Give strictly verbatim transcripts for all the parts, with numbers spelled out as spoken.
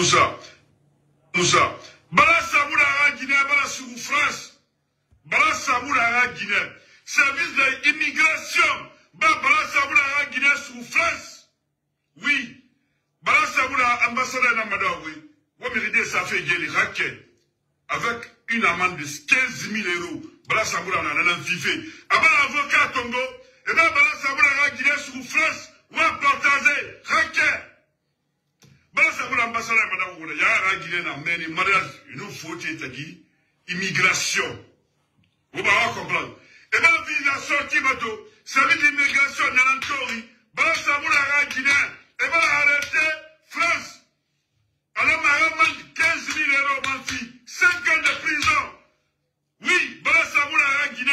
Moussa. Moussa. Bala Samoula à Guinée, Bala sur France. Bala Samoula à Guinée. Service d'immigration. Bala Samoula à Guinée sur France. Oui. Bala Samoula ambassadeur Namada, oui. Vous méritez ça fait guérir avec une amende de quinze mille euros. Bala Samoula en a vivé. Avant l'avocat Tongo, et bien Bala Samoula à Guinée sur France. Ou à partager. Raquet. Bala Samoula ambassadeur Namada, il y a un Guinée dans le mariage. Il nous faut dire immigration. Vous allez comprendre. Et bien, visa sorti bateau, ça veut dire immigration dans l'entourage. Bala Samoula à Guinée. Et bien, arrêtez France. Alors, ma demande quinze mille euros, ma fille. cinq ans de prison. Oui, Bala Samoula à Guinée.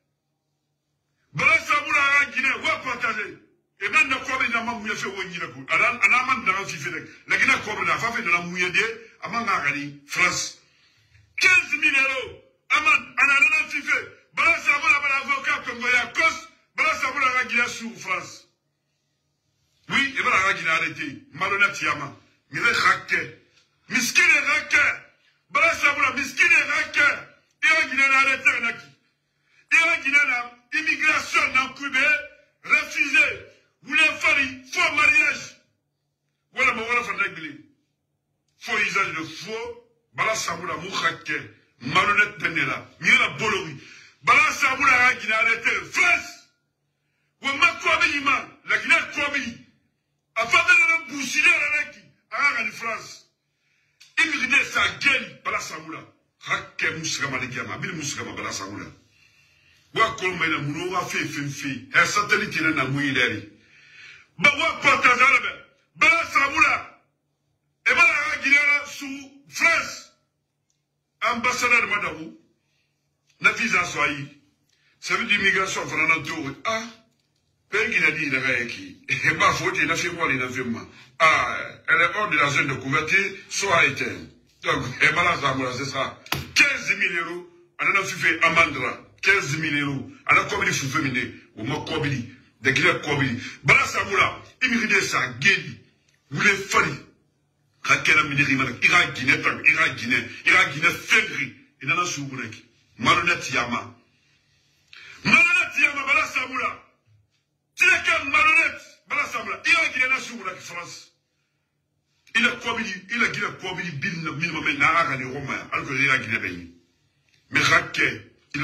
Bala Samoula à Guinée, où à partager. Et bien, nous avons fait un mouillé fait au Nîmes. Alors, on a un dans la Guinée, la Guinée a fait un mouillé de France. quinze mille euros. Amand, on a rien fait. Bala Samoula à l'avocat comme il y a cause. Bala Samoula à Guinée sous France. Oui, et bien, la Guinée a arrêté. Malhonnête Yama. Mais les raquets. Miskin et raquets. Bala Samoula, miskin et raquets. Et la Guinée a arrêté. Et la Guinée a immigration dans Cuba. Refusé. Vous voulez faire faux mariage. Voilà, mais voilà, il faut faux usage de faux. Bala Samoula, mou raquets. Malhonnête Tendela. Mire la bolorie. Bala Samoula a Guinée a arrêté. France. Ou ma Kwabima. La Guinée a Kwabima. Afin de nous boucher la qui a en France. Immigré sa gueule par la Samoula. Raké Moussama de Gama, Bill Moussama par la Samoula. Wakolme na Mounoua fait fait. Un satellite n'a mouillé. Bawa Patazalbe. Bala Samoula. Et Bala Guinée sous France. Ambassadeur de Madamou. Na visa soyi. Ça veut dire immigration pour l'entour. Ah. Père a dit, il avait écrit. Et ma faute, il a fait quoi, il a fait moi. Ah, elle est hors de la zone de couverture, soit éteinte. Donc, et voilà, c'est ça. quinze mille euros, on a fait amandra. quinze mille euros. On a commis les féminins. Ou ma commis. Des guillemets commis. Bala Samoula, il me dit ça, guéri. Vous les fallait. Quand elle a mis des rimes, il a Guinée, il a Guinée, il a Guinée, Février. Il en a sous malhonnête Yama. Malhonnête Yama, Bala Samoula. Il est qu'un malhonnête, Bala Samoula, il a Guinée sur la France. Il a quoi, il a Guinée quoi, il a minimum un arabe les Romains, alors qu'il a Guinée béni. Mais Raké, il a.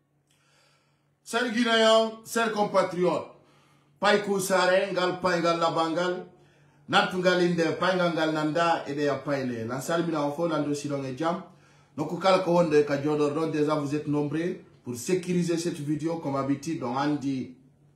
Salut Guinéens, salut compatriotes. Paikou Sare, Ngal Paingal Labangal, Nantungalinde, Paingangal Nanda, et de Paile. La salle mina en fond, Nando Silong et Jam. Donc, au cas où on déjà vous êtes nombreux pour sécuriser cette vidéo comme habitude, donc on dit.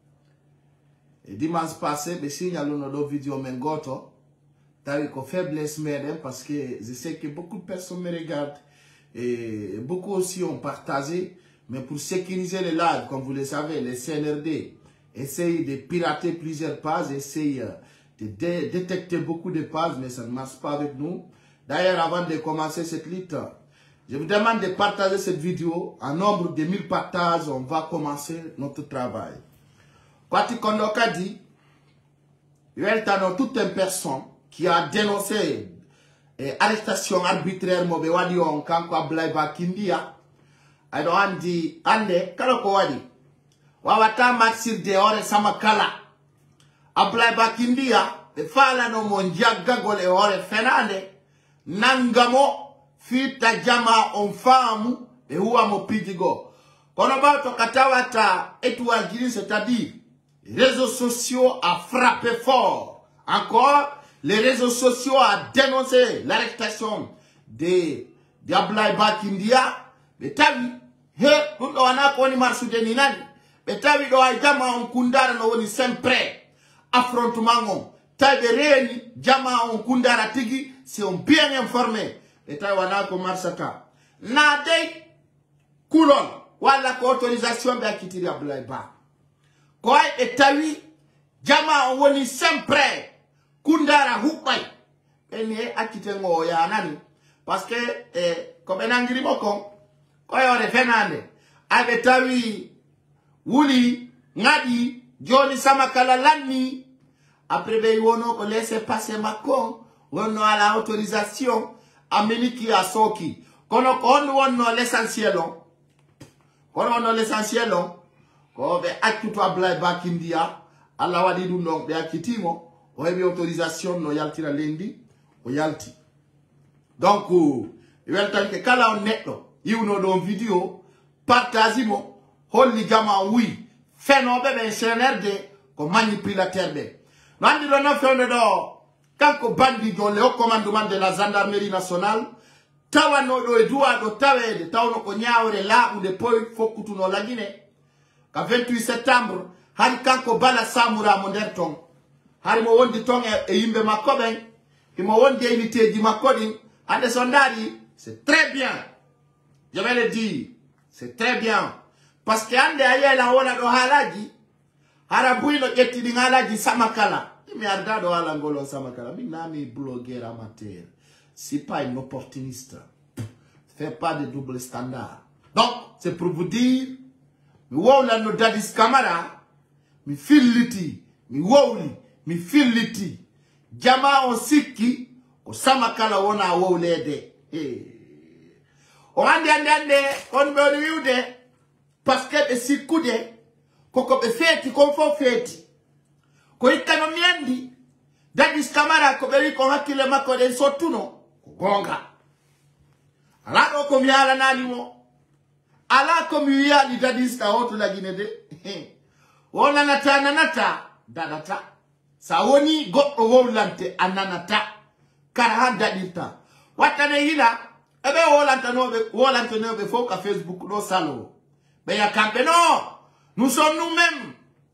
Et dimanche passé, je signale notre vidéo Mengoto. T'as eu une faiblesse m'aide parce que je sais que beaucoup de personnes me regardent et beaucoup aussi ont partagé. Mais pour sécuriser les lives, comme vous le savez, les C N R D essayent de pirater plusieurs pages, essayent de dé détecter beaucoup de pages, mais ça ne marche pas avec nous. D'ailleurs, avant de commencer cette liste, je vous demande de partager cette vidéo. En nombre de mille partages, on va commencer notre travail. Kwati Kondoka dit, il y a toute une personne qui a dénoncé l'arrestation arbitraire de Wadi on Kankwa Blaiba Kindia. Alors on dit, Ande, Kaloko Wadi, Wawata Matsir de Ore Samakala. A Blaiba Kindia, le Fala no Mondia Gagol et Ore Fernande, Nangamo, Fita Jama on Famu, et Huamo Pidigo. Konobato Katawata, Etual Giri, c'est-à-dire, les réseaux sociaux ont frappé fort. Encore, les réseaux sociaux ont dénoncé l'arrestation de Ablaye Bakindia. Mais t'as vu, he, tout le monde a connu Marsou de Ninani. Mais t'as vu, il y a un kundara no ni sempre affrontement. T'as vu, réuni, Jama on kundara tigi, c'est un bien informé. Mais t'as vu, on a comme Marsaka. Nadei, Koulon, wala ko autorisation de quitter Ablaye Ba. Quoi est tawi, Jama on woni sempre, kundara hukbay. Et ni a quitté ngo ya nani. Parce que, eh, comme un angri mokon, quoi y aurait fait nande. Avec tawi, wuli, ngadi, Johnny Samakala lani. Après, ben, yono, ko laisse passer ma con. on a la autorisation à meniki à soki. Kono on on l'essentiel on. Kono on l'essentiel on. Ko be actu to blay back India. Allah wadi dum donc be akitimo. O hebi autorisation no yalti la lendi. O yalti. Donc, il y a que quand on est là, il y a une vidéo, partagez-moi, holy gama oui, fait nos bébés chaîne de, comme manipulateur. Nous avons fait un d'or, quand on bandit dans le haut commandement de la gendarmerie nationale, tawa no do edua do tawe de tawa no konyaore la ou de poi fokutu no la Guinée. Ka vingt-huit septembre, hari kanko bala samura monderton. Hari mo wondi tong e yimbe makoben, ki mo wondi unité di makodin. À des sondages, c'est très bien. Je vais le dire. C'est très bien. Parce que ande aye la wona do halaji. Harabui no geti di halaji samakala. Mi arda do halangolo samakala. Mi nami blogueur amateur. C'est pas une opportuniste. Fais pas de double standard. Donc, c'est pour vous dire, mi wawla no dadis camara, mi filliti, mi wawli, mi filliti. Jama on siki, o samakala wona wowlede. Eh. O ande ande ande, on me wiude, parce que be sikude, koko be feti, kon fo feti. Ko ikano miendi, dadis camara ko be ko hakile mako den sotuno, gonga. Ala ko ko miala nani mo. Ala ko miya ni dadis ka otu la Guinée de. Wona nata nanata, dadata. Sawoni go wowlante ananata. Karahan dadita. Watane hila, ebe wolante nobe, wolante nobe foka Facebook no salo. Mais ya kampe non. Nous sommes nous-mêmes.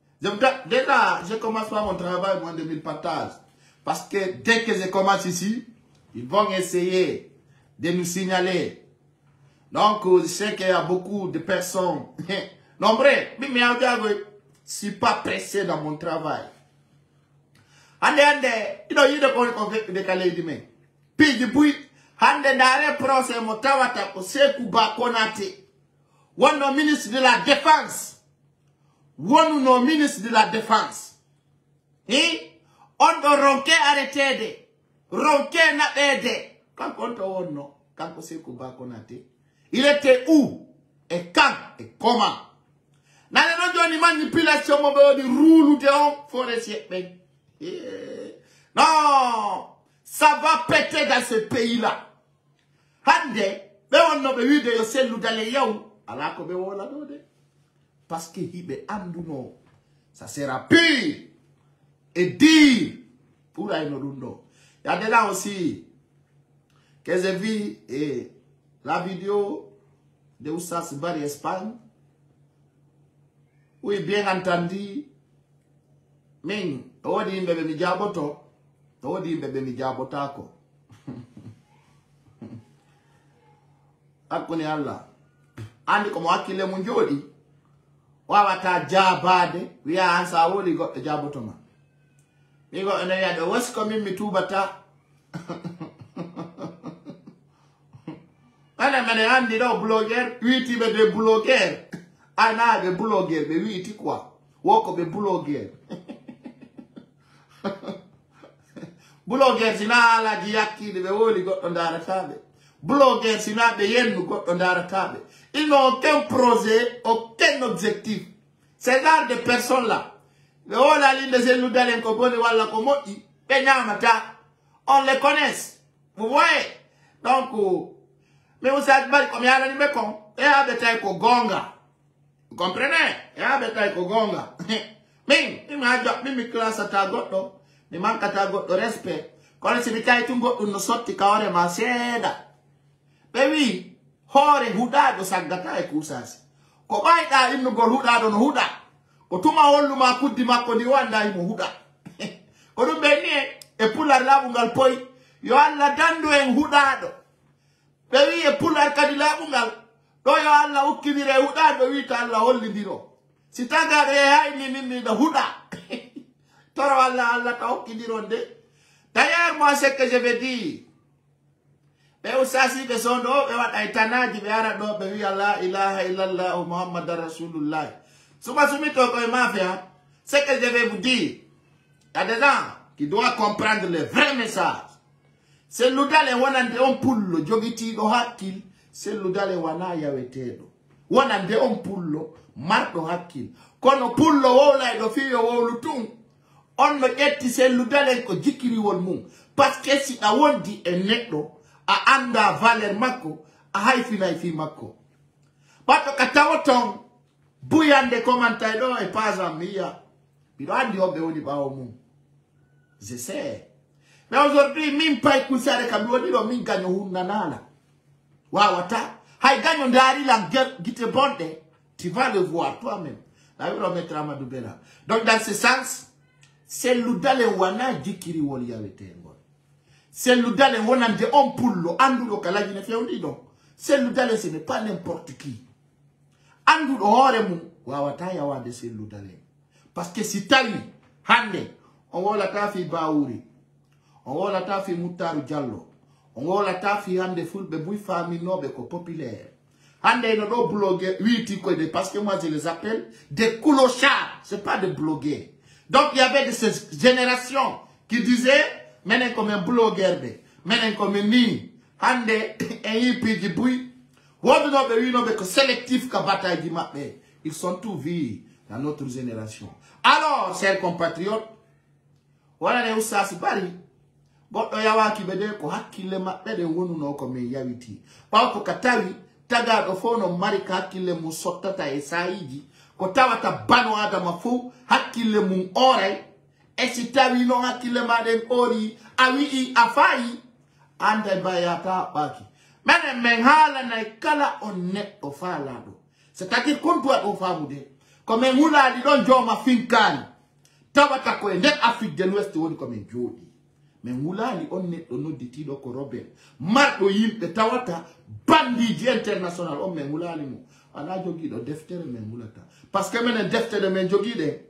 Déjà, je commence pas mon travail moins de mille partages. Parce que dès que je commence ici, ils vont essayer de nous signaler. Donc, je sais qu'il y a beaucoup de personnes. Non, vrai, mais je ne suis pas pressé dans mon travail. Ande ande, ino yide kone konfekte de kale idime. Puis du bruit, ande dare procès motawata ko Sekou Ba Konate. Wano ministre de la Défense. Wano no ministre de la Défense. Et on doit ronquer arrêter de. Ronquer na aide. Quand on te wono, quand Sekou Ba Konate, il était où? Et quand? Et comment? N'a pas de manipulation, mon de roule ou de on, forestier. Non, ça va péter dans ce pays-là. Hande, on n'a pas eu de yosel l'oudale yaou. Alors qu'on veut la dode. Parce que hibe anduno, ça sera pire. Et dire, pour la inodundo. Il y a de là aussi, que j'ai vu, et la vidéo de Oussas Bari Espagne. Oui, bien entendu, mais odi mbebe mi jaboto, odi mbebe mi jabotako. Akuni Allah. Andi komo akile munjodi, wawata jabade, wiya ansa woli go jabotoma. Migo ene ya de wes komi mi tubata. Ana mene andi do blogger, witi be de blogger. Ana be blogger, be witi kwa. Woko be blogger. Blogger sina ala jiyaki de be woli go ndara tabe. Blogger sina be yennu go ndara tabe. Ils n'ont aucun projet, aucun objectif. Ces genre de personnes là. Le haut la ligne de Zelou Dalen Kobone wala komoti, penyamata. On les connaît. Vous voyez? Donc, mais vous savez pas comme il y a l'anime con. Et à betaille ko gonga. Vous comprenez? Et à betaille ko gonga. Mais, il m'a dit, mais classe à ta goto. Il manque à ta goto respect. Quand il s'est mis à tungo, une sorte kaore ma seda. Mais oui, hore hudado sagata e kusasi. Ko baita inu go hudado no huda. Ko tuma holu ma kudi makodi wanda imu huda. Ko dum benye e pular labu ngal poi. Yo alla dando en hudado. Bewi e pular kadi labu ngal. Do yo alla ukidire hudado wita alla holli diro. Sitaga re hay ni mimi da huda. Toro alla alla ta ukidiro nde. D'ailleurs moi ce que je veux dire. Be usasi be sondo be wat ay tanaji be ara do be wi la ilaha illallah muhammadar rasulullah. Suma sumito ko mafia, ce que je vais vous dire, il y a des gens qui doivent comprendre le vrai message. selludale wonande on pullo jogitiɗo hakkil selludale wana yaweteɗo wonande on pullo marɗo hakkil kono pullo wowlayɗo fiyo wowlu tun on no ƴetti selludalen ko jikkiriwol mum par ce que si a wondi e neɗɗo a anda valeur makko a hayfinay fi makko bato ka tawo ton buyande commentaire ɗo e pasam mi yiya miɗo andi hoɓe woni ɓawo mum je sais mais aujourd'hui min pay kusare kam mi woni ɗo min gaño hunnanala wawata hay gaño ndarilam guite bonɗe tu vas le voir toi-même la wiɗo maître Amadou Bella donc dans ce sens selludalen wana jikkiriwol yawetengol selludalen wonande on pullo anduɗo ka lajine fewɗiɗon selludalen ce n'est pas n'importe qui anduɗo hoore mum wawata yawade selludalen par ce que si tawi hande on wolata fi Bawuri on wolata fi Muttaru Diallo on wolata fi hande fulɓe buy faminoɓe ko populaire hande no ɗo blogueur witi koyde parce que moi je les appelle des clochards c'est pas des blogueurs. Donc il y avait de ces générations qui disaient menen comme un blogueur be menen comme ni hande en yipi di buy wodunoɓe winoɓe ko sélectif ka bataille di maɓɓe ils sont tous vus dans notre génération. Alors chers compatriotes wonane Oustaz Bari goɗɗo yawaki ɓe de ko hakkille maɓɓe ɗe wonuno ko min yawiti ɓaw ko ka tawi tagaɗo fof no mari ka hakkille mum sottata e sayiji ko tawata bano adama fou hakkille mum oray e si tawi non hakkille maɗen ori a wi'i a fayi anda bayata ɓaki menen men haalanay kala on neɗɗo faalaɗo c'est à dire kontuwa ɗo famude ko men hulaɗi ɗon jooma finkani tawata koye nder Afrique de l'Ouest woni komin jooɗi men hulali on neɗɗo nodditiɗo ko Robert marɗo yimɓe tawata bandiji international on men hulali mo ala jogiɗo deftere men hulata par ce que menen deftere men jogiɗe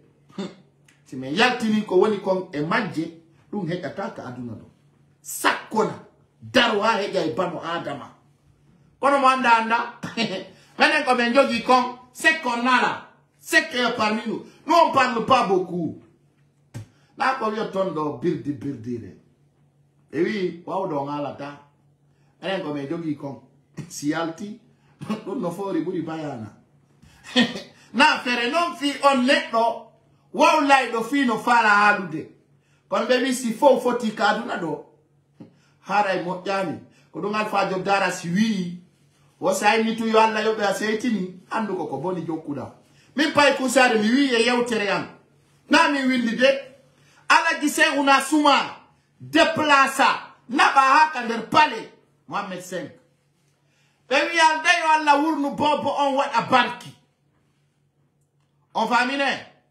si men yaltini ko woni kon e majje ɗum heƴata ka aduna ɗo sakkona daro ha heƴa e bano adama kono mo anda anda menen ko men jogi kon c'est qu'on a là c'est que parmi nous nous on parle pas beaucoup na ko yo ton ɗo birdi birdire e wi wawɗo ngalata enen ko men jogi kon si yalti ɗum no fori ɓuri bayana na fere non fi on neɗɗo wawlayɗo fi no fara haalude kono ɓe wi si fof foti ka aduna ɗo haray moƴƴani ko ɗum Alpha Dara si wii o sayni tu yo Allah yoɓe a seytini andu ko ko boni jokkuɗa min pay kusare mi wi e yewtere yan na min windi de Alaji Seydina Soumana déplaça naɓa haka nder palais Mohammed cinq ɓe wiyan de yo Allah wurnu bobo on waɗa barki on famine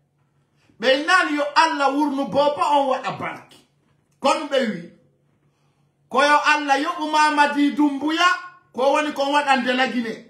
ɓe nani yo Allah wurnu bobo on waɗa barki kono ɓe wi koyo Allah yoɓu Mamadi Doumbouya ko woni kon waɗande lagine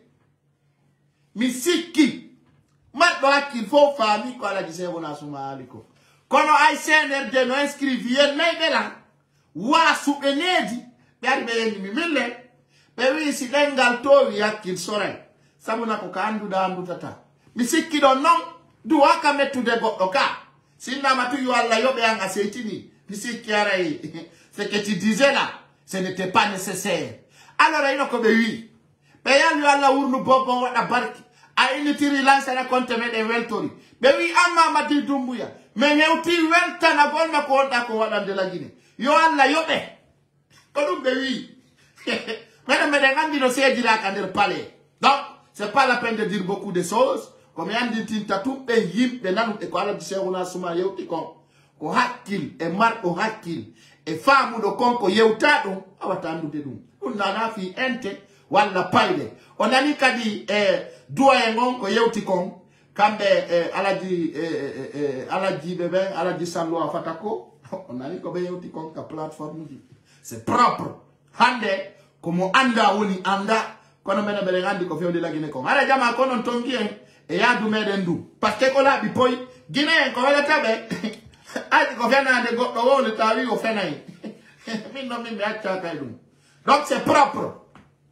mi sikki marɗo hakkil fof faami ko Alaji Seydina Soumana ali ko kono ay C N R D no inscrivi yen nayɓe lan wasuɓe needi ɓe ari ɓe yenni mi mille ɓe wi si ɗengal towi hakkil soray sabuna ko ka anduɗa andutata mi sikki ɗon noon duwa ka mettude goɗɗo ka sinnama tu yo Allah yoɓe an a seytini mi sikki aray ce que tu disais là ce n'était pas nécessaire alors ino ko ɓe wi ɓe yal yo Allah wurnu bobon waɗa barki a initiri lansana compte meɗen weltori ɓe wi an Mamadi Doumbouya mais hewti weltana gonma ko wonɗa ko waɗande lagine yo Allah yoɓe ko ɗum ɓe wi meɗen meɗen andi no seediraka nder palais donc c'est pas la peine de dire beaucoup de choses komi andintinta tumɓe yimɓe nanuɓe ko Alaji Seydina Soumana yewti kon ko hakkil e marɗo hakkil e faamuɗo kon ko yewta ɗum awata andude ɗum ɗum nana fi ente walla payɗe o nani kadi e duwaye ngon ko yewti kon kamɓe e Alaji alajiɓe ɓen Alaji Sallo a Fatako o nani ko ɓe yewti kon ka plateforme ji c'est propre hande komo anda woni anda kono menen ɓeɗen andi ko fewde lagine kon ara jama ko non tonki en e yaadu meɗen ndu par ce que ko laaɓi poy guine en ko welata ɓe adi ko fenade goɗɗo wowle ta wi o fenayi min noon min mi accaka e ɗum donc c'est propre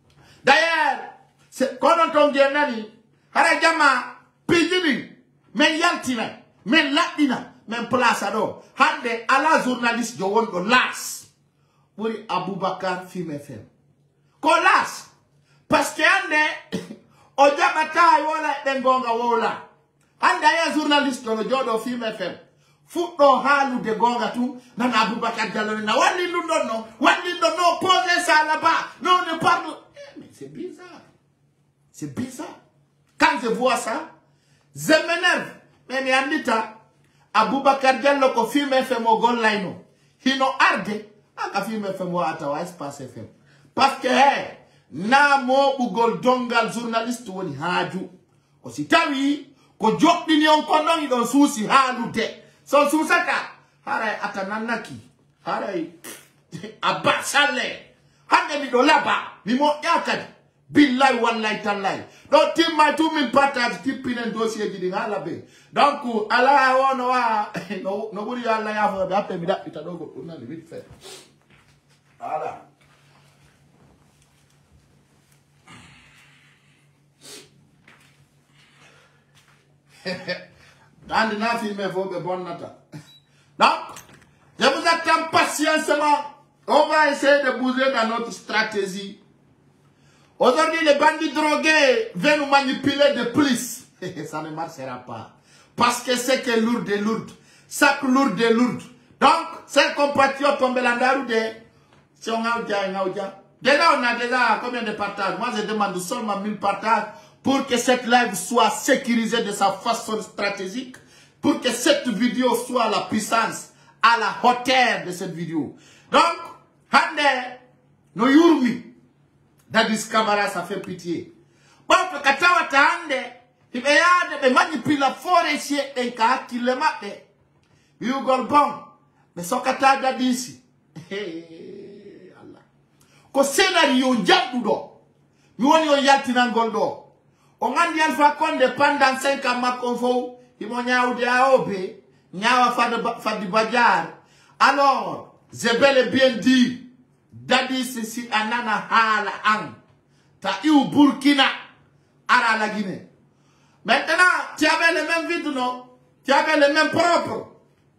d'ailleurs ko non tonki en nani hara jama pijini men yaltina men laɓɓina men place ɗo hande ala journaliste jo wonɗo las pour Aboubakar Film F M. Colas, parce que ande, ojabata yola dengonga wola. Ande ya journaliste no jodo Film F M. Futo halu de gonga tu, nan Aboubakar Diallo na wali lundo no, wali lundo no, posez ça là-bas. Non, ne parle. Eh, mais c'est bizarre. C'est bizarre. Quand je vois ça, je m'énerve. Mais mais andita, Aboubakar Diallo ko Film F M o gonline. Hino arde, aka Film F M o atawa Espace F M. Parce que, hey, na mo bugol dongal journaliste woni haju. Ko si tawi, ko jokni ni on konon idon susi halu de. So susaka, haray atananaki, haray abasale, hande mi do laba, mi mo yakadi, billahi wallahi tallahi. Don't think my two min patas keeping and dossier giding halabe. Donc, ala wono wa, no, nobody ala ya for that me that ita dogo, una li bit fair. Ala. Dans le nafil me faut que bon nata. Donc, je vous attends patiemment. On va essayer de bouger dans notre stratégie. Aujourd'hui, les bandits drogués viennent nous manipuler de plus. Ça ne marchera pas. Parce que c'est que lourd et lourd. Sac lourd et lourd. Donc, ces compatriotes tombent dans la route. Si on a déjà, déjà on a déjà combien de partages? Moi, je demande seulement mille partages pour que cette live soit sécurisée de sa façon stratégique. Pour que cette vidéo soit à la puissance, à la hauteur de cette vidéo. Donc, Hande, no yurmi. Dadis Camara, ça fait pitié. Bon, que katawa ta hande, il me yade, me manipule la forestier, et ka qui le mate. You go bon. Mais son kata dadisi. Allah. Ko scénario jaddu do. Mi woni on yaltina goldo. On andi alfa konde pendant cinq ans makonfo. Imo nyaudi aobe, nyawa fadi bajar. Alors, j'ai bel et bien dit, Dadi si anana hala ang. Ta iu Burkina, ara la Guinée. Maintenant, tu avais les mêmes vides, non? Tu avais les mêmes propres.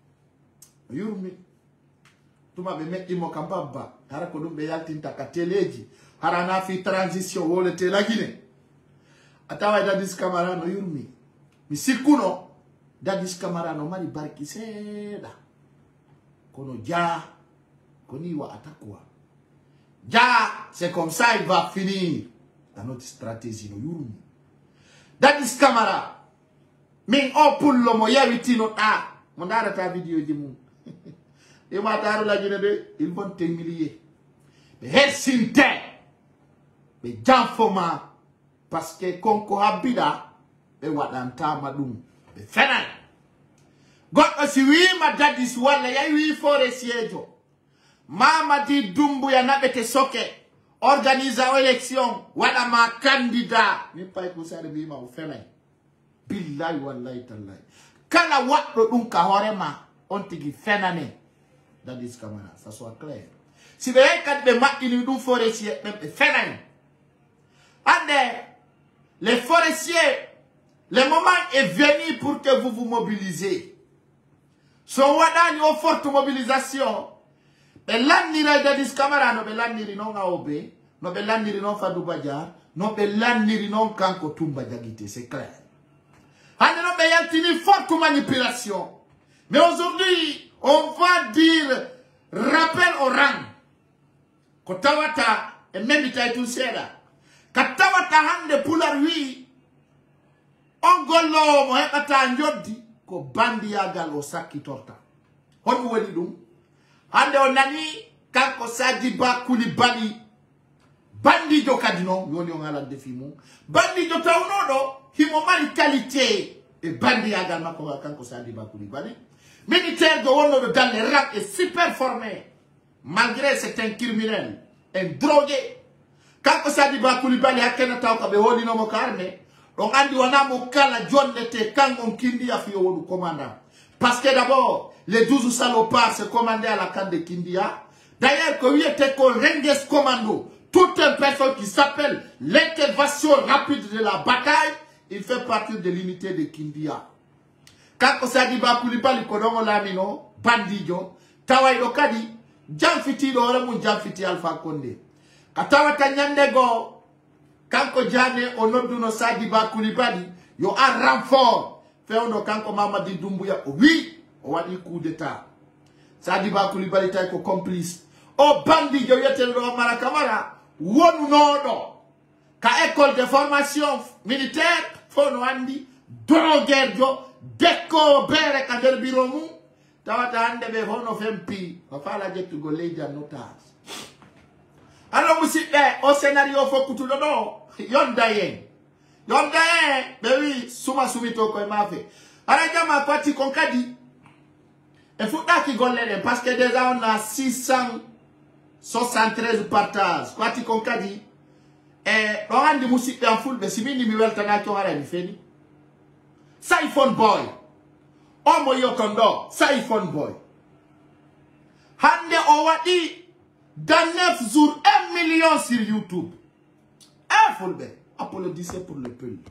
Yurmi. Tu m'avais mis imo kambaba. Hara kodumbe yaltinta kateleji. Hara na fi transition wole te la Guinée. Atawa Dadis Camara no yurmi. Mi sikuno. Dadis Camara no mari barki seda. Kono ja. Koni wa atakwa. Ja, c'est comme ça il va finir dans notre stratégie no yurumi. Dadis Camara. Min o pullo mo yawiti no ta. Mo ndara ta vidéo ji mum. E ma daru la jine de, ils vont t'humilier. Mais Helsinte. Mais Janfoma. Parce que konko habida. E wadanta madum. Mais fenal. God si wi ma dadis wala ya wi forestier jo. Mama di dumbu ya nabete soke. Organisa élection. Wala ma candidat. Ni pa ikusari bi ma ufenay. Billahi wallahi tallahi. Kala watro dunka horema. Ontigi fenane. Dadis Camara. Ça soit clair. Si vous avez quatre de matins du forestier, même fenay. Ande. Les forestiers. Le moment est venu pour que vous vous mobilisez. So wadani o forte mobilisation. Be landiri Dadis Camara no be landiri non aobe, no be landiri non Fadou Badiar, no be landiri non Kanko Toumba Diakité, c'est clair. Ande no be yaltini forte manipulation. Mais aujourd'hui, on va dire rappel au rang. Kotawata et même itaitu seda. Katawata hande pular wi. Ongolo mo hekata njodi ko bandi yagal o saki torta. Hon woni dum. Hande onani Kanko Sadiba Coulibaly bandi jo kadino yoni on ala defi mu. Bandi jo tawnodo himo mari qualité et bandi yagal mako Kanko Sadiba Coulibaly. Militaire de wono dans les rangs est super formé. Malgré c'est un criminel, un drogué. Kanko Sadiba Coulibaly akena taw ka be holi no mo karme. Donc, on dit qu'on a John Nete quand on Kindi a fait au commandant. Parce que d'abord, les douze salopards se commandaient à la canne de Kindia. D'ailleurs, que lui était qu'on Renges Commando. Toute une personne qui s'appelle l'intervention rapide de la bataille, il fait partie de l'unité de Kindia. Quand on s'est dit, Bakouliba, le Kodongo Lamino, Bandijo, Tawaï Okadi, jamfiti do wala mun jamfiti Alpha Condé katawa tanyande go kanko jane onoduno Sadiba Coulibaly yo a renfort feondo kanko Mamadi Doumbouya oui o wadi coup d'état Sadiba Coulibaly tay ko complice o bandi jo yetel do Mara Camara wonu nodo ka école de formation militaire fono andi droguer jo dekko bere ka der biro mu tawata hande be hono fempi ko fala jettu go leja notas alors musidɓe o scénario fo kutuɗo ɗo yonda yen yonda yen ɓe wi suma sumito koye mafe hara jama pati kon kadi e fuɗɗaki golle ɗen par ce que déjà on a six cent soixante-treize partage kwati kon kadi e ɗo andi musidɓe am fulɓe simini mi weltanaki o hara mi feni Siphon Boy omo yoton ɗo Siphon Boy hande o waɗi dans neuf jours un million sur YouTube un fulɓe applaudissez pour le peuple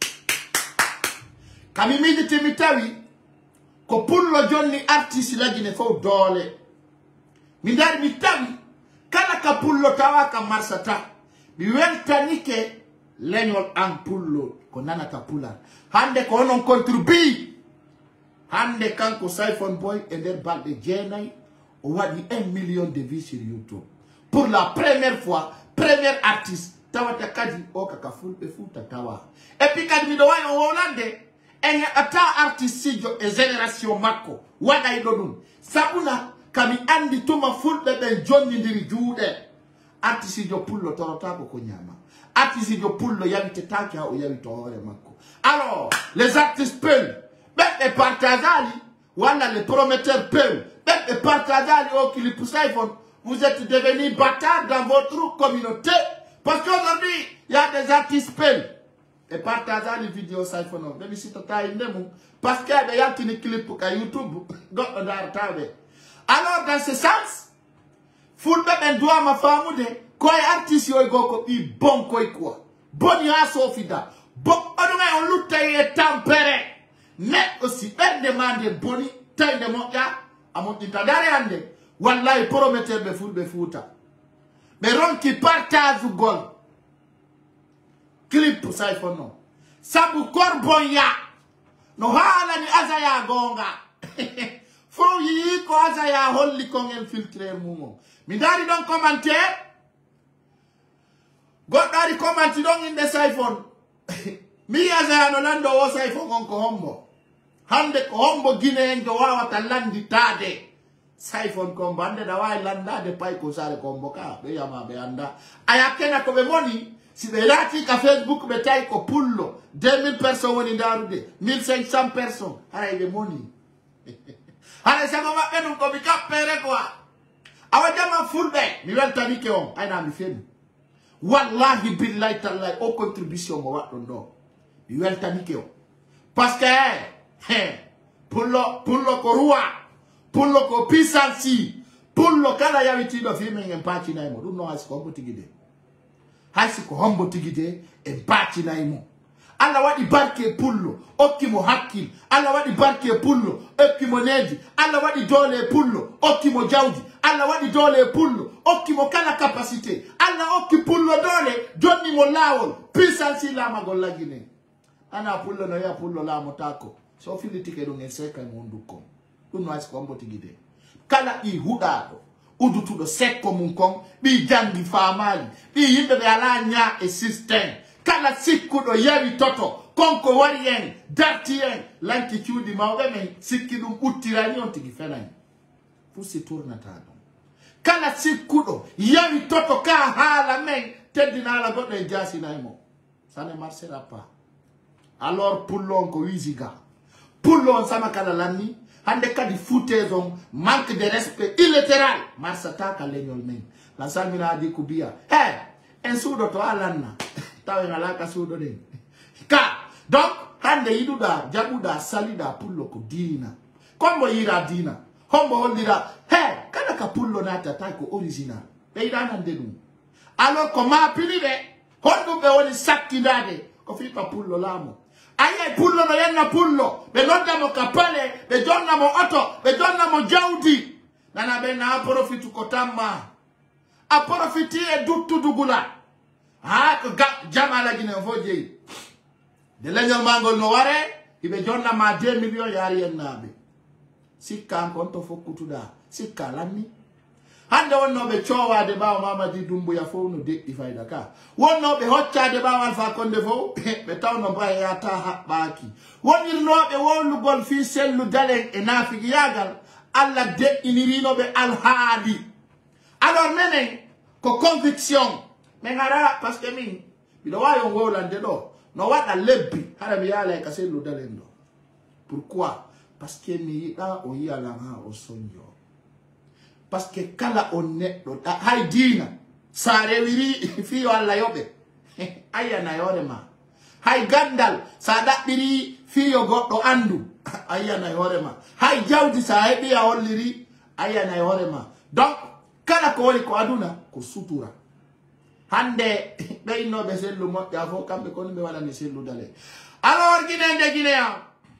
kami miɗiti mi tawi ko pullo jonni artiste lagine fof doole mi dari mi tawi kala ka pullo tawa ka marsata mi weltanike leñol an pullo ko nanata pular hande ko onon contribue hande kanko Siphon Boy e nder balɗe jeenayi o waɗi un million de vues sur YouTube pour la première fois premier artiste tawata kadi o kaka fulɓe fuuta tawa et puis kadi miɗo wawi o wolande en heɓata artiste sijo e génération makko waɗayɗo ɗum sabuna kami andi tuma fulɓe ɓen jonnidiri juuɗe artiste jo pullo torotako ko ñama artiste jo pullo yawitetake ha o yawito hoore makko alors les artistes peul ɓeɓɓe partageali walla les prometteurs peul ɓeɓɓe partageali o clip Siphon vous êtes devenus bâtards dans votre communauté parce qu'aujourd'hui il y a des artistes peul et partageali vidéo Siphon o ɓeɓe sitata inde mum parce que ɓe yaltini clip ka YouTube goɗɗo darataɓe alors dans ce sens fulɓe ɓen duwama famude koye artiste yoy go ko ɓi bon koye quoi boni ha sofida bo oɗume on luttay e tampere neɗɗo si ɓerde ma nde boni tawde moƴƴa a moƴƴinta dare hande wallahi prometteur ɓe fulɓe fuuta ɓe ronki partage gol clip Siphon o sabu korbonya no haalani Azaya gonga fo yi ko Azaya holli kon infiltré mum o mi dari ɗon commentaire goɗɗo ari commenti ɗon inde Siphon mi Azaya no lando o Siphon on ko hombo hande ko hombo Guinée en jo wawata landitade Siphon kombo hande ɗa wawi landade pay ko sare kombo ka ɓe yama ɓe anda aya kena ko ɓe moni si ɓe laati ka Facebook ɓe tawi ko pullo deux mille personnes woni ndarude mille cinq cents personnes haray ɓe moni haray sago maɓɓe ɗum komi kappere quoi awa jama fulɓe mi weltanike on ayna mi femi wallahi billahi tallahi o contribution mo waɗɗon ɗo mi weltanike on par ce que pullo pullo ko ruwa pullo ko puissance pullo kala yawitiɗo fimin en pacinaymo ɗum no haysi ko hombo tigi de haysi ko hombo tigi de en pacinaymo Allah waɗi barke pullo okkimo hakkil Allah waɗi barke pullo okkimo needi Allah waɗi doole pullo okkimo jawdi Allah waɗi doole pullo okkimo kala capacité Allah okki pullo doole jonnimo laawol puissance laamagol lagine ana pullo no wiya pullo laamotako so filitike ɗum en sekka mo honduko ɗum no haysi ko hombo tigi de kala ɗi huɗaɗo udutuɗo sekko mum kon ɓi jangi faamali ɓi yimɓe ɓe ala ña e systéme kala sikkuɗo yawi toto konko wari en darti en lanki cuuɗi mawɓe men sikki ɗum ɓuttirani on tigi fenayi fu si tournata ɗum kala sikkuɗo yawi toto ka haala men teddina ala goɗɗo e jasinaymo ça ne marchera pas alors pullo on ko wisiga pullo on sama kala lanni hande kadi foutaise on manque de respect illétéral marsata ka leñol men la salmina adi ko biya e en suuɗo to alanna tawen alaka suuɗo ɗen ka donc hande yiɗuɗa jaɓuɗa saliɗa pullo ko diina kombo yira diina hombo hollira he kala ka pullo natata ko original ɓe yiɗanande ɗum alors ko mapini ɓe honɗum ɓe woni sakkidade ko fipa pullo laamo ayay pullo no yenna pullo ɓe noddamo ka pale ɓe jonnamo oto ɓe jonnamo jawdi nana be na profite ko tamma a profite e duttu dugula ha ko jamala gine foje de leñol mangol no ware ibe jonna ma deux millions yari en nabe sikka kon to fokkutuda sikka lanni hande wonno be coowade bawo mamadi dumbu ya fo no de ifayda ka wonno be hoccade bawo alfa konde fo be tawno baye ya ta habbaki wonirnobe wolugol fi sellu dalen e nafigi yagal alla de inirino be alhaali alors menen ko conviction mais ngara parce que min bido wayo wolande do no wada lebbi hara mi yala ka sellu dalen do pourquoi parce que mi da o yala ha o sonjo parce que kala onne do hay dina sare wiri fi walla yobe aya na yore ma hay gandal sa dabbiri fi yo goddo andu aya na yore ma hay jawdi sa hebi ya holliri aya na yore ma donc kala ko woni ko aduna ko sutura hande be no be sellu mo ya fo kambe ko be wala ni sellu dale alors ginende ginea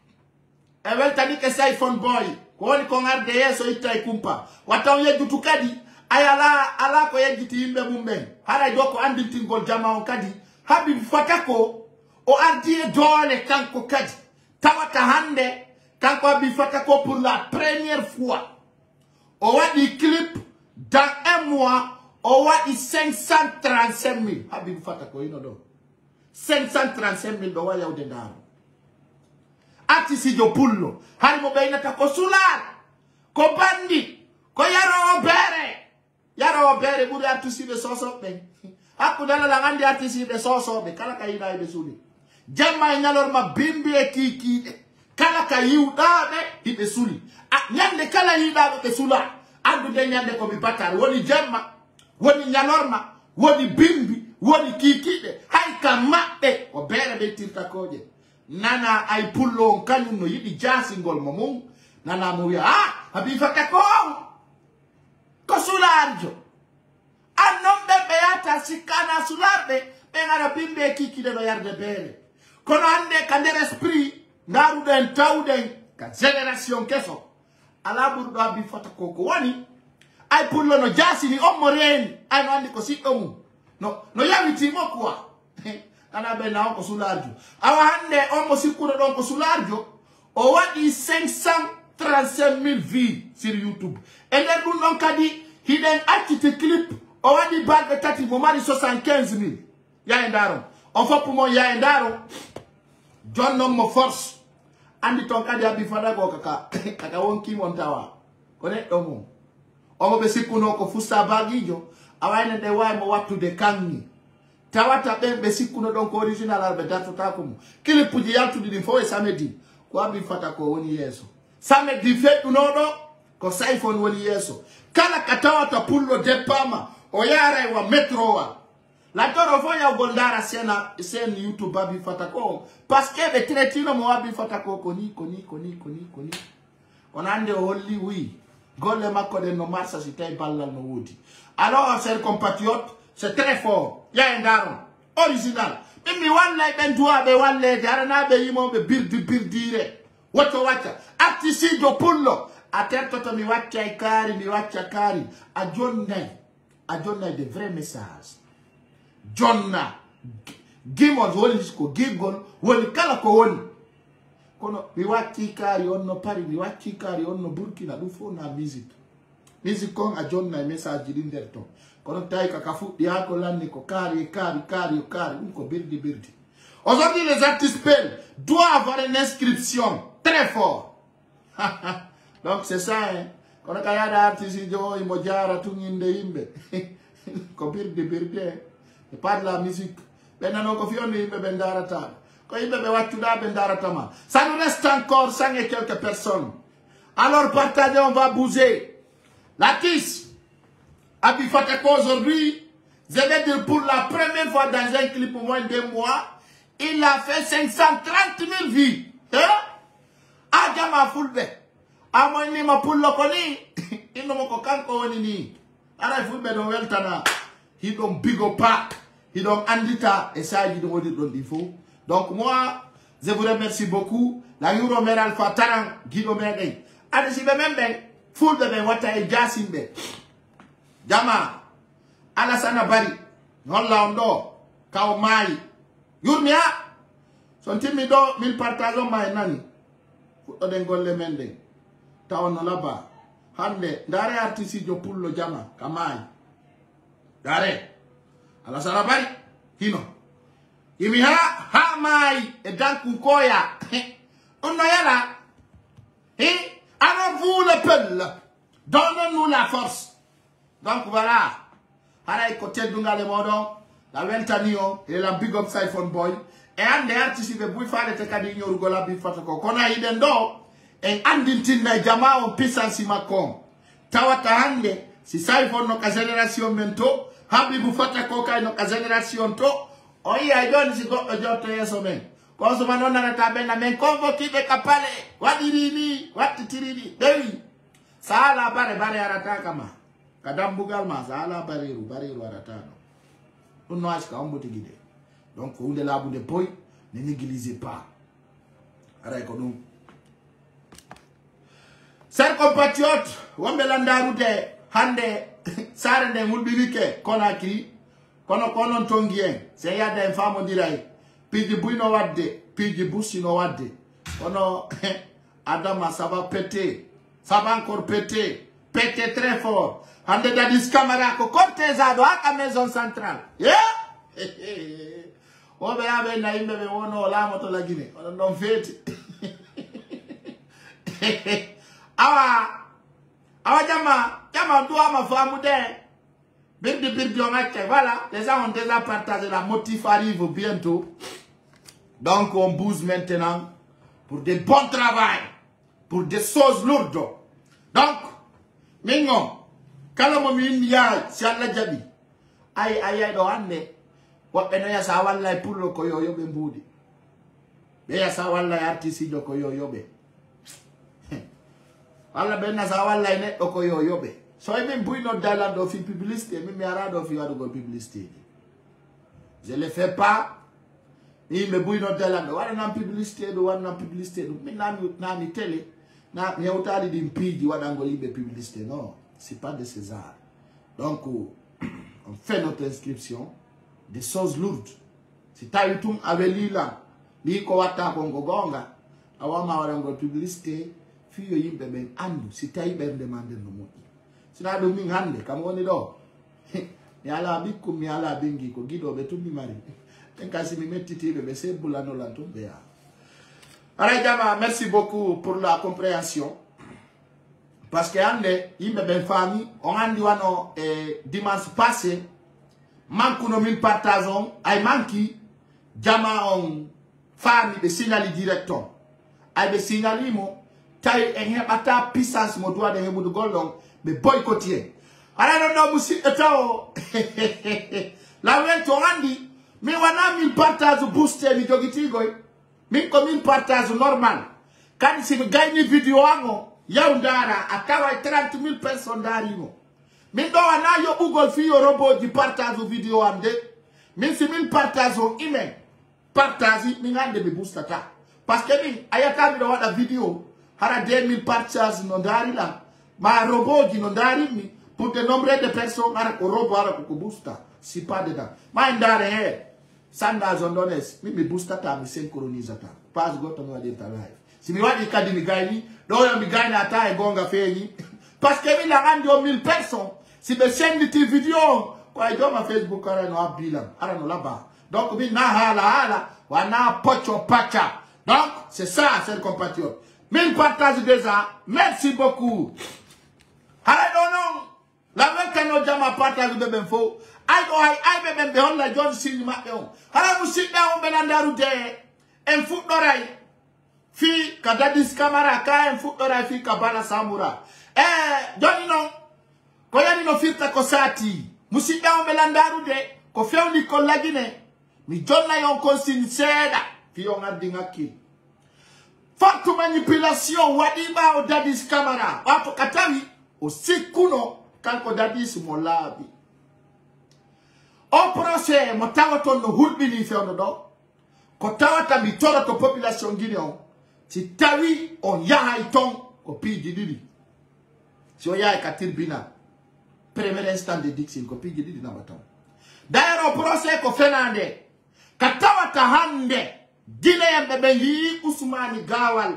e weltani ke say phone boy ko woni ko ngarde yeso ittay kumpa wataw yejjutu kadi ayala ala ko yejjiti yimbe mumben haray do ko andintingol jama on kadi habib fatako o ardi e dole kanko kadi tawata hande kanko habib fatako pour la première fois o wadi clip dans un mois o wadi cinq cent trente-cinq mille habib fatako ino do cinq cent trente-cinq mille do wa yawde ndaro ati si jo pullo hari mo beynata ko sular ko bandi ko yaro bere yaro bere buri artisi be soso be hakku dala la ngandi artisi be soso be kala kay ida be suli jamma nyalor ma bimbi e kiki kala kay yuda be ibe suli nyande kala yida be sula andu de nyande ko bi batar woni jamma woni nyalorma woni bimbi woni kiki de hay ka mabbe ko bere be tirta koje nana ay pullo kanyum no yidi jasingol momum nana mo wiya ah abi fatako ko sularjo annon be be yata sikana sularbe be ngara bimbe kiki de no yarde bere kono ande kande esprit ngaru den tawden ka generation keso ala burdo abi fatako ko woni ay pullo no jasini o moreni ay no andi ko siddo mum no no yawiti mo quoi ana be na ko sularjo awa hande on mo sikkudo don ko sularjo o wadi cinq cent trente-cinq mille vues sur YouTube et le dun don kadi hiden activité clip o wadi balbe tati mo mari soixante-quinze mille ya endaro on faut pour mo ya endaro John no mo force andi ton kadi abi fada go kaka kaka wonki montawa ko ne do mo o mo be sikkuno ko fusta bagijo awayne de way mo wattu de kangi tawata bembe sikuno donc original albe datu takum kile puji yatu di fo e samedi ko abi fata ko woni yeso samedi fetu nodo ko iPhone woni yeso kala katawata pullo de pama o yara wa metro wa la toro fo ya gondara sena sen YouTube abi fata ko parce que be tretino mo abi fata ko koni koni koni koni koni onande holli wi golle makko de no marsa si tay ballal no wodi alors chers compatriotes c'est très fort. Il y a un daron. Original. Mimi wallahi ben duwa be wallahi jarana be yimo be birdi birdire. Wato wacha. Artisi do pullo. Atento to mi wacha ikari mi wacha kari. A jonna. A jonna de vrais messages. Jonna. Gimon woni ko gigol woni kala ko woni. Kono mi wacha ikari onno pari mi wacha ikari onno Burkina du fo na musique. Musique kon a jonna message di nderto. Kono tay kakafu diako lanni ko kari kari kari kari ko birdi birdi. Aujourd'hui les artistes pèlent doivent avoir une inscription très fort. Donc c'est ça hein. Kono kaya da artiste jo imojara tunginde imbe. Ko birdi birdi. Et pas de la musique. Benano ko fioni imbe bendara ta. Ko imbe be watuda bendara tama. Ça nous reste encore cinq et quelques personnes. Alors partagez, on va bouger. La kiss. Abi Fatako aujourd'hui, je vais dire pour la première fois dans un clip au moins deux mois, il a fait cinq cent trente mille vues. Hein? Agama fulbe. Amoni ma pullo koni. Ino mo kokanko woni ni. Ara fulbe do weltana. He don't big up. He don't andita. Et ça, il doit dire il faut. Donc moi, je vous remercie beaucoup. La Euro Mer Alpha Tarang, Guido Mergay. Allez, si même ben. fulɓe ɓe watta e jasimɓe jama Alassane Bari holla on ɗo kaw maayi yurmi ha son timmi ɗo min partage on ma e nani fuɗɗoɗen golle men ɗen tawa no labba hande ndare artiste jo pullo jama ka maayi dare Alassane Bari hino imi ha ha maayi e dankun koya on no yala et alors vous le peuple donnez-nous la force donc voilà haray ko teddungale modon la weltanio e la big up Siphon Boy e ande artiste be buy falete kadi ñorugo la bi fata ko kono yiden do en andintinna jama on puissance makko tawata hande si Siphon no ka génération mento habibu fata ko kay no ka génération to o yiya joni si goddo jotto yeso men ko so manon na ta ben men convoqué be kapale wadiri ni wattiri ni dewi sala bare bare arata kama kadam bugal ma sala bareru bareru arata no on no aska on boti gide donc on de la bude boy ne négligez pas ara ko dum ser compatriote wambe landaru de hande sare de mulbirike Conakry kono kono tongien se yada en famo diray piji buino wadde piji busi no wadde ono Adama ça va péter ça va encore péter péter très fort hande Dadis Camara ko cortesado aka maison centrale yeah obe abe na imbe be wono la moto la Guinée ono non feti awa awa jama jama doit ma famu de birdi birdi on a voilà les gens ont déjà partagé la motif arrive bientôt. Donc on bouge maintenant pour des bons travail, pour des choses lourdes. Donc, mingo, kala min ya si Allah jabi, ay ay do ande, wa eno ya sa walla pour le koyo yobe mbudi. Be ya sa walla artiste jo koyo yobe. Walla benna sa walla ne do koyo yobe. So even buy no dala do fi publicité, mi mi ara do fi wadu go publicité. Je le fais pas. Ni me buy no dala do wala na publicité do wala na publicité do mi na na ni télé na nyawtali di mpiji wada ngo libe publicité non, c'est pas de César. Donc on fait notre inscription des choses lourdes. Si ta yutum aveli la ni ko wata ko ngogonga awama wala ngo publicité fiyo yimbe ben andu si ta yibe demande no mo. Sina do min hande kam woni do mi ala bikku mi ala bengi ko gido be tumbi mari en kasi mi mettiti be se bulano la tumbe ya. Alors jama, merci beaucoup pour la compréhension parce que ande yimbe ben famille on andi wano eh, dimanche passé mankuno min partageons ay manki jama on famille de signali directement ay be signali mo tay en hebata puissance mo doit de hebudu gollon be boycottier ala no no musi etao la wento andi mi wana min partage booster mi jogitigo min ko min partage normal kan si gagni video ango yaw ndara akawa trente mille personnes darimo min do wana yo bugol fi yo robot di partage video ande min si min partage o email partage min ande be boostata parce que min ayata mi do wada video hara deux mille partage no dari la ma robot di no dari mi pour de nombre de personnes ara ko robot ara ko boosta si pas dedans ma ndare he sanda zondones mi mi boostata mi synchronisata pas goto no wadi ta live si mi wadi kadi mi gayni do yo mi gayni ata e gonga feñi parce que mi la ando mille personnes si be send ti video ko ay do ma Facebook ara no abilam ara no laba donc mi na hala hala wana pocho pacha donc c'est ça c'est le compatriote mille partage déjà merci beaucoup I don't know la mec no jama partage be ben fo I do I I be ben be on la John Sini ma be on hala mu sit down be landaru de en fuɗɗoray fi ka Dadis Camara ka en fuɗɗoray fi ka Bala Samura eh joni non ko yani no firta ko sati musidɗa on ɓe landaru de ko fewni ko lagine mi jonna yon consigne seeɗa fi on addi ŋakkil forte manipulation waɗima o Dadis Camara wato ka tawi o sikkuno kanko Dadis mo laaɓi o procès mo tawaton no hulɓini fewno ɗo ko tawata mi toroto population Guinée on si tawi on yahay ton ko piiji ɗiɗi si o yaay ka tribunal premier instant de dixin ko piji didi na batam dairo procès ko fenande ka tawata hande dile yambe be yi Ousmane Gawal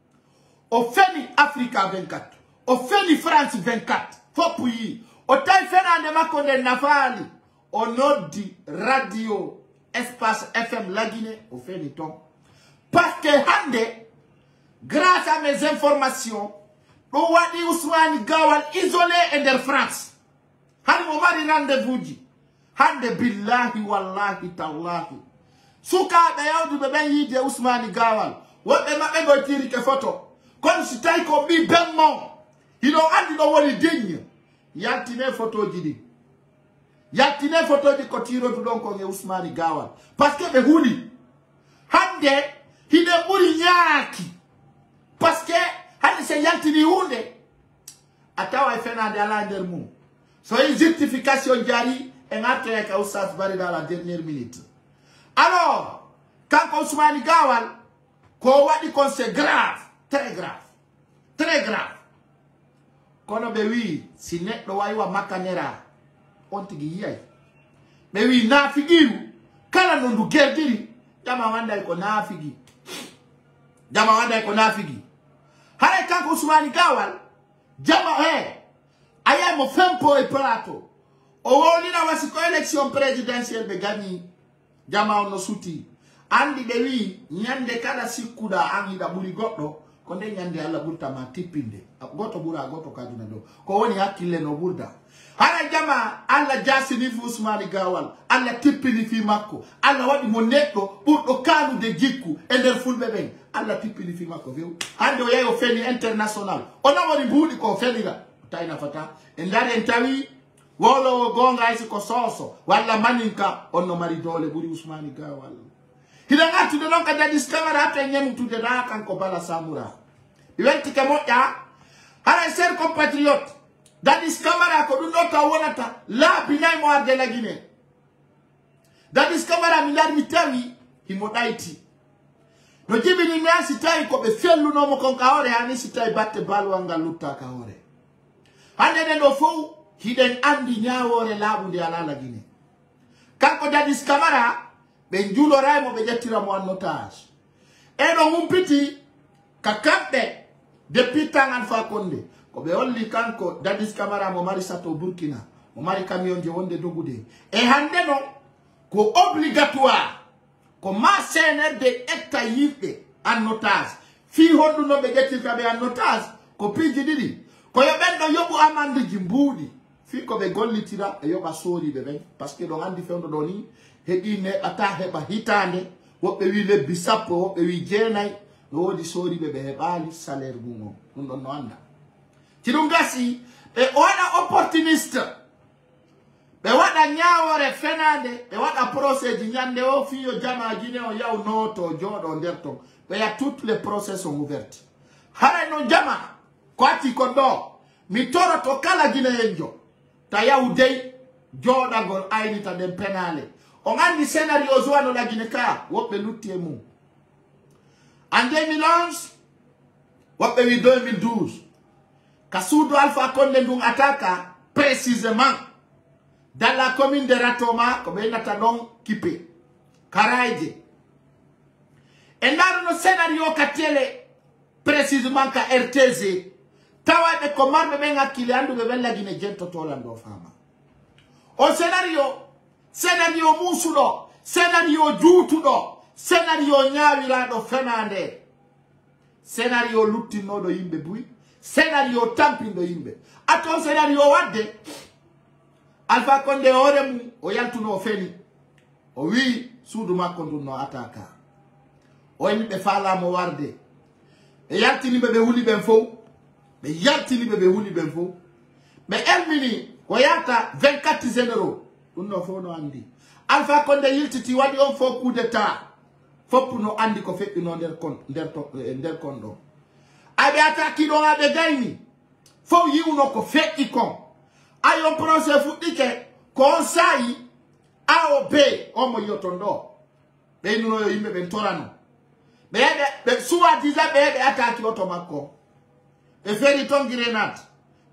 o feni Africa vingt-quatre o feni France vingt-quatre fopu yi o tay fenande makonde nafali o noddi radio espace F M la Guinée o feni ton parce que hande grâce à mes informations o wadi Ousmane Gawal isolé et de France hande mo mari rendez-vous ji hande billahi wallahi tallahi suka be yawdu be ben yide Ousmane Gawal wobe mabbe go tiri ke photo kon si tay ko bi bemmo hino andi no woni digne yantine photo jidi yantine photo di ko tiro du don ko nge Ousmane Gawal parce que be huli hande hide buri nyaaki parce que hande se yantini hunde atawa fenande ala nder mum so une justification jari et ngate ka Oustaz Bari dans la dernière minute. Alors, quand Ousmane Gawal, ko wadi kon c'est grave, très grave, très grave. Kono be wi si net do waywa makanera on tigi yai. Be wi nafigiru kala no ndu gerdiri jama wanda ko nafigi. Jama wanda ko nafigi. Hare kan Ousmane Gawal jama he aya mo fempo e plato. O woni na wasi ko election présidentielle be gani jama on no suti andi be wi nyande kala sikuda anida buri goddo ko de nyande alla burta ma tipinde goto bura goto kaduna do ko woni hakkille no burda hara jama alla jasini fu Ousmane Gawal alla tippini fi makko alla wadi mo neddo burdo kanu de jikku e der fulbe ben alla tippini fi makko vew hande o yayo feni international ona woni budi ko fenira tayna fata e ndare tawi wolo gonga isi ko soso wala maninka onno mari dole buri Ousmane Gawal hida ngati do nonka da discover ata nyemu tude da kan ko bala samura iwenti ke moja hara ser compatriote da discover ko du nota wonata la binay mo arde la Guinée da discover mi dar mi tawi himo daiti no jibini mi asitai ko be fellu no mo kon ka ore ani sitai batte balwa ngalutta ka ore hande den do fo hiden andi nyawore labude ala la Guinée kanko Dadis Camara be njulo raymo be jettira mo en otage e do mumpiti ka kambe depuis tangan fa konde ko be holli kanko Dadis Camara mo mari sato Burkina mo mari camion je wonde dogude e hande no ko obligatoire ko ma C N R de etta yibbe en otage fi hondu no be jettira be en otage ko piji didi ko yo bendo yobu amande jimbudi fi ko be gollitira e yoba sori be ben parce que do andi fewdo do ni hedi ne ata heba hitande wobbe wi lebbi sappo wobbe wi jeenay no wodi sori be be hebali salaire gumo dum don no anda ci dum gasi e wada opportuniste be wada nyaawore fenande be wada procès di nyande o fi yo jama Guinée o yaw noto jodo nderto be ya toutes les procès sont ouverts hara no jama ko ati ko do mi toro to kala Guinée enjo ta yaudei joda gol aynita den penale on andi scénario zoano la Guinée ka wobe lutiemu en deux mille onze wobe wi deux mille douze Kasudo Alpha Condé ndung attaque précisément dans la commune de Ratoma comme il nata non kipé Karaïdje et là no scénario katele précisément ka R T Z tawa de commande be ngakile andu be la Guinée jento tolando fama o scénario scénario musudo scénario juutudo scénario nyaawira do fenande scénario luttino do yimbe buy scénario tampindo yimbe ato scénario wadde Alpha Condé oremu o yaltuno feni o wi suudu makko ndunno ataka o yimbe fala mo warde e yaltini be be huli ben fo be yaltini be be huli ben fo be elmini ko yata vingt-quatre généraux unno fo no andi Alpha Condé yiltiti wadi on fo coup d'état fop no andi ko febbi no der kon der to der kondo abe ataki do abe gayni fo yiwno ko febbi kon ayon procès fuɗɗike ko sayi A o B o mo yotondo be nuno yo yimbe ben torano be be be suwa diza be be ataki oto makko e feri ton grenade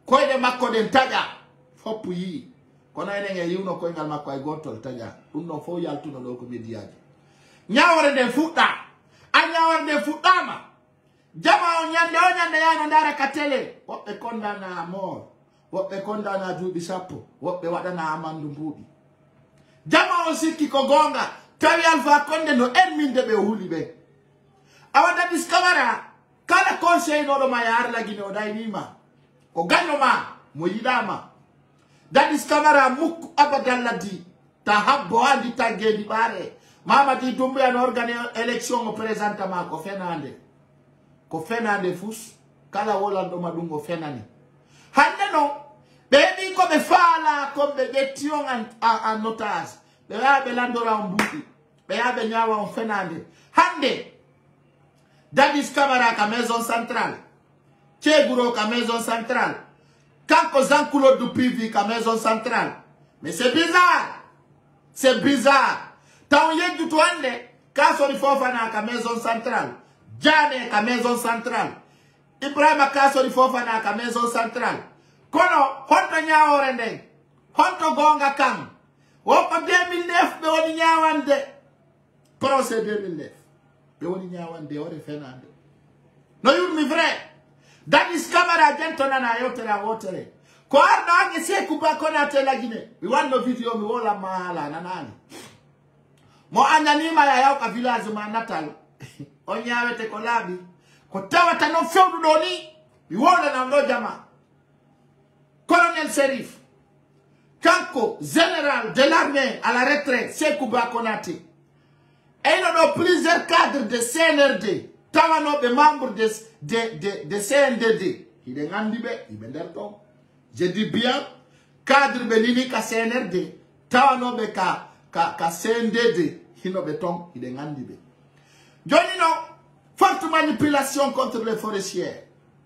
koyde makko den taƴa foppu yi kono enen e yiwno koyngal makko ay gottol taƴa ɗum ɗon fof yaltuno ɗo ko mediaji ñawore nden fuɗɗa a ñawore nden fuɗɗama jama o ñande o ñande yano ndara ka télé woɓɓe condana mort woɓɓe condana duuɓi sappo woɓɓe waɗana amandu mbuuɓi jama o sikki ko gonga tawi Alpha Condé no enninde ɓe huuli ɓe awa Dadis Camara kala conseil noɗo ma yarlagine o daynima ko gaño ma mo yiɗama Dadis Camara mukku abadalladi ta habbo andi taggedi ɓaare Mamadi Doumbouya no organi élection o présenta ma ko fenande ko fenande fus kala wolanɗoma ɗum o fenani hande no ɓe heɓi koɓe faala koɓe ƴetti on en otage ɓe yaha ɓe landora on mbuuɗi ɓe yaha ɓe ñawa on fenande hande Dadis Camara ka maison centrale Thieguro ka maison centrale kanko Jean-Claude du P V ka maison centrale mais c'est bizarre c'est bizarre taw yejjutu hande Kassory Fofana ka maison centrale Diané ka maison centrale Ibrahima Kassory Fofana ka maison centrale kono honto ñawore nden honto gonga kam woko deux mille neuf ɓe woni ñawande procès deux mille neuf ɓe woni ñawande ore fenande no yurmi vrai Dadis Camara jentonana yewtere a wotere ko arno ange Sékou Ba Konaté lagine mi wanno vidéo mi wolanma haala nanani mo andanima ya yawka village ma natal o ñawete ko laaɓi ko tawata no fewɗu ɗo ni mi wolanam ɗo jama colonel Serif kanko général de l'armée à la retraite Sékou Ba Konaté eyno ɗo plusieurs cadres de C N R D tawanoɓe membre de, de, de, de C N D D hiɗe gandi ɓe hiɓe nder ɗon je dis bien cadre ɓe nini ka C N R D tawanoɓe ka, ka, ka C N D D hinoɓe ton hiɗe gandi ɓe joni no forte manipulation contre les forestiers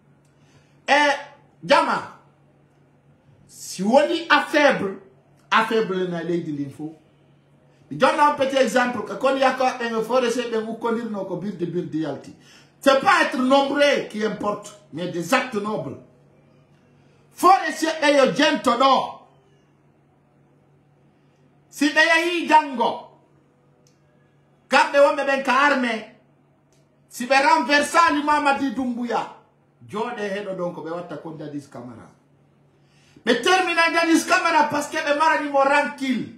e jama si woni affaible affaible na leydi ndin fof mi jonna un petit exemple que kon yakko ɓen forestier ɓen ukkodirno ko birde birde yalti c'est pas être nombreux qui importe mais des actes nobles forestier ɓe yo jento ɗo si ɓe yahi janngo kamɓe wonɓe ɓen ka armée si ɓe renversali Mamadi Doumbouya jooɗe heɗo ɗon ko ɓe watta kon Dadis Camara ɓe termina Dadis Camara parce que ɓe maranimo rankil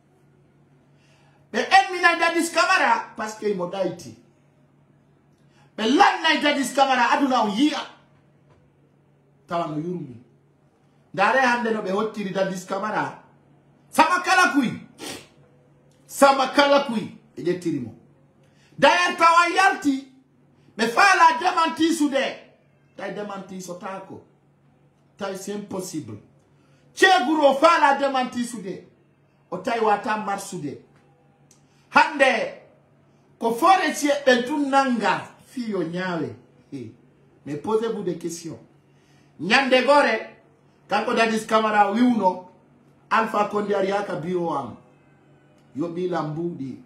ɓe emmina Dadis Camara parce que imo ɗayti ɓe lannay Dadis Camara aduna o yi'a tawa no yurmi ndare hande no ɓe hottiri Dadis Camara sama kala kuy sama kala kuy ɓe ƴettirimo d'ailleurs tawa yalti ɓe faala démenti sude tawi démenti sotako tawi c'est impossible Thieguro faala démenti sude o tawi wata marsude hande ko forestier ɓen tun nanga fiyo ñaawe mais posez-vous des questions ñande gore kanko Dadis Camara wiwno Alpha Condé ari yaka bureau am yoɓilam mbuuɗi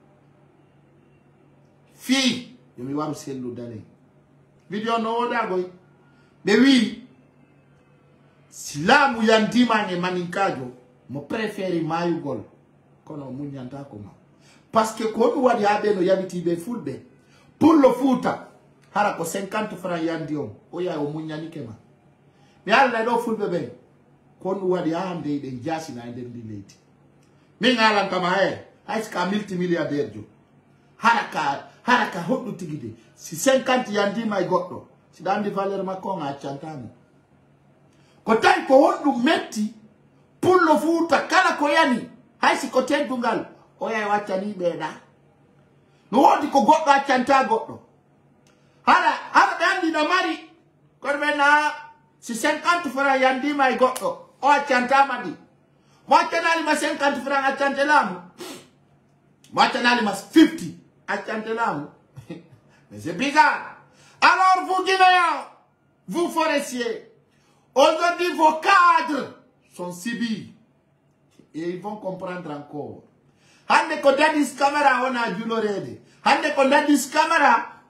fi yomi waru selludane vidéo no wodagoy ɓe wi si laamu yandimane maninkajo mo préféri mayugol kono muñantako ma parce que ko ɗum waɗi ha ɓe no yabitiɓe fulɓe pour le Fouta hara ko cinquante francs yandi on o yaha o muñanike ma mi haalana ɗo fulɓe ɓen ko ɗum waɗi ha hande ɗen jasina e nder ndi leydi min halan kama he hayso ka multimilliardaire jo hara ka hara ka hoɗɗu tigi de si cinquante yandima e goɗɗo siɗa andi valeur makko on a accantamo ko tawi ko honɗum metti pour le Fouta kala ko yani haysi ko teddungal o yaha waccani ɓeeɗa no wodi ko goɗɗo accanta goɗɗo hara hara ɓe andi no mari kono ɓe na si cinquante francs yandima e goɗɗo o accantama ɗi mo accanalima cinquante francs accante laamu mo accanalima fifty accante laamu mais c'est bizarre. Alors vous Guinéens, vous forestiers, aujourd'hui vos cadres sont subis et ils vont comprendre encore. Hande ko Dadis Camara on a julorede. Hande ko Dadis Camara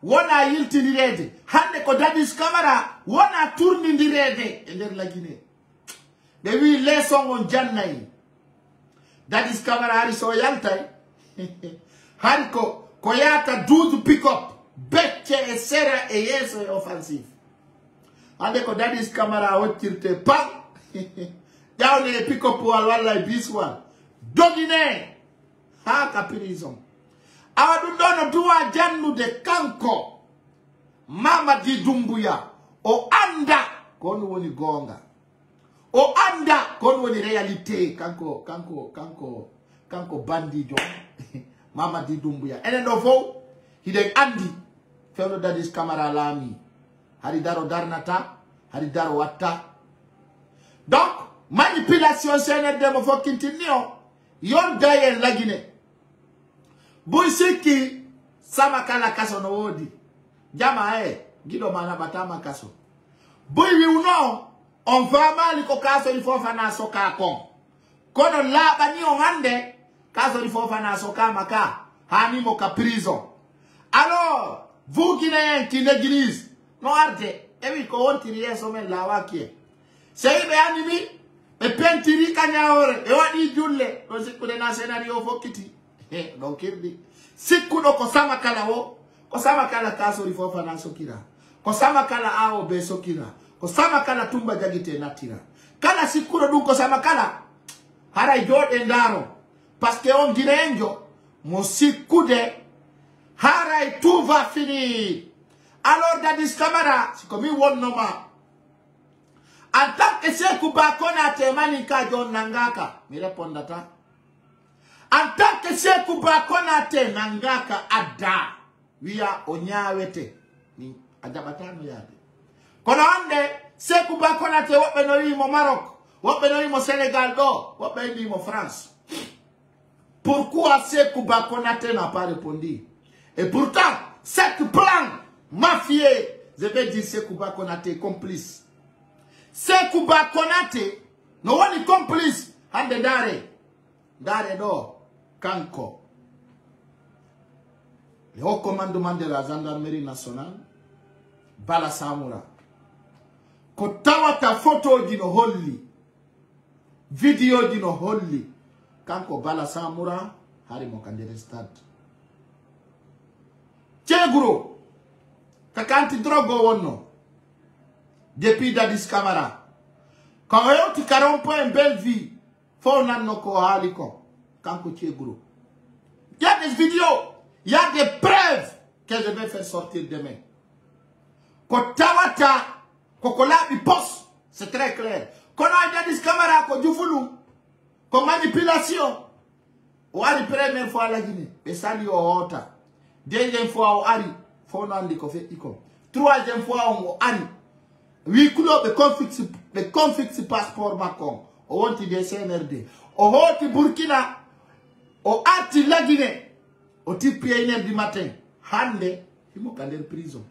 wona yiltindirede hande ko Dadis Camara wona tournindirede e nder la Guinée ɓe wi leçon on jannayi Dadis Camara hari so yaltay hari ko ko yata douze pick-up becce e sera e yeso e offensive hande ko Dadis Camara wottirte pam ƴawne e pick-up wal walla e bis wal dogine ha ka prison awa ɗum ɗo no duwa jannude kanko Mamadi Doumbouya o anda kon woni gonga o anda kon woni réalité kanko kanko kanko kanko bandijo Mamadi Doumbouya enen ɗo fof hiɗen andi fewno Dadis Camara laami hari daro darnata hari daro watta donc manipulation C N R D mo fokkintinni o yon dayen la Guinée buy sikki sama kala kaso no wodi jama e gido mana batama kaso buy wiwno on famali ko kaso il faut fana soka kon kono laba ni on hande kaso il faut fana soka maka hani mo ka prison alors vous Guinéens qui négligez no arde e wi ko wontiri yeso men lawa kie sey be animi e pentiri kanyaore e wadi julle do sikkude na scénario fokkiti eh donc kirdi sikkudo ko sama kala wo ko sama kala kaso ri fofa na sokira ko sama kala awo be sokira ko sama kala tumba jagite natira kala sikkudo dum ko sama kala hara jode ndaro parce que on Guinéenjo mo sikkude hara tout va finir alors Dadis Camara si comme wonno ma en tant que Sékou Konaté manika John Nangaka mi répondata en tant que Sékou Konaté Nangaka adda wiya o nyawete ni ajabatano yade kono ande Sékou Konaté wobbe no wi mo Maroc wobbe no wi mo Sénégal do wobbe ndi mo France pourquoi Sékou Konaté n'a pas répondu et pourtant cette plan mafieux je vais dire Sékou Konaté complice Sékou Konaté no woni complice hande dare dare do kanko le haut commandement de la gendarmerie nationale Bala Samura ko tawata photo dino holli video dino holli kanko Bala Samura hari mo kandere stade Tchegro kakanti drogo wonno depuis Dadis Camara quand on ti quarante points belle vie faut nanno ko haliko kanko Tchegro il y a des vidéos il y a des preuves que je vais faire sortir demain ko tawata ko ko labi poste c'est très clair kono Dadis Camara ko jufulu ko manipulation o ari première fois la Guinée be sali o hota deuxième fois o ari fo nandi ko fe iko troisième fois o ari oui kulo be confix be confix passeport makon o wonti de C N R D o hoti Burkina o arti la Guinée o tipi une heure du matin hande imo kandel prison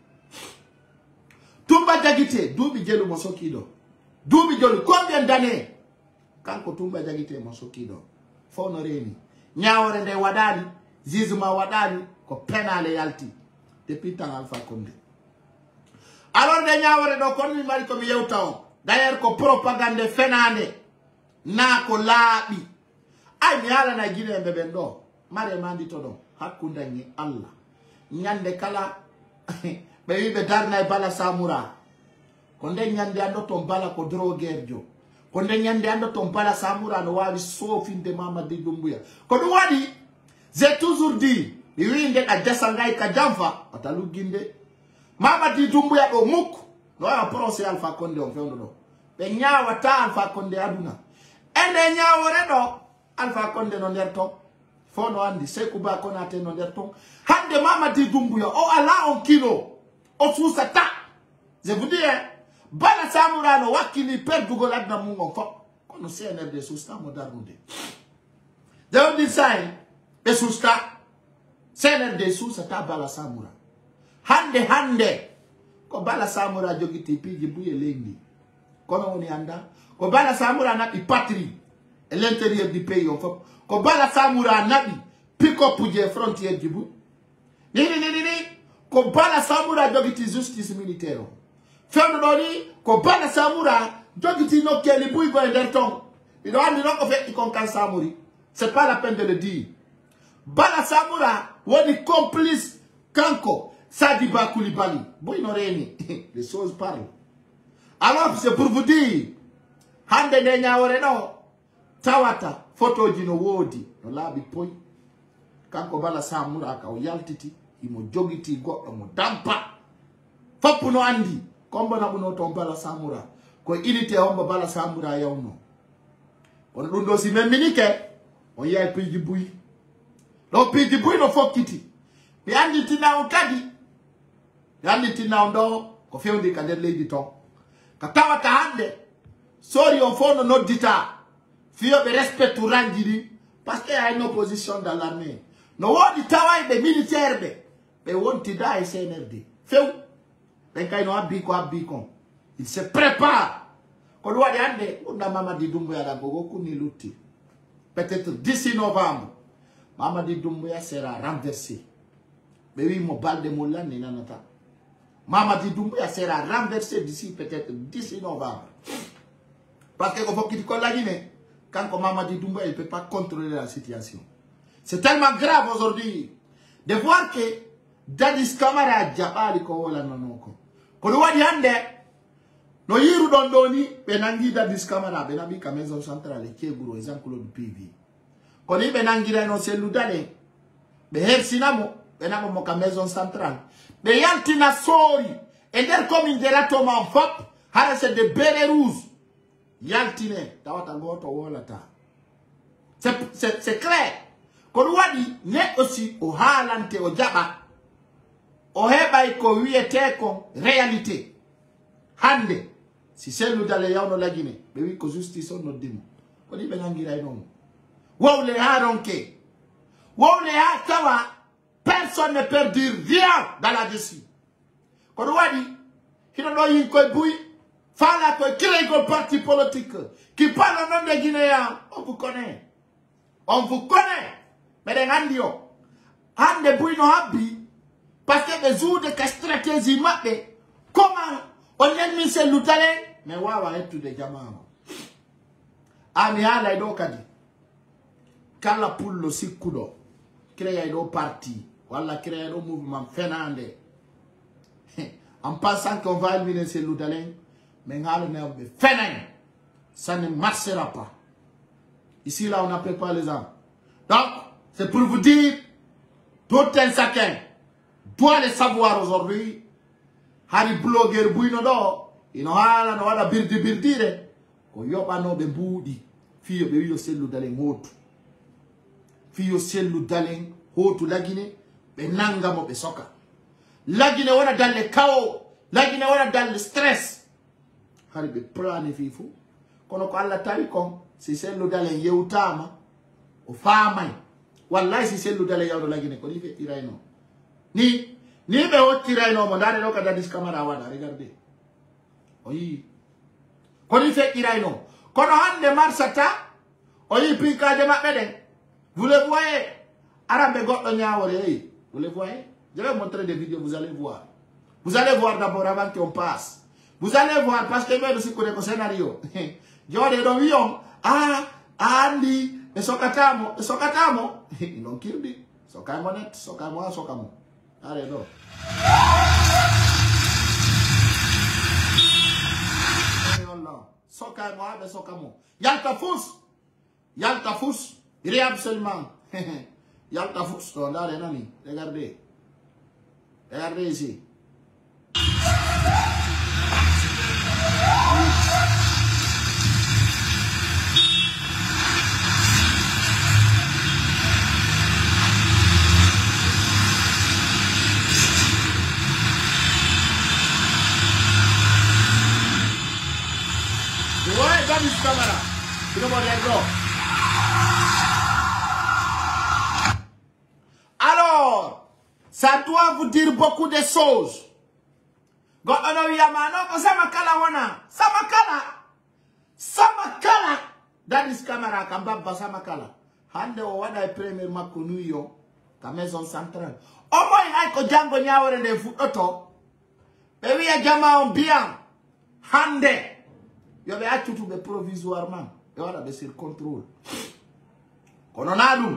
Tumba Jagite dubi jelu mosokido dubi jelu combien d'années kanko Tumba Jagite mosokido fono reni nyaawore nde wadani jugement wadani ko penale yalti depuis temps Alpha Condé alors de nyaawore do kon mi mari ko mi yewta on d'ailleurs ko propagande fenande na ko laabi ay mi ala na Guinée be ben do mare mandi to do hakunda ni Allah nyande kala be wibe darna e Bala Samura ko nde nyande ando to Bala ko droguer jo ko nde nyande ando to Bala Samura no wawi sofinde Mamadi Doumbouya ko dum wadi j'ai toujours dit mi winde a jasangay ka jamfa ataluginde Mamadi Doumbouya do muk no ya procès Alpha Condé on fewndo do be nyaawa ta Alpha Condé aduna ende nyaawore do Alpha Condé no nder to fono andi Sékou Konaté no nder to hande Mamadi Doumbouya o ala on kilo o susata je vous dis hein, Bala Samura no wakili perdugo ladna mungo fo kono C N R D susta mo darnude je vous dis ça hein, be susta C N R D susata Bala Samura hande hande ko Bala Samura jogiti piji buye lendi kono woni anda ko Bala Samura na patrie et l'intérieur du pays on fait ko Bala Samura nabi pick up je frontière Djibouti ni ni ni ni ko bala samura jogiti justice militaire fewno doni ko bala samura jogiti no keli buy go nder ton il andi non ko fe kon kan samuri c'est pas la peine de le dire bala samura woni complice kanko Sadiba Koulibaly boy no reni les choses parlent alors c'est pour vous dire hande ne nyaawore no tawata photo ji no wodi no laabi poy kanko bala samura ka o yaltiti imo jogiti goddo mo dampa foppu no andi kombo na buno ton bala samura ko ilite ombo bala samura yawno on dum do si memminike on yai piji buyi no piji buyi no fokkiti mi andi tinaw kadi mi andi tinaw ndo ko fewndi ka der leydi ton ka tawata hande sori on fono noddita fiyo be respectu rangi di parce que y a une opposition dans l'armée no wodi tawai be militaire be be wonti da e C N R D few ben kay no abbi ko abbi kon il se prépare ko wadi hande unda Mamadi Doumbouya da gogo kuni lutti peut-être d'ici novembre Mamadi Doumbouya sera renversé mais oui mo balde mo lanni nanata Mamadi Doumbouya sera renversé d'ici peut-être d'ici novembre parce que faut qu'il colle la Guinée quand Mamadi Doumbouya il peut pas contrôler la situation c'est tellement grave aujourd'hui de voir que Dadis Camara jabali ko wala nonoko ko wadi hande no yiru don doni be nangi Dadis Camara be nabi ka maison centrale ke guro exemple du P V ko ni be nangi no selu dale be hersinamo be namo mo ka maison centrale be yantina sori e der commune de la toma fop hala c'est de Bélérouge yaltine tawata goto wala ta c'est c'est c'est clair ko wadi ne aussi o halante o jaba o hebay ko wiete ko réalité hande si selu dale yawno lagine be wi ko justice on noddimo ko di be nangira non wawle ha ronke wawle ha tawa personne ne peut dire rien dans la dessus ko wadi hino no yin ko buy fala ko créer un parti politique qui parle au nom des Guinéens on vous connaît on vous connaît mais les randio hande buy no habbi parce que les jours de stratégie mappe comment on y mis ce loutale mais wawa etu de jamaa ami ala do kadi kala pullo sikudo créer do parti wala créer do mouvement fenande en pensant qu'on va éliminer ce loutale mais ngalo ne fenane ça ne marchera pas ici là on n'appelle pas les gens donc c'est pour vous dire tout un chacun doit le savoir aujourd'hui. Hari blogger buino do ino hala no wada birdi birdire ko yoba no be mbudi fiyo be wiyo sellu dalen hotu fiyo sellu dalen hotu lagine be nanga mo be soka lagine wona dalle kawo lagine wona dalle stress hari be plani fifu kono ko alla tawi kon si sellu dalen yewtama o famay wallahi si sellu dalen yawdo lagine ko ni fe tirayno ni ni be o tirayno mo dare do ka Dadis Camara wada regardez oyi ko ni fe tirayno kono hande marsata oyi pika de mabbe den vous le voyez arabe goddo nyaawore hey vous le voyez je vais montrer des vidéos vous allez voir vous allez voir d'abord avant qu'on passe vous allez voir parce que même si connaît ko scénario jode do wion ah andi e sokatamo e sokatamo non kirdi sokamo net sokamo sokamo allez do sokamo abe sokamo yalta fous yalta fous il est absolument yalta fous to ndare nani regardez regardez ici Dadis Camara, alors, ça doit vous dire beaucoup de choses. Gotono yamano ko sama kala wana, sama kala, sama kala. Dadis Camara kambaba sama kala. Hande o wada premier makunu yo, ka maison centrale o moy hay ko jango nyaawore nde fuddoto be wiya jama on bien hande yo be accutu be provisoirement be wada be sur contrôle kono na dum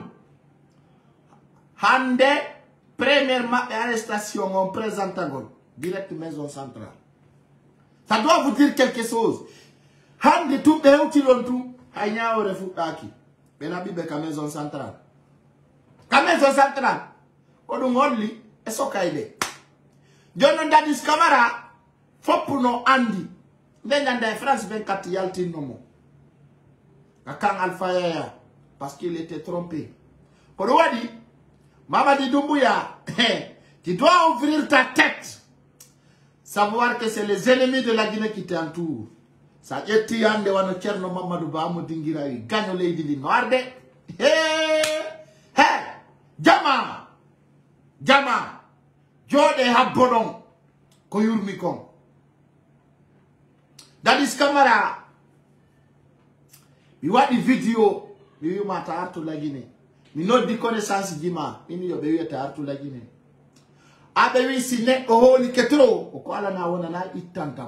hande première arrestation on présente angol direct maison centrale. Ça doit vous dire quelque chose. Hande tout be hewti lon tout hay nyaawore fuddaki be nabi be ka maison centrale. Ka maison centrale o dum holli e sokayde jonno Dadis Camara foppuno andi nde nyanda France vingt-quatre yaltinno mo ka kan Alpha Yaya parce qu'il était trompé. Pour wadi Mamadi Doumbouya, tu dois ouvrir ta tête. Savoir que c'est les ennemis de la Guinée qui t'entourent. Ça est tiande wano Tcherno Mamadou Ba mo dingira wi gagno leydi di noarde. Hey! Hey! Jama! Jama! Jode habbonon ko yurmi kon. Dadis Camara mi wadi video mi wi mata artu la Guinée. Mi noddi connaissance jima ini yo be wiyata artu la Guinée. Abe wi si ne o holi ketro o ko ala na wona na ittantam.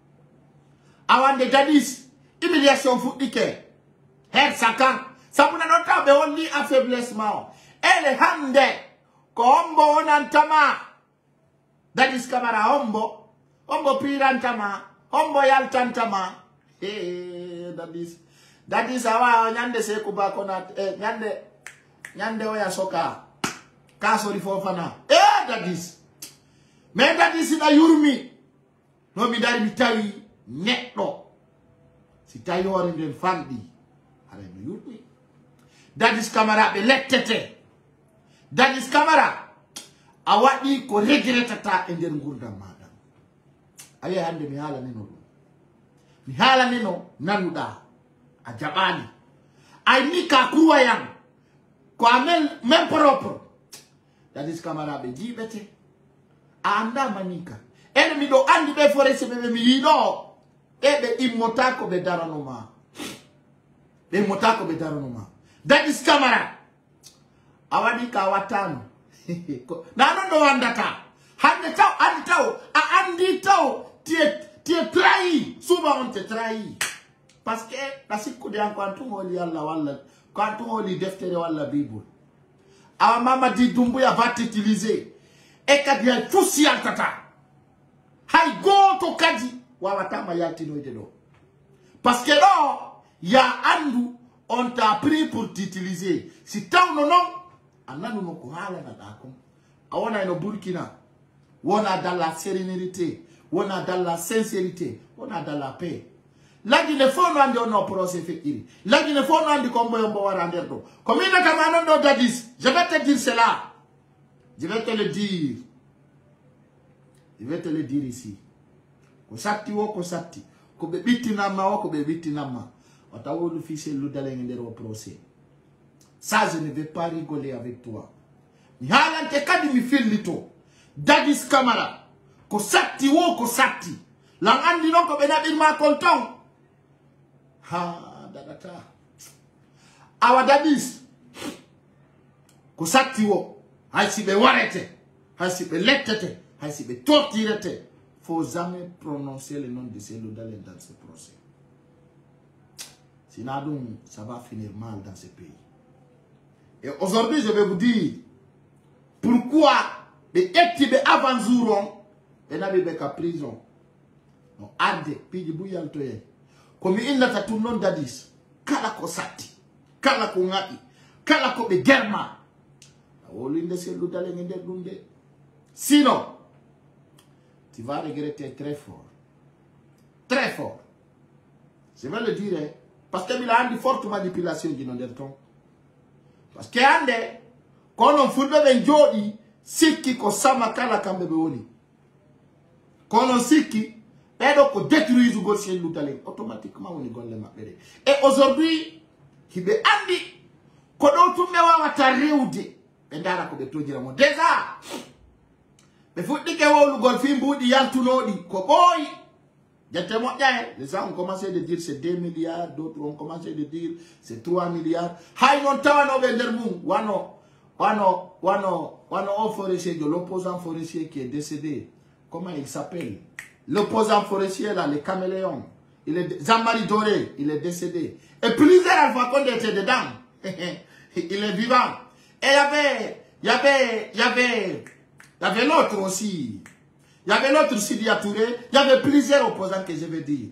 Awande Dadis humiliation fuddike. Her sakan sabuna no tabe wonni affaiblissement. Ele hande ko ombo onantama. Dadis Camara ombo ombo pirantama ombo yaltantama. Eh Dadis Dadis awa nyande se kuba kona eh nyande nyande oya soka kaso di fofana eh Dadis me Dadis na yurmi no mi dari mi tawi netto si tawi hore nden fandi ala no yurmi. Dadis Camara be lettete. Dadis Camara a wadi ko regretata e nder gurdam madam. Ayi hande mi hala nino dum mi hala nino nanuda a jabani ay ni ka kuwa yang ko amel même propre. Dadis Camara be jibete anda manika en mi do andi be forese be mi yido e be immotako be daranoma be motako be daranoma. Dadis Camara awadi ka watano na no do andata hande taw andi taw a andi taw tie tie trahi souvent on te trahi parce que la sikkude an ko holi Allah walla ko holi deftere walla bible awa Mamadi Doumbouya va t'utiliser e kadi ay fusi altata hay goto kadi wawatama yaltinoyde do parce que là ya andu on t'a pris pour t'utiliser si taw non non ananu no ko hala na dakom awona no Burkina wona dans la sérénité wona dans la sincérité wona dans la paix. La Guinée faut no andi ono procès fekiri. La Guinée faut no andi kombo yombo wara nderdo. Comme il kama non Dadis, je vais te dire cela. Je vais te le dire. Je vais te le dire ici. Ko satti wo ko satti. Ko be bitinama wo ko be bitinama. Otawolu fils lu daleng ndero procès. Ça je ne vais pas rigoler avec toi. Mi halante kadi mi fillito. Dadis Camara ko satti wo ko satti. Lang andi non ko be nabi ma konton. Ha dadata awa Dadis ko satti wo hay si be warete hay si be lettete hay si be tortirete faut jamais prononcer le nom de ces Loudalé dans ce procès, sinon ça va finir mal dans ce pays. Et aujourd'hui je vais vous dire pourquoi les équipes avant Zouron et n'a pas prison non arde piji buyaltoye comme il n'a pas non Dadis kala ko sati kala ko ngati kala ko be germa wolinde se Loudalé ngende dunde sinon tu vas regretter très fort très fort je vais le dire hein? Parce que il a une forte manipulation du nom del ton parce que ande kono fulbe ben jodi sikki ko sama kala kambe be woni kono sikki edo ko détruire du gosse Loudalé automatiquement on golle mabere. Et aujourd'hui hibe andi ko do tumbe wawa tarewde be ndara ko be tojira mo déjà be fuddi ke wolu gol fi mbudi yaltunodi ko boy jette mo jaay les gens ont commencé de dire c'est deux milliards, d'autres ont commencé de dire c'est trois milliards. Hay non tawano be nder mum wano Wano, wano, wano au forestier, l'opposant forestier qui est décédé. Comment il s'appelle? L'opposant forestier là, le caméléon. Il est, Jean-Marie Doré, il est décédé. Et plusieurs Alpha Condé étaient dedans. Il est vivant. Et il y avait, il y avait, il y avait, il y avait l'autre aussi. Il y avait l'autre Sidia Touré. Il y avait plusieurs opposants que je vais dire.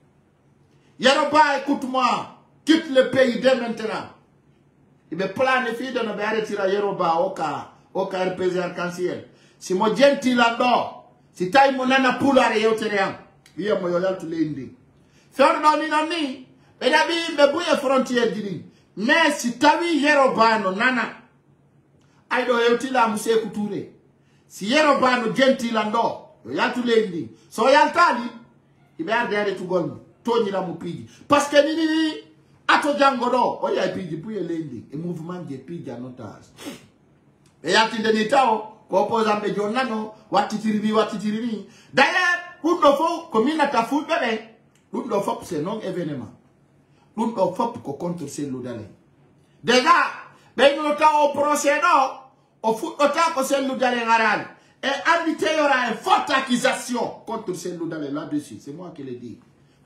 Yaroba, écoute-moi. Quitte le pays dès maintenant. Il me planifie de ne pas arrêter à Yaroba au cas, au cas R P G arc-en-ciel. Si mon gentil là-bas, si taille mon nana poulare et au terrain, il y a mon yolal tous les indies. Faire dans l'inami, mais d'abi, me bouille frontière d'ini. Mais si tawi Yaroba no nana, aïdo yotila mousse couture. Si Yaroba no gentil là-bas, yal tous les indies. So yal tali, il va arrêter tout gomme. Tony la mupigi. Parce que ni ni ato jangodo oya pigi puye lendi e mouvement de pigi en otage. Et yati de nitao ko posa me jonano watitiribi watitiribi. D'ailleurs, nous devons comme il a ta foot bébé. Nous devons c'est non événement. Nous devons ko contre ces loudale. Déjà, ben nous ta au procès non au foot ota ko c'est loudale ngaral. Et arbitre y aura une forte accusation contre ces loudale là-dessus. C'est moi qui le dis.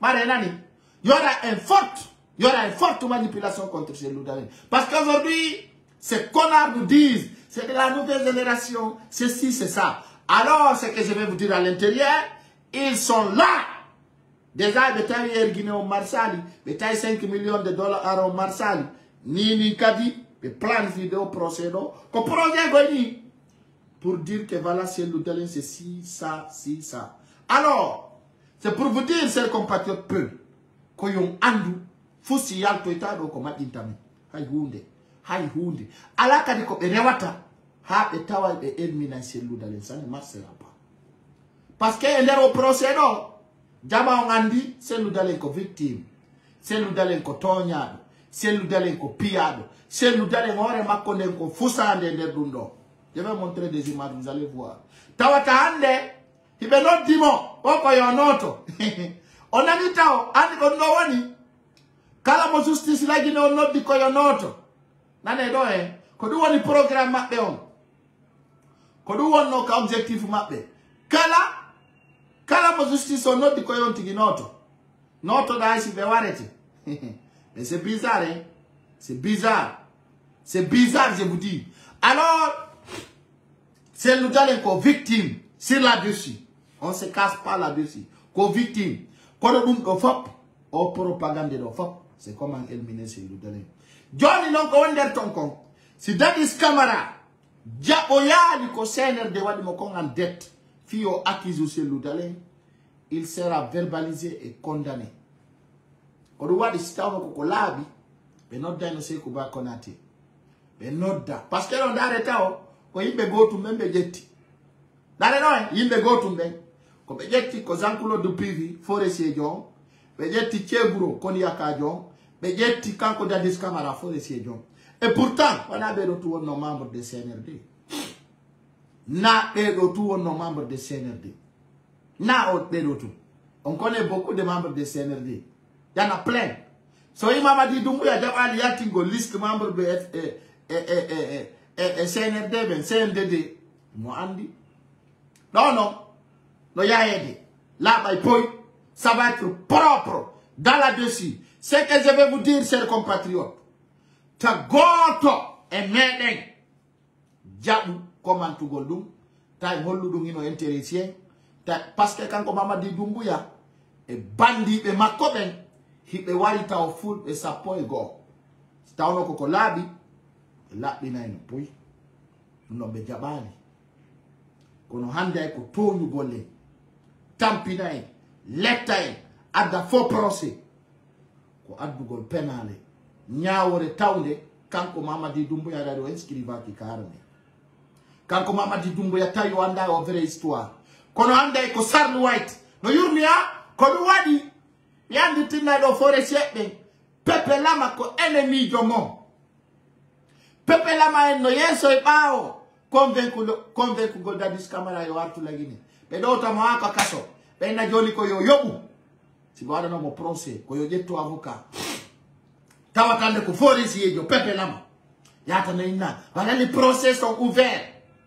Il y aura une forte, il y aura une forte manipulation contre ces Loudalais. Parce qu'aujourd'hui, ces connards nous disent, c'est de la nouvelle génération, ceci, c'est ça. Alors, ce que je vais vous dire à l'intérieur, ils sont là. Déjà, ils ont Guinée au Marsali, ils ont cinq millions de dollars au Marsali, ni ni kadi, ils planifient au procès, qu'on projet pour dire que voilà, ces Loudalais, c'est ci, ça, ci, ça. Alors, c'est pour vous dire, chers compatriotes, peu, que yon andu, fusi yal to itado ko madintami, hay hunde, hay hunde. Ala kadi ko be rewata, ha be tawa be elimina selu dalen sane marsera pa. Parce que l'ero procédo, jama on andi, selu dalen ko victime, selu dalen ko tonyado, selu dalen ko piado, selu dalen ore makone ko fusande nder dundo. Je vais montrer des images, vous allez voir. Tawata hande, il be not dimo, oko yonoto. On a dit tao, andi ko no wani. Kala mo justice la gine on not di ko yonoto. Nane do eh, ko du woni programme mabbe on. Ko du wonno ka objectif mabbe. Kala kala mo justice on not di ko yonti ginoto. Noto da si be warete. Mais c'est bizarre hein. C'est bizarre. C'est bizarre je vous dis. Alors c'est nous allons ko victime sur là-dessus. On se casse pas là-dessus. Ko victime. Ko do dum ko fop o propagande do fop. C'est comment éliminer ces loudalais. Johnny non ko wonder tonkon. Si Dadis Camara Diaboya ko sener de wadi mo kon en dette. Fio accuse ces loudalais. Il sera verbalisé et condamné. Ko do wadi stawo ko ko labi be nodda no se ko ba konati. Be nodda parce que on dareta o ko yimbe go to membe jetti. Dale no yimbe go to membe ko be jetti ko zankulo du pivi forestier jon be jetti cheburo koni yakajon be jetti kanko Dadis Camara forestier jon et pourtant on a be do tout nos membres de C N R D na be do tout nos membres de C N R D na o be do tout on connaît beaucoup de membres de C N R D il y en a plein so il m'a dit Doumbouya jabali yatingo liste membres de F et et et et C N R D ben C N D D mo andi non non no ya aidé. Là, ça va être propre dans là-dessus. Ce que je vais vous dire, chers compatriotes, ta goto et meden, jabu comment tu goldum, ta holudum ino intéressé, parce que quand on dit Doumbouya, et bandi et makoben, il wari ta au full et sa poe go. Ta ono koko labi, labi na ino poi, no be jabali. Kono hande ko tonu golle. Tampinay, letay, adda faux procès. Ko addugol penale. Nyawore tawde, kanko Mamadi Doumbouya radio inscriva ki karne. Kanko Mamadi Doumbouya tayo anda o vraie histoire. Kono anda ko Sarl White. No yurmiya, kono wadi. Yandi tinna do forestier ben. Pepe lama ko ennemi jomo. Pepe lama en no yeso e bao. Convaincre convaincre go Dadis Camara yo artu la Guinée. Be do ta ma ka kaso. Be na joli ko yo yobu. Si wada no mo procès ko yo jetto avocat. Tawatande ko forestier jo Pepe lama. Voilà, les procès sont ouverts.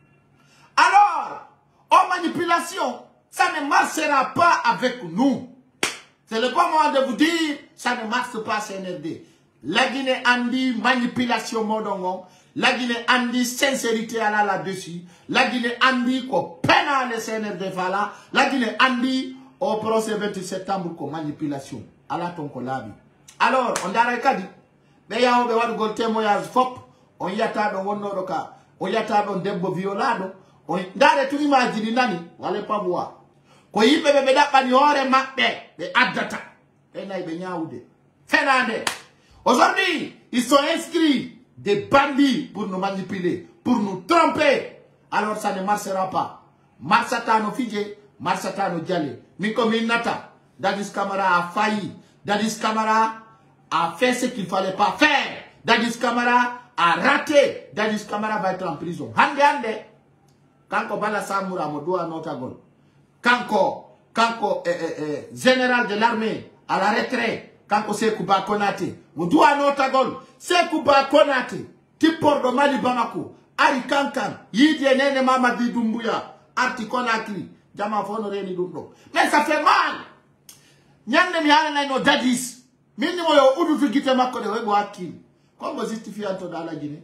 Alors, en manipulation, ça ne marchera pas avec nous. C'est le bon moment de vous dire, ça ne marche pas C N R D. La Guinée a dit manipulation modongon. La Guinée a dit sincérité à la là-dessus. La Guinée a dit qu'on peine le C N R D là. La Guinée a dit au procès vingt-huit septembre qu'on manipulation. À la ton kolabi. Alors, on a dit, mais il y a un témoignage fop. On y a ta don wono doka. On y a ta don dembo violado. On dare tu imagine nani. Wale pas voir. Ko yipe bebe da pani ore mappe. De adata. Fena ibe nyaude. Fenande. Aujourd'hui, ils sont inscrits des bandits pour nous manipuler, pour nous tromper. Alors ça ne marchera pas. Marsata no fije, Marsata no diale. Miko minata. Dadis Camara a failli. Dadis Camara a fait ce qu'il ne fallait pas faire. Dadis Camara a raté. Dadis Camara va être en prison. Hande hande. Kanko bala samura modua notagol. Kanko, Kanko eh, eh, eh, général de l'armée à la retraite. Kanko Sekouba Konate. Modua notagol. Sekouba Konate. Tipor de Mali Bamako. Ari Kankan. Yidi nene mama di Dumbuya. Arti Konakli. Jama fono reni dundo. Mais ça fait mal. Nyande mi hana no dadis. Mini mo yo udu figite makko de webo akili. Kombo justifianto da la Guinée.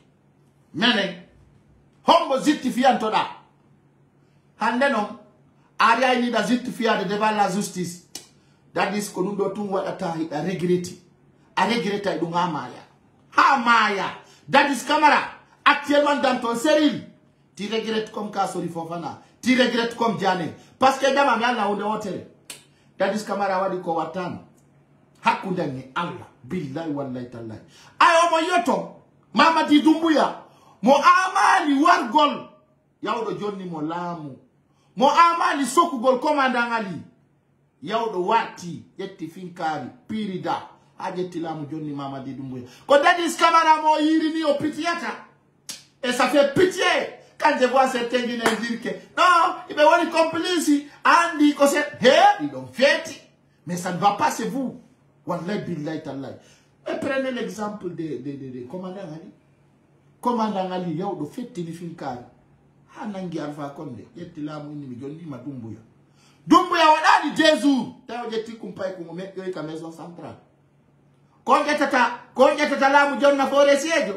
Nene. Hombo justifianto da. Hande non. Aria ini da justifiante devant la justice. Dadis ko nundo tum wadata a regreti. A regreta idun hamaya. Hamaya. Dadis Camara. Actuellement dans ton série. Tu regrettes comme Kassori Fofana. Tu regrettes comme Diane. Parce que dama yalla onde hotel. Dadis Camara wadi ko watan. Hakundani Allah. Billahi wallahi tallahi. Ayo mo yoto. Mama di Dumbuya. Mo amali wargol. Yawdo jonni mo lamu. Mo amali sokugol commandant Yawdo wati. Yetti finkari. Pirida. Ajetti lamu jonni Mama di Dumbuya. Ko Dadis Camara mo yiri ni opitiata. Et ça fait pitié. Quand je vois certains Guinéens dire que non, il va y avoir une complice. Andy, ils ont fait. Mais ça ne va pas, c'est vous. Wallahi billahi tallahi. Et prenez l'exemple de, de, de, de commandant Ali. Commandant Ali, il y a eu fait téléfinkari. Hanangi Alpha Condé. Il y a eu là, il y a eu ma Dumbuya. Dumbuya, on a dit Jésus. Il y a eu des compagnons qui ont mis la maison centrale. Quand il y a eu là, il y a eu une forêt siège.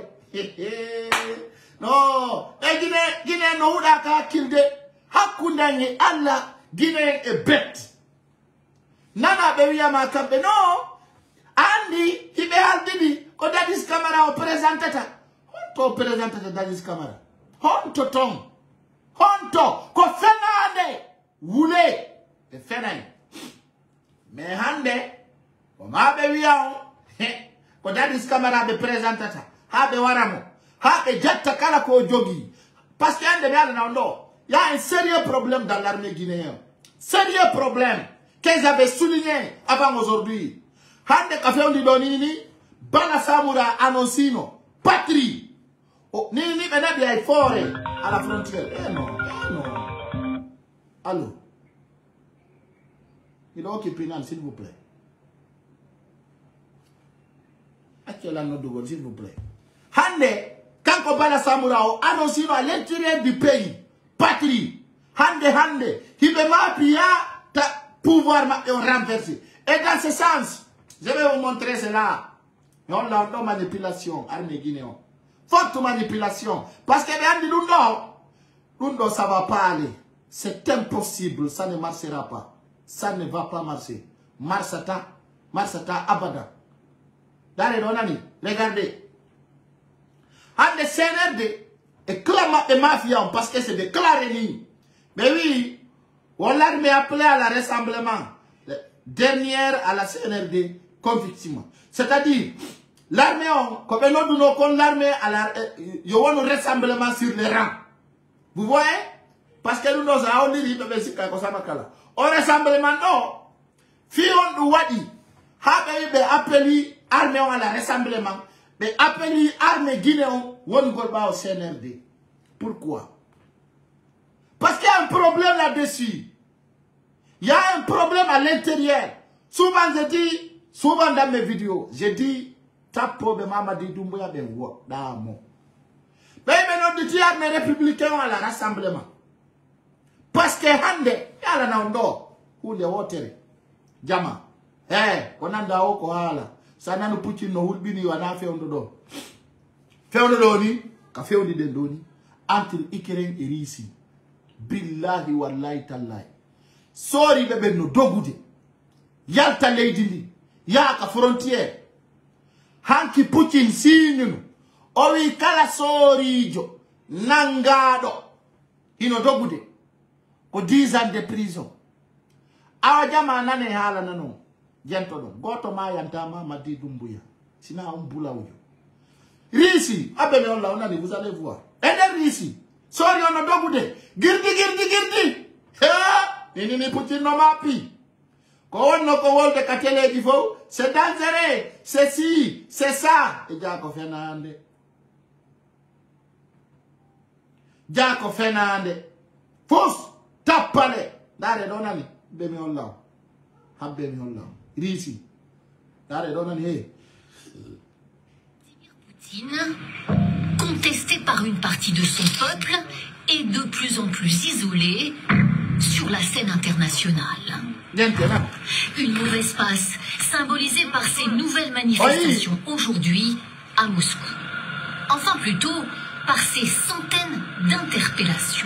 Non, et Guinée, Guinée no udaka kilde. Hakundanye Allah, Guinée est bête. Nana bewiya makambe no. Andi, hibe aldini, ko Dadis Camara o presentata. Honto presentata Dadis Camara. Honto tom. Honto, ko fenade. Wule, e fenay. Me hande, ko ma bewiya o. Ko Dadis Camara be presentata. Habe waramo. Parce qu'il y a un sérieux problème dans l'armée guinéenne. Sérieux problème qu'ils avaient souligné avant aujourd'hui. Hande Kafé di Donini, Bala Samura Annoncino, patrie. Nini Benabi est fort à la frontière. Eh non, eh non. Allô. Il doit occuper Pinan, s'il vous plaît. Actuellement, notre s'il vous plaît. Hande. Quand on parle de Samurao, annoncé à l'intérieur du pays, patrie, hande hande, il veut m'appuyer pouvoir renverser. Et dans ce sens, je vais vous montrer cela. On l'a en manipulation, armée guinéenne. Forte manipulation. Parce que bien dit Lundo, Lundo, ça ne va pas aller. C'est impossible, ça ne marchera pas. Ça ne va pas marcher. Marsata, Marsata, Abada. Regardez. And the C N R D et clame des mafias parce que c'est des clarénies. Mais oui, on l'a appelé à la rassemblement. Dernière à la C N R D comme victime. C'est-à-dire, l'armée, comme nous nous l'armée à la un rassemblement sur les rangs. Vous voyez? Parce que nous nous avons dit au rassemblement, non. Fion du Wadi, Habe appelé armée à la rassemblement. Mais appelé armée guinéenne, on va au C N R D. Pourquoi? Parce qu'il y a un problème là-dessus. Il y a un problème à l'intérieur. Souvent je dis, souvent dans mes vidéos, je dis Tapo be Mamadi Doumbouya ben wo damo. Ben non dit armée républicain à la rassemblement. Parce que hande yala na ondo hunde wotere. Jama. Eh, konanda oko hala. Sana no Putin no hulbini wana fe ondo do. Fe ondo do ni, ka fe ondi den do ni. Antil ikeren irisi. Billahi wallahi tallahi. Sorry bebe no dogude. Yalta leidili. Yaka frontière. Hanki Putin sinunu. Owi kala sorijo. Nangado. Ino dogude. Ko dix ans de prison. Awa jama nane hala nano. Jento don. Goto ma yantama Mamadi Doumbouya. Sina umbula uyo. Risi. Abele on la onani. Vous allez voir. Ede Risi. Sorry ono dogude. Girdi girdi girdi. Ha. Nini ni Putin no mapi. Ko onno ko wolde katele di fo. C'est dangereux. C'est si. C'est ça. E jako fenande. Jako fenande. Fos. Tapale. Dare donani. Bemi on lao. Habbe mi on lao. Risi. Dare donani he. Poutine, contesté par une partie de son peuple, est de plus en plus isolé sur la scène internationale. Une mauvaise passe symbolisée par ces nouvelles manifestations aujourd'hui à Moscou. Enfin plutôt par ces centaines d'interpellations.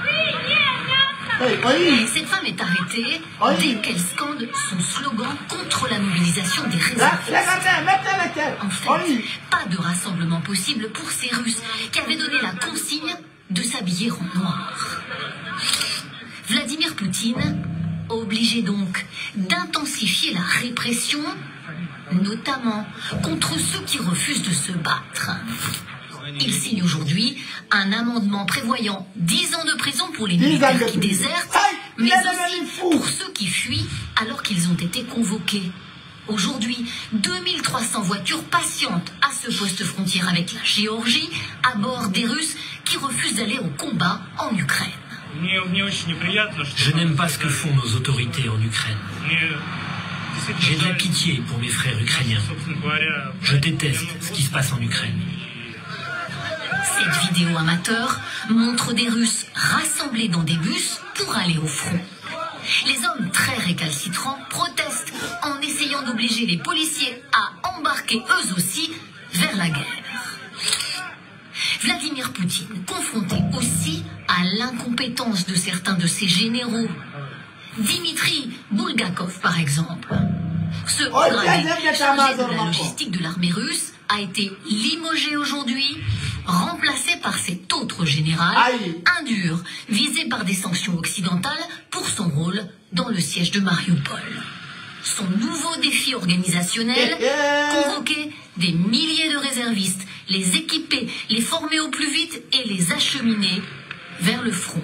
Cette femme est arrêtée dès qu'elle scande son slogan contre la mobilisation des réservistes. En fait, pas de rassemblement possible pour ces Russes qui avaient donné la consigne de s'habiller en noir. Vladimir Poutine, obligé donc d'intensifier la répression, notamment contre ceux qui refusent de se battre. Il signe aujourd'hui un amendement prévoyant dix ans de prison pour les militaires qui désertent, mais aussi pour ceux qui fuient alors qu'ils ont été convoqués. Aujourd'hui, deux mille trois cents voitures patientent à ce poste frontière avec la Géorgie, à bord des Russes qui refusent d'aller au combat en Ukraine. Je n'aime pas ce que font nos autorités en Ukraine. J'ai de la pitié pour mes frères ukrainiens. Je déteste ce qui se passe en Ukraine. Cette vidéo amateur montre des Russes rassemblés dans des bus pour aller au front. Les hommes très récalcitrants protestent en essayant d'obliger les policiers à embarquer eux aussi vers la guerre. Vladimir Poutine, confronté aussi à l'incompétence de certains de ses généraux. Dimitri Bulgakov, par exemple. Ce haut gradé chargé de la logistique de l'armée russe a été limogé aujourd'hui, remplacé par cet autre général, un dur, visé par des sanctions occidentales pour son rôle dans le siège de Mariupol. Son nouveau défi organisationnel, convoquer des milliers de réservistes, les équiper, les former au plus vite et les acheminer vers le front.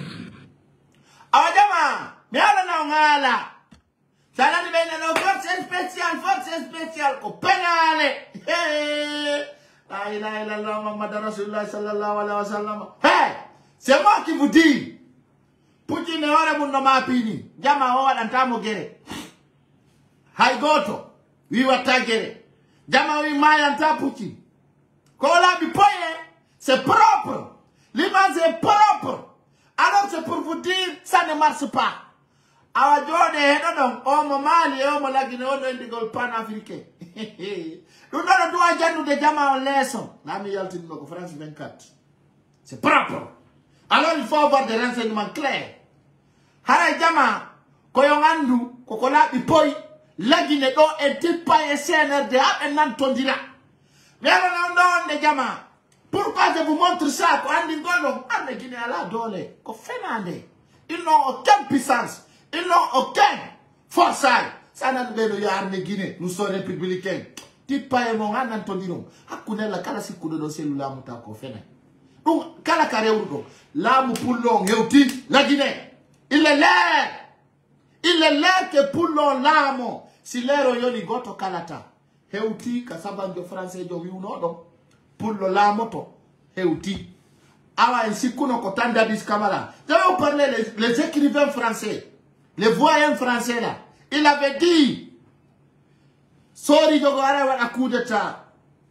C'est moi qui vous dis. Poutine ne ora mun no mapini. Jama ho wadantamo gere. Hay goto. Wi watta gere. Jama wi mayanta Poutine. Kola bi poye. C'est propre. L'image est propre. Alors c'est pour vous dire, ça ne marche pas. Awa jode hedo don omo mali omo lagine odo indigol pan-africain. Nous donnons droit à nous de jama en leçon. Nami yaltin no France vingt-quatre. C'est propre. Alors il faut avoir des renseignements clairs. Hara jama koyongandu kokola bipoi lagine do etipa et C N R D A enan tondira. Mais on de jama. Pourquoi je vous montre ça? Ko andi ngolo ande Guinée ala dole ko fenande. Ils n'ont aucune puissance. Ils n'ont aucun forçage. Ça n'a pas de armée Guinée. Nous sommes républicains. Tipa et mon anan tondiro. Hakune la kala sikudo do cellula muta ko fenande. Donc, kala kare udo, la mu poulon heuti la Guinée. Il est l'air. Il est l'air que poulon l'amo. Si l'air yoni goto kalata. Heuti kasaban de français jo wiuno do. Poulon l'amo to. Heuti. Awa en sikuno kotanda bis kamala. Je vais vous parler les, les écrivains français. Les voyants français là. Il avait dit. Sori jogo ara wa coup d'état.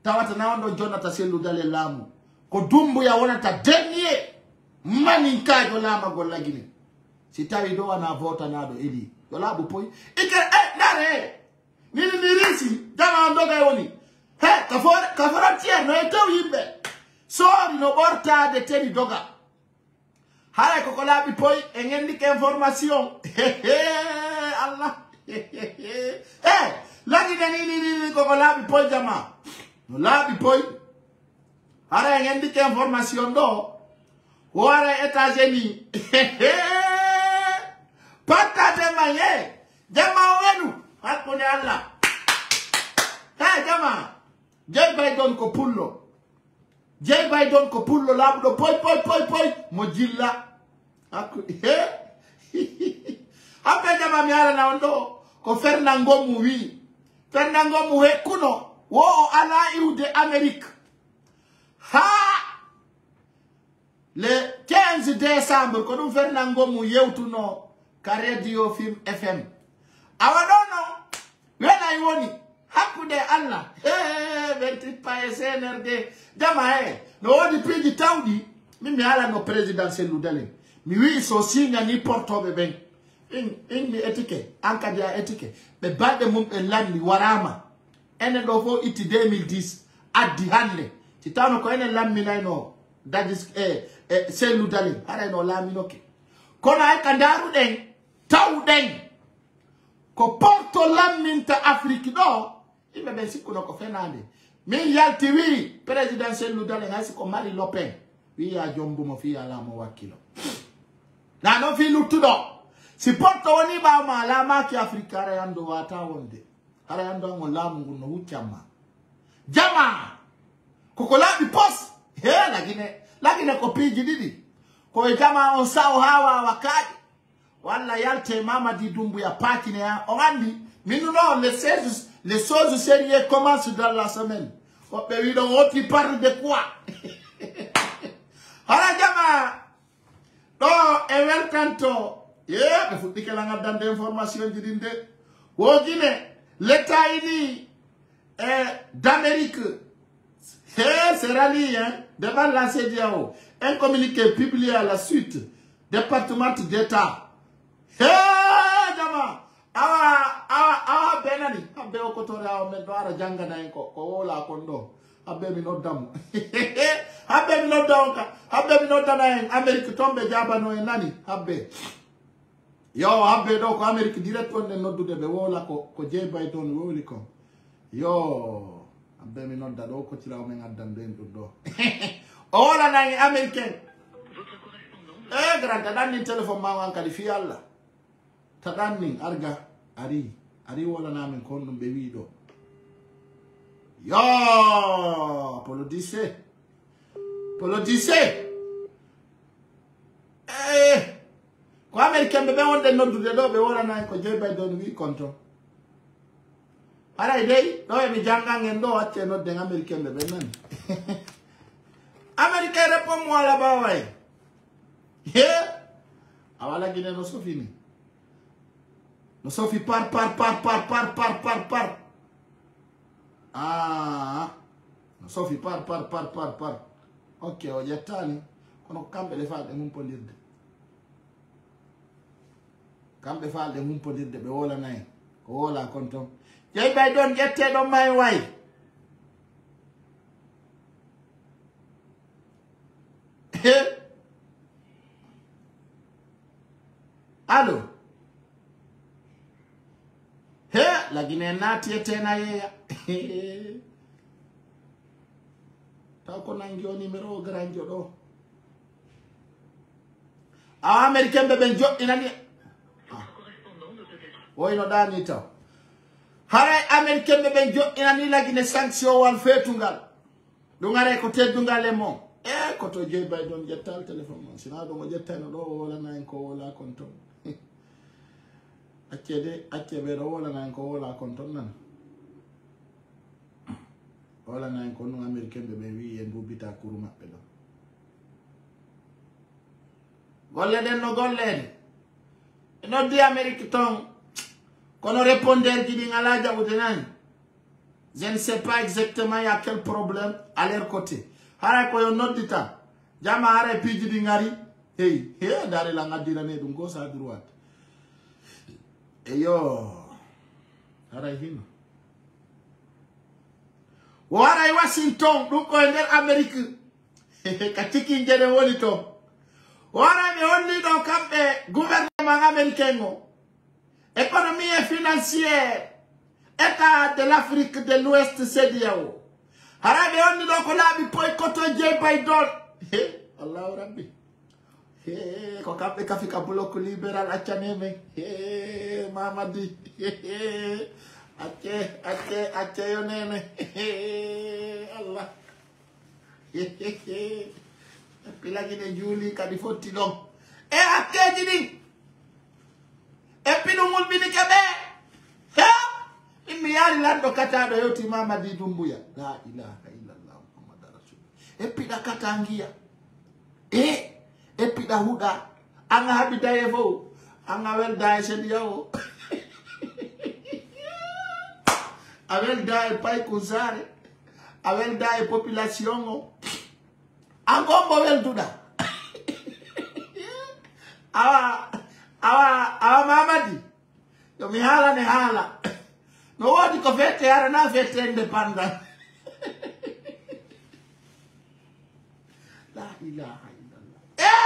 tawata na wando Jonathan Cellou Dalein lamu ko Doumbouya wonata dernier maninkajo lama golla Guinée si tawi do wana vota nado eli yo labu poy ike eh dare ni ni risi jama ndoga woni he ka for ka frontière no taw yimbe sori no borta de teni doga hala ko ko labi poy e ngendi ke information Allah eh lagi ni ni ni ko ko labi poy jama no labi poy hala e ngendi ke information do wara États-Unis pata de maye jama wenu hakune Allah ha jama Joe Biden ko pullo Joe Biden ko pullo labdo poy poy poy poy mo jilla hakku he ape jama mi ala na ondo ko Fernando mu wi Fernando mu he kuno wo ala iude Amerique ha le quinze décembre ko dum Fernando mu yewtuno ka radio film F M awadono wena iwoni hakude Allah eh vingt-huit pa S N R D jama eh no wodi piji tawdi mimi ala no president Cellou Dalein mi wi so signa ni portobe ben in in mi etike ankadia etike be bade mum be landi warama ene do fo iti deux mille dix addi hande titano ko ene lammi nayno dadis eh, eh Cellou Dalein ara no laminoke kono ay kandaru den taw den ko porto lamminta Afrique do ibe ben sikko ko fenande mi yalti wi president Cellou Dalein hasi ko Marie Le Pen wi ya jombu mo fi ala mo wakilo na no fi lutudo si porto woni ba ma la ma ki Afrique ara yando wata wonde ara yando ngo lamu no huchama jama ko ko labi pos he lagine lagine ko piji didi ko jama on saw hawa wakati wala yalte mama di Doumbouya pakine ya orandi minuno les choses les choses sérieuses commencent dans la semaine o be wi do oti parle de quoi hala jama do e weltanto ye be futti kala ngadande information jidinde wo Guinée l'état uni eh, d'Amérique eh, c'est rallié hein, devant la C D A O un communiqué publié à la suite département d'État. Hey, jama, awa, awa, awa, benani, abe okotore awa medwara janga na enko, ko ola kondo, abe mi no damu, abe mi no damu, abe mi no dana en, Amerique tombe jaba no enani, abe, yo, abe do ko Amerique direct onde no dude be wola ko, ko Joe Biden woli ko, yo, abe mi no dado ko tira o men addan den do, ola na en Americain, eh, grande, dan ni téléphone ma wan kalifi Allah. Tadani arga ari ari wala namin kondom be wido yo polodise polodise eh ko American be be wonde noddude do be wala nan ko Joe Biden wi konto ara dey do e mi janga ngen do wacce nodde American be be nan American répond moi là-bas way he awala Guinée no sofini no sofi par par par par par par par par ah no sofi par par par par par ok o jettani kono kambe le falde mum pondirde kambe falde mum pondirde be wola nay ko wola konton Joe Biden jette do may way allo he la Guinée nati tena yeya ta ko nangi o numéro granjo do a Americain be ben jo inani woy no dani taw hare Americain be ben jo inani la Guinée sanction wal fetungal do ngare ko teddungal e mon e ko to Joe Biden jettal téléphone sina do mo jettano do wala nan ko wala konto accede accebe do wala nan ko wala konton nan wala nan ko no Americain be be wi en bubita kuru mabbe do golle den no golle no di Amerique ton kono répondeur ji di ngala jawde nan Je ne sais pas exactement il y a quel problème à leur côté. Hara ko yon not dita. Jama hara piji di ngari. Hey, hey, dare la ngadira ne dum gauche à droite. Et yo. Hara hino. Wara i Washington, dum ko nder Amerique. Katiki njere woni to. Wara mi onni do kambe gouvernement américain ngo. Économie financière. État de l'Afrique de l'Ouest Sediao. Harabe onni do ko labi poy koto Joe Biden. He Allah Rabbi. He ko kambe kafika bloc libéral achaneme. He Mamadi. He ate ate ate yonene. He Allah. He he. Pila gine Juli kadi foti long. E ate gini. E pinu mulbini kebe. He Imi yari lando kata do yoti mama di dumbuya. La ilaha illallah Muhammad Rasul. Epi da kata angia. Eh, epi da huda. Anga habita yevo. Anga wel da esendi yao. Avel da e pai kuzare. Avel da e population. Angombo wel duda. Awa, awa, awa mamadi. Yo mihala ne hala. No wadi ko fete yara na fete independent. La ilaha illallah. Eh?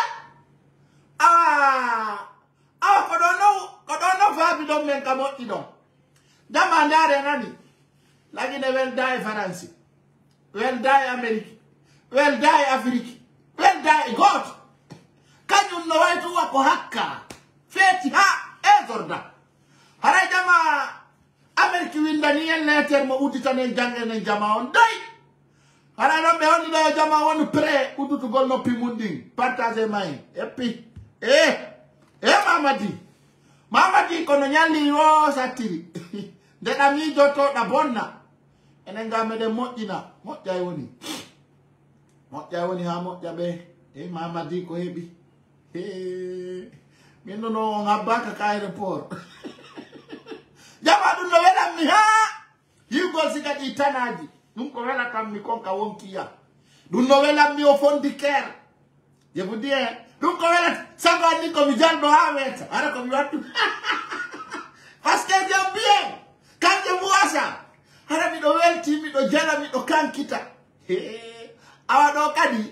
Ah! Ah, kodono, kodono fabi don men kamoti don. Dama ndare nani? Lagi ne wel dai France. Wel dai America. Wel dai Afrique. Wel dai God. Kanyu no waitu wako hakka. Feti ha ezorda. Hara jama Ameriki windani en letter mo uditane jange ne jama on dai. Hara no be on do jama won pre udutu gol no pimunding. Partage mai. Epi. Eh. Eh Mamadi. Mamadi kono nyali o satiri. De na mi joto na bonna. Enenga me de mojina. Moja woni. Moja woni ha moja be. Eh Mamadi ko hebi. Eh. Mino no ngabaka ka airport. Jama du no wela mi ha. Yugo sika di tanaji. Nunko wela kam mi konka wonkia. Du no wela mi ofondi ker. Je vous dis, nunko wela sanga ni ko mi jaldo haweta. Ara ko mi watu. Parce que j'aime bien. Quand je vois ça. Ara mi do welti mi do jala mi do kankita. He. Awa do kadi.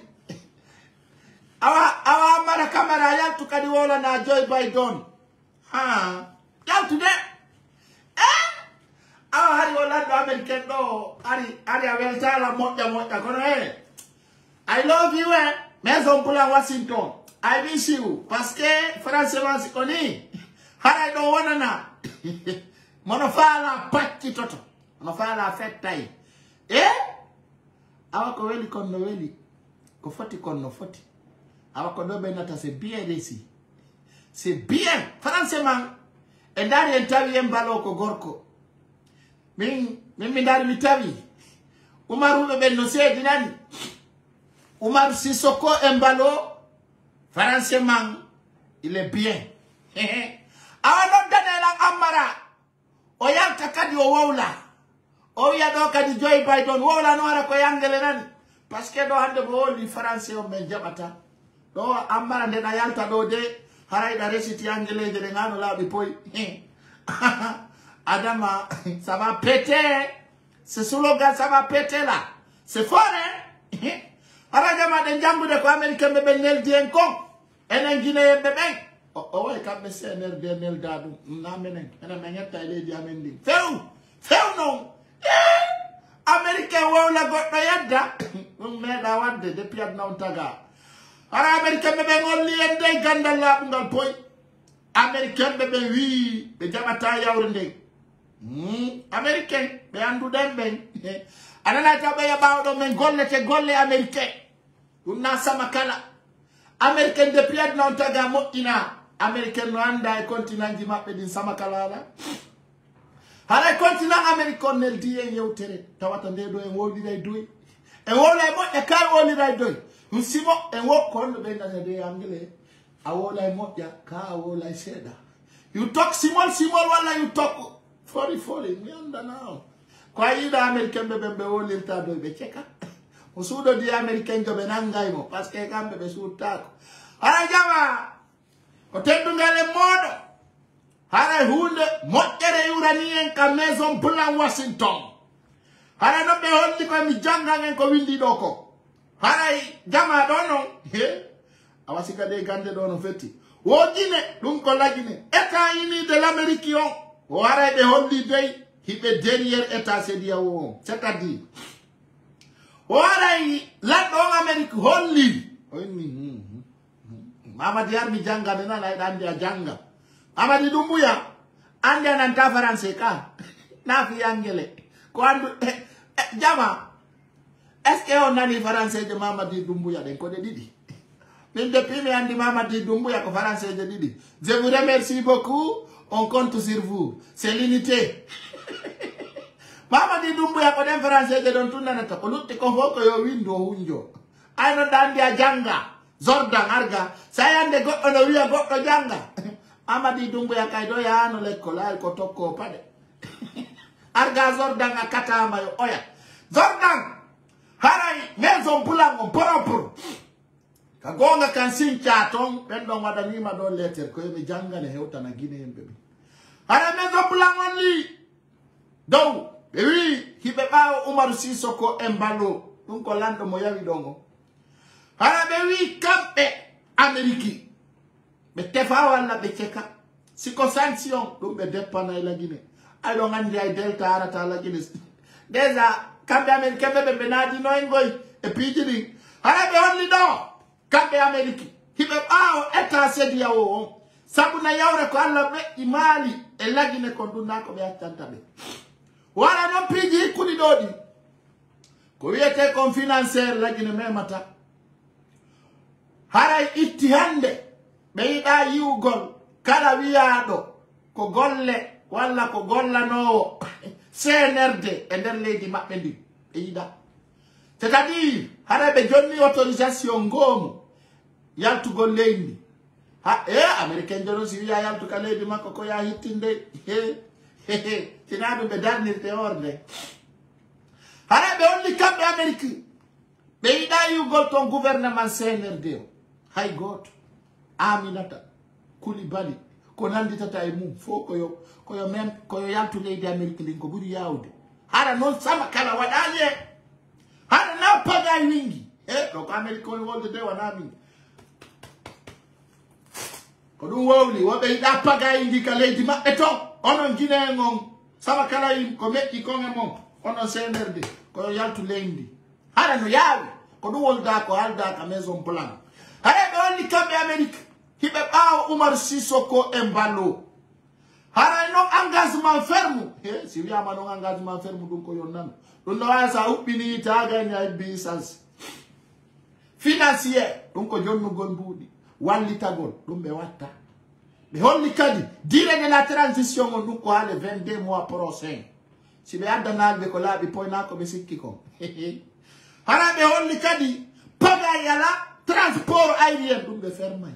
Awa awa mara kamera yaltu kadi wola na Joe Biden. Ha. Yaltu de. Ah, hari Orlando American do, hari hari awelta la moja moja kono eh. I love you eh. Maison Pula Washington. I miss you. Parce que France was koni. Hari do wana na. Monofala paki toto. Monofala fetai. Eh? Awa ko weli kono weli. Ko foti kono foti. Awa ko do benata c'est bien ici. C'est bien. France man. Et dari entawi mbalo ko gorko. Min, min mi dari mitawi. Umaru bebe no sedi nani. Umaru Sissoko Embalo. Français man. Il est bien. Awa dane lang amara. O yang kakadi o wawla. O ya do kadi Joe Biden. Wawla no ara ko yangele nani. Parce que do hande bo li Français o men jabata. Do amara de na yalta do de. Haray da resiti yangele de ngano la bi poi. Adama, ça va péter. Ce slogan, ça va péter là. C'est fort, hein? Adama, den jambu de ko Américain bebe nel dien kon. Enen Guinée bebe. Oh, oh, ouais, quand c'est un nel de nel dadu. Na menen. Ena menyata ile di amendi. Feu! Feu non! Américain wo la goto yadda. Um meda wadde depuis adna ontaga. Ara Américain bebe ngol li ende gandal la bungal poy. Américain bebe wi be jamata yawrende. Hmm, Américain, be andu dem ben. Anana tabe ya bawo men golle te golle Américain. Unna sama kala. Américain de pied non taga mo ina. Américain no anda e continent di mabbe din sama kala la. Hala continent Américain nel di en yewtere. Tawata nde do en wodi day doy. E wola mo e kay woni day doy. Musimo en wo kon be na de anglais. A wola mo ya ka wola seda. You talk small small wala you talk Fori fori, me under now. Kwa yida American bebe be woli ta do be cheka. Usudo di American jobe nangai mo parce que kambe be sutako. Ara jama. Otendu ngale modo. Hara hunde motere uranien ka Maison Blanc Washington. Hara no be holli ko mi janga ngen ko windi doko. Hara jama dono. He. Awasika de gande dono feti. Wojine dum ko lagine. États-Unis de l'Amérique on. Hara be holli dey. Il est derrière l'État, c'est dire, c'est-à-dire, voilà, là, dans l'Amérique, holy. Mama diar mi janga, nena la andia janga. Mama di dumbuya, andia nanta français ka. Na fi angele. Quando, jama, est-ce qu'on a ni français de mama di dumbuya den ko de didi? Mais depuis me andi mama di dumbuya ko français de didi. Je vous remercie beaucoup, on compte sur vous. C'est l'unité. Mama di dumbu ya koden français de don tunna nata ko lutti ko hoko yo windo hunjo ayno dandi a janga zordan arga sayande goddo no wiya goddo janga mama di dumbu ya kay do ya no lekko lay ko tokko pade arga zordan akata ma yo oya zordan haray Maison Blanc on propre ka gonga kan sincha ton ben don wadani ma do letter ko mi janga ne hewta na gine yembe haray Maison Blanc on li donc et oui, qui peut pas Oumar Sissoko Embalo, donc on l'a de moya vidongo. Alors ben oui, campé Amérique, mais tefa wala becheka, si ko sanction, donc be dépend na la Guinée. Alors on dit delta arata la Guinée. Déjà, campé américain be benadi no ngoy et puis dit, alors ben on dit non, campé Amérique, qui peut pas état c'est dia o. Sabuna yawre ko Allah be imali e la Guinée ko dunda ko be attantabe. Wala non piji kuni dodi. Ko wiete kon financier la Guinée memata. Haray ittihande be yida yugol kala wiado ko golle walla ko gollanowo C N R D e der leydi mabbe ndi be yida. C'est-à-dire haray be jonni autorisation ngomu yaltugol leydi. Ha eh américain jono si wiya yaltu ka leydi makko ko ya hittinde. Hehe, tinabe be darnirte orde. Hara be onni kambe Amerique. Be ida yugol ton gouvernement C N R D. Hay goto. Aminata Coulibaly ko nandi tata e mum fo ko yo ko yo mem ko yo yaltu leydi Amerique lin ko buri yawde. Hara non sama kala wadali. Hara na paga wingi. Eh, ko Amerique ko wolde de wana mingi. Ko dum wowli wobe ida paga wingi ka leydi mabbe to. Onon Guinée ngon sama kala yim ko metti ko ngam onon C N R D ko yaltu leydi hara no yawi ko du wolda ko halda ka Maison Blanc hara be wonni kambe Amérique hibe baaw Oumar Sissoko Embalo hara no engagement ferme he si wiama no engagement ferme dum ko yonnan dum no wasa ubbini taga nyaay business financier dum ko jonnu gon buudi wallitagol dum be watta. Mais on dit kadi dire de la transition on nous quoi les vingt-deux mois prochains. Si be adana be ko labi poina ko be sikki ko. Hana be on dit kadi paga yala transport aérien dum be fermay.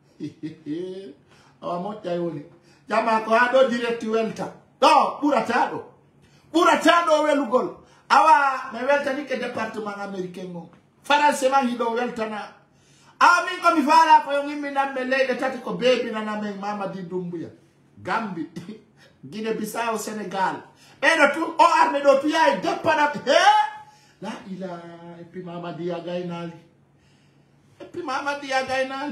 Awa mo tay woni. Jama ko ado direct welta. Do burata do. Burata do welugol. Awa me welta ni ke département américain mo. Français ma hido welta na. Amin ko mi fala ko yung imi nambe leyde tati ko baby na namen mama di dumbuya. Gambie, Guinée Bissau, Sénégal. Et de tout, oh armée do tuya e depana. Eh? La ila et puis mama di againali. Et puis mama di againali.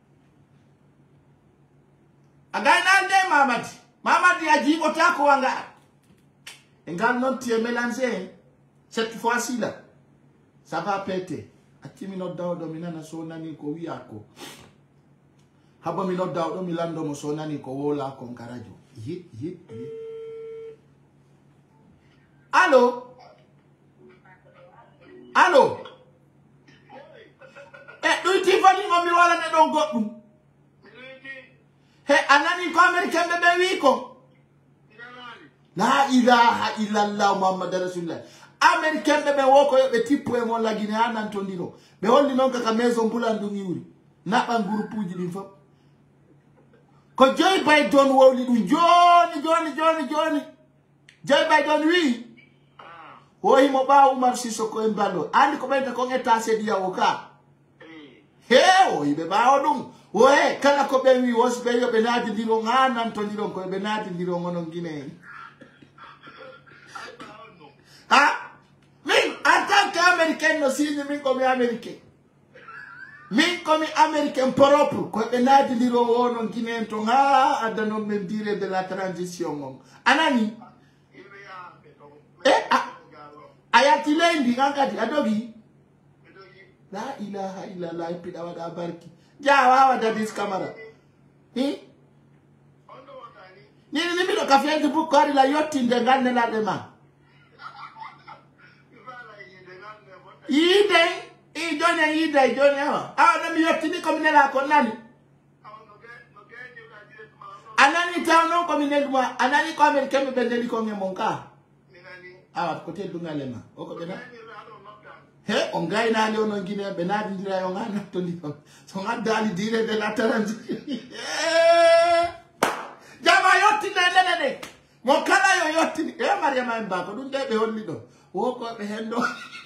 Againali de mama di. Mama di aji otako wanga. Engal non tie mélangé. Cette fois-ci là, ça va péter. Atimi no dawdo minana so nani ko wiako haba mi no dawdo mi lando mo so nani ko wola kon karajo ye ye ye allo allo eh do ti fani mo mi wala ne don goddum he anani ko americain be be wi ko la ilaha illallah muhammad rasulullah Americain bebe woko yobe tipo e mon la Guinée anan tondino be holli non ka Maison Blanc ndu ngiwri na ban groupe uji din fop ko Joe Biden wowli dum joni joni joni joni Joe Biden wi Oi mo ba Umar Sisoko Embalo. Andi ko benta ko ngeta se dia woka. He oi be ba odum. Oi kala ko be wi wos be yo be nadi diro ngana to diro ko be nadi diro ngono ngine. Ha? Min en tant qu'américain no sini min ko mi américain. Min ko mi américain propre ko be nadi diro wono ngine to ha adano men dire de la transition. Anani? Eh ayati lendi ngakati adogi la ilaha illallah ipida wada barki jawa wada dis camera eh ni ni mi do kafendi bu ko la yotti de ganne la de ma ide i jone ide jone wa ah na mi yotti ni ko mi la ko nani anani tawno ko mi ne duma anani ko americain be bendeli ko ngemonka awa ko te dunga lema oko bena he on gay na le ono ngine be na dindira yo ngana to ndi so ngadali dire de la taranzi jama yotti na le ne mo kala yo yotti e maria ma mba ko dun de be honni do wo ko be hendo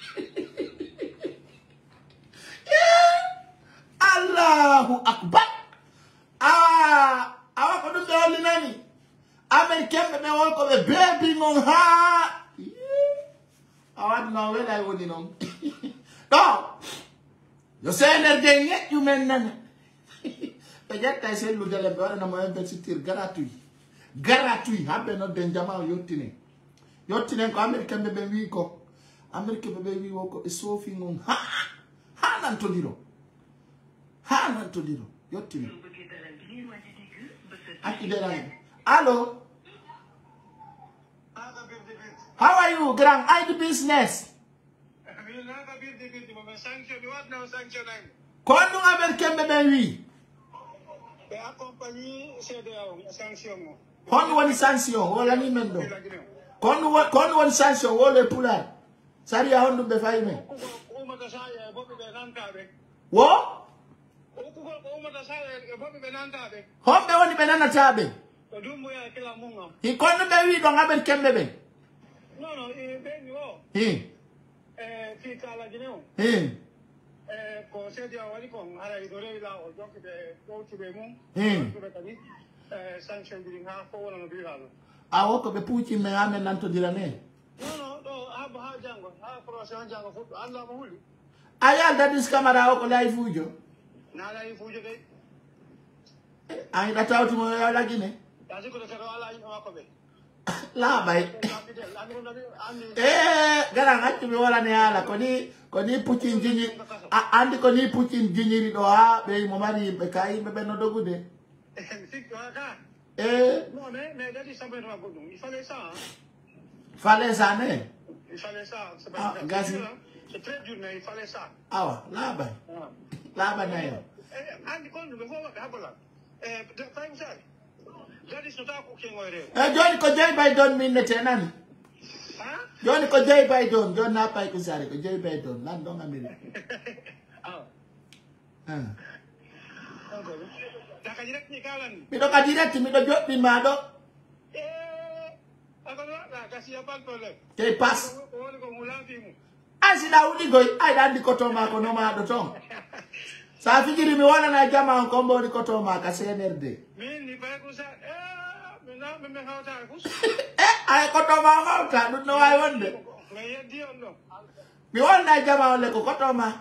Allahu akbar ah awa ko dun de honni nani americain be won ko be baby non ha I want no way I would know. No, you say that they get you men. But yet I say, look at the burden of my university gratuit. Gratuit, happen not then Jamal Yotine. Yotine, American baby weeko. American baby weeko is so thing on ha Han Antodiro. Han Antodiro. Yotine. Hello. How are you, Grand? I do business. Quando American baby? Quando one sanction, all an emendo. Quando what? Quando one sanction, all the puller. Sorry, I want to be five men. What? Home the only banana tabe. He couldn't baby don't American baby. No, no, eh, ben yo. Eh. Eh, fika la gineo. Eh. Eh, ko se dia wali ko ara idore la o jo ke ko tu be mu. Eh. Eh, sanction ding ha ko wona no bi halo. A o ko be puchi me ame nanto dirane. No, no, no, ha ba jango, ha promotion jango fu Allah mo huli. Aya da dis camera o ko live fujo. Na live fujo ke. Ai da tawti mo ya la gine. Da ko to ko ala yin o ko be. La bai eh gara ngati mi wala ne ala koni koni putin jinyi andi koni putin jinyi do ha be mo mari be kai be no dogude eh no ne ne dadi sambe no agodu il fallait ça fallait ça ne il fallait ça c'est pas gasi c'est très dur mais il fallait ça ah la bai la bai na yo eh andi kon be fo ba bola eh time sai Eh, Johnny ko Joe Biden min ne tenan. Ha? Johnny ko Joe Biden, John na pai ko sare ko Joe Biden, nan don America. Ah. Ah. Da ka direct ni kalan. Mi do ka direct mi do jot mi ma do. Eh, ako na ka si apal tole. Ke pass. Ko ko mulan fi mu. Asi da uli go, ai da di ko to ma ko no ma do ton. Sa fikiri mi wala na jama ko mbo di ko to ma ka C N R D. Min ni pa ko sa eh, I got to my house. I don't know I want it. Me want that jama on the Kokotoma.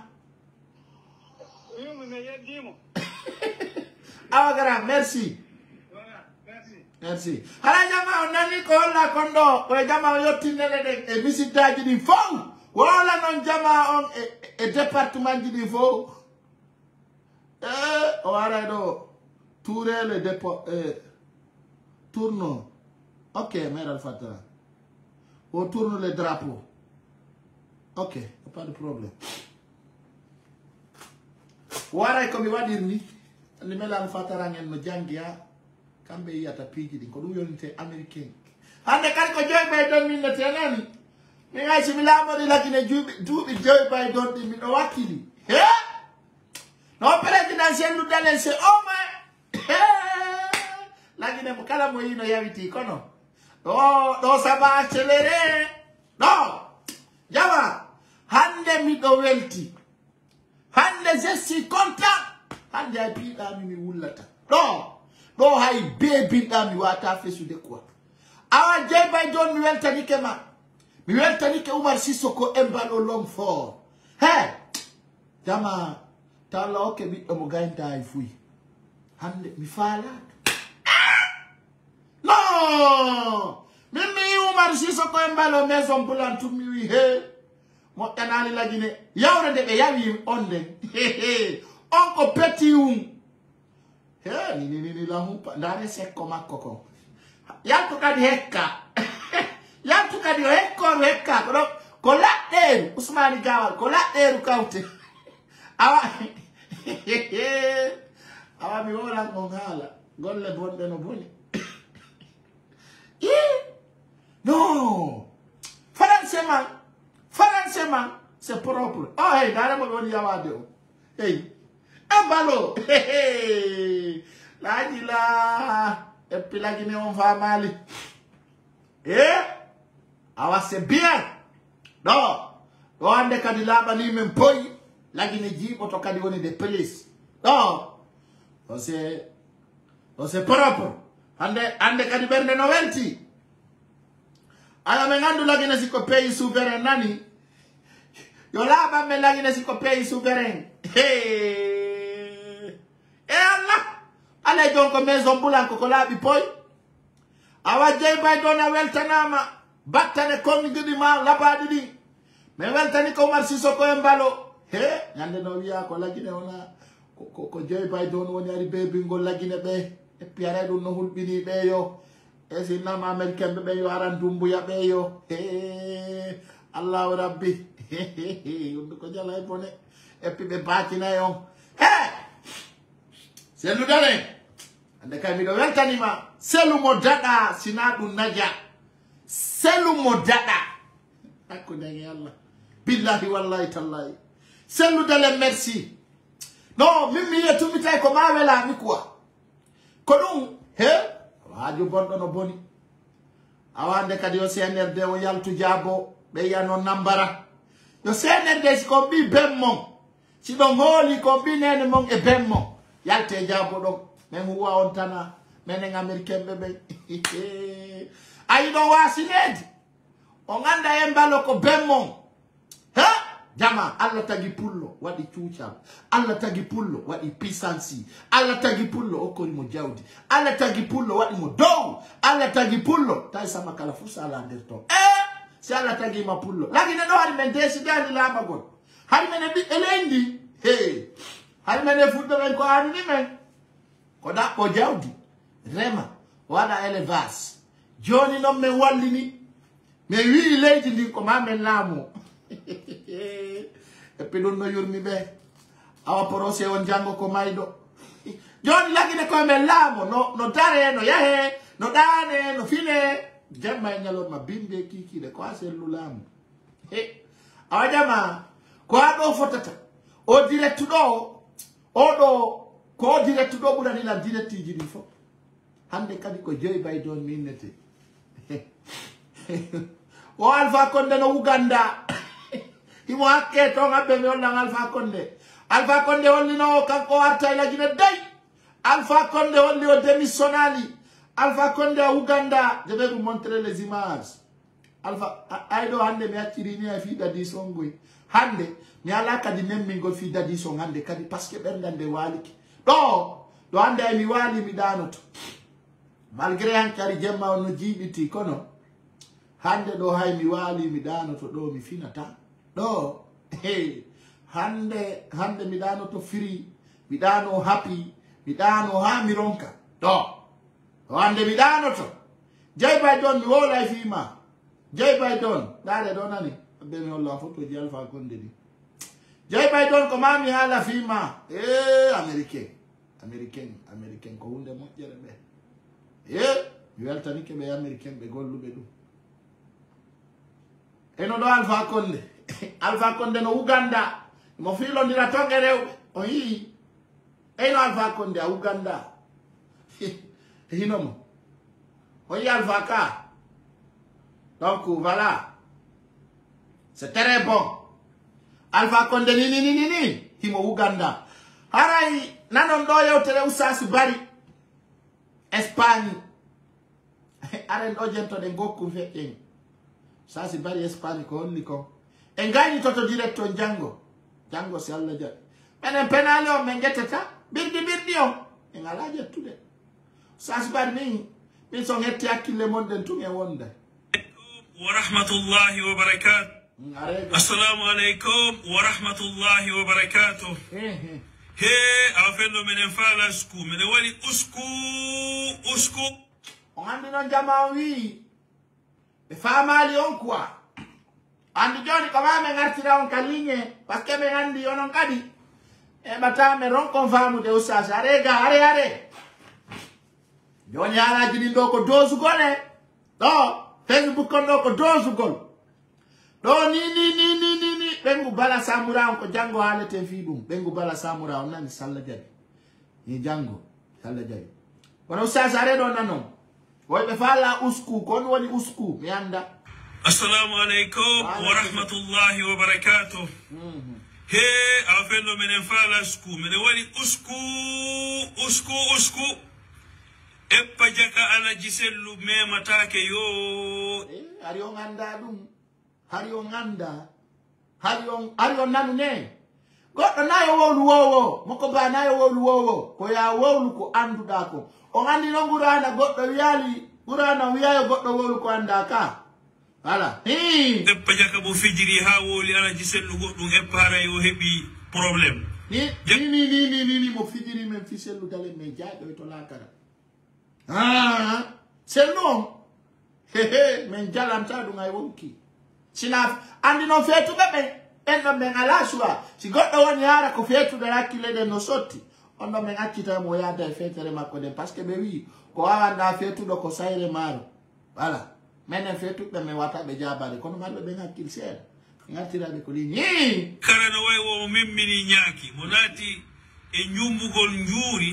Our grand, merci. Merci. Hala jama on nani ko la kondo. Ko jama yotinele de visita di fo. Wala non jama on e département di fo. Eh, o ara do. Touré le dépôt eh tourne. Ok, Mère Al-Fatah. On tourne le drapeau. Ok, pas de problème. Voilà comme il va dire ni. Le Mère Al-Fatah rangen no jangia. Kambe yata pigi din ko dum yonite américain. Hande kan ko Joe Biden min na tenani. Mi ngai simila mo di lakine jubi dubi Joe Biden di mi no wakili. He? No presidentiel lu dalen se o ma. Lakine mukala mo yino yawiti kono. No, no, ça va accélérer. Non. ɓiɗɗo welti. Hande je suis content. Hande ay piɗami mi wullata. Ɗo, ɗo hay bebinɗa mi wata fesude quoi. Awa Jeybay Don mi weltanike ma. Mi weltanike Oumar Sissoko Embalo l'homme fort. He, jama, tala oke ɓiɗɗo mo gaynta ay fuyi. Hande mi faala. No! Mimi Oumar Sissoko Embalo maison boulantou mi wi he. Mo tanali lagine. Yawre de be yawi onde. On ko peti um. He, ni ni ni la humpa. Ndare sekko makko ko. Yantu kadi hekka. Yantu kadi hekko hekka. Ko ko ladderu Usmani Gawal ko ladderu kawte. Awa. Awa mi wala ko ngala. Golle bonde no boni. Non. Franchement, franchement, c'est propre. Oh, hey, dara mo woni yawade o. Hey. Embalo. Hey. La dila. Et puis la Guinée, on va mal. Eh? Awa, c'est bien. Non. On de kadi laba ni même poi. La Guinée dit, on kadi woni des polices. Non. C'est, c'est propre. Ande, ande kadi berne novelty. Ala mengandu la Guinée siko pays souverain nani. Yo laba me la Guinée siko pays souverain. Hey. Eh Allah. Ale jonko maison boulanko ko labi poi. Awa Jeybay Don a weltanama. Battane kongi gidi ma labadi di. Me weltani ko Oumar Sissoko Embalo. He, nyande no wiya ko la Guinée ona ko ko, ko Jeybay Don woni ari be bingol la Guinée be. E piare dum no hulbini be yo. E si nama Americain be yo aran dumbu ya be yo. He, Allah Rabbi. He he he. Undu ko jala e bone. E pi be batina yo. He. Selu dale. Ande kay mi do weltanima. Selu mo dada sinadu naja. Selu mo dada. Akko denge Allah. Billahi wallahi tallahi. Selu dale merci. Non, mimi yetu mitay ko ma wela mi quoi. Ko dum he waaju bondo no boni. Awande kadi yo C N R D o yaltu jabo be yano nambara. Yo C N R D si ko bi bemmo. Si don holi ko bi nene mon e bemmo. Yalte jabo do men huwa on tana men Americain bebe. Ayi do wasined. On anda Embalo ko bemmo. Ha? Jama, Allah tagi pullo, wadi chucha. Allah tagi pullo, wadi pisansi. Allah tagi pullo, okori mo jawdi. Allah tagi pullo, wadi mo dow. Allah tagi pullo, tay sama kala fusa ala anderto. Eh, si Allah tagi ma pullo. Lagi ne do hari men desi dani la magon. Hari men bi elendi. Hey. Hari men fudo men ko ani ni men. Ko da ko jawdi. Rema, wada elevas. Joni no me walli ni. Me wi leji ndi ko ma men lamo. E pe don no yurmi be awa porose on jango ko maydo joni lagine ko men lamo no no tare no yahe no dane no fine jamma nyalo ma bimbe kiki de ko aselu lamo he awa jama ko ado fotata o direct do o do ko direct do budani la direct ji di fo hande kadi ko Jeybay Don minete o Alpha Condé no Uganda. Imo hakke to ngabbe mi wonna Alpha Condé. Alpha Condé wonni no kanko warta ila Guinée day. Alpha Condé wonni o démissionnali. Alpha Condé a Uganda. Je vais vous montrer les images. Alpha aydo hande mi attiri ni a fi dadi songoy. Hande mi ala kadi memmingo fi dadi son hande kadi parce que berdande waliki. Do do hande mi wali mi danoto. Malgré ankari jemma no jibiti kono. Hande do hay mi wali mi danoto do mi finata. Do, hey, hande, hande midano to free, midano happy, midano ha mironka. Do, hande midano to. Jeybay Don mi wola ifima. Jeybay Don, dare donani. Abbe mi wola foto di Alpha Condé ni. Jeybay Don ko mami hala fima. Eh, Americain, Americain, Americain ko hunde mo jere be. Eh, mi weltani ke be Americain be gollu be du. Eno do Alpha Condé. Alpha Condé no Uganda. Mo filo ndira tonge rew. O yi. Eno Alpha Condé a Uganda. Hino mo. O yi Alpha ka. Donc voilà. C'est très bon. Alpha Condé ni ni ni ni himo Uganda harai nanon do yewtere Oustaz Bari Espagne are do jento de ngokku feƴƴen Oustaz Bari Espagne ko holli ko en gani toto directo jango jango si Allah jaɓi menen penale o men gettata birdi birdi o en ala jettude Oustaz Bari min min son hetti hakkille mon den tun e wonde wa rahmatullahi wa barakatuh. Assalamu alaikum wa rahmatullahi wa barakatuh. He afendo menen fala sku menen wali usku usku on andi non jama wi be famali on quoi andi joni ko ma men artira on kaligne parce que men andi onon kadi e bata me ron kon famu de Oustaz arega are are joni ala jini do ko dozu gole do Facebook kon do ko dozu gol do ni ni ni ni ni ni bengu bala samura on ko jango halete fi dum bengu bala samura on nani salla jabi ni jango salla jabi wono Oustaz are do nanon woy be fala usku kon woni usku mi anda. Assalamu alaikum wa rahmatullahi wa barakatuh. He afendo menen fala usku menen wali usku usku usku eppa jaka ala jiselu mematake yo eh ari on anda dum hari on anda hari on ari on nanu ne goddo nayo wolu wowo moko ba nayo wolu wowo ko ya wolu ko anduda ko on andi no gurana goddo wiyali gurana wiyayo goddo wolu ko anda ka wala hi eppa jaka bo fijiri ha woli ala jiselu goddum eppa yo hebi problem ni ni ni ni ni ni mo fijiri men fiselu dale me jaado to lakara ah c'est non hehe men jalam ta du ngay wonki sina andi no fetu bebe endo men alashwa si goddo woni ara ko fetu de rakile de no sotti ondo men accita mo yada fetere makko de parce que be wi ko awanda fetu do ko sayre maro voilà menen fetu be me wata be jabare kono marbe be ngakil ser ngatira be ko li ni kala no way wo mimmini nyaaki monati e nyumbugol njuri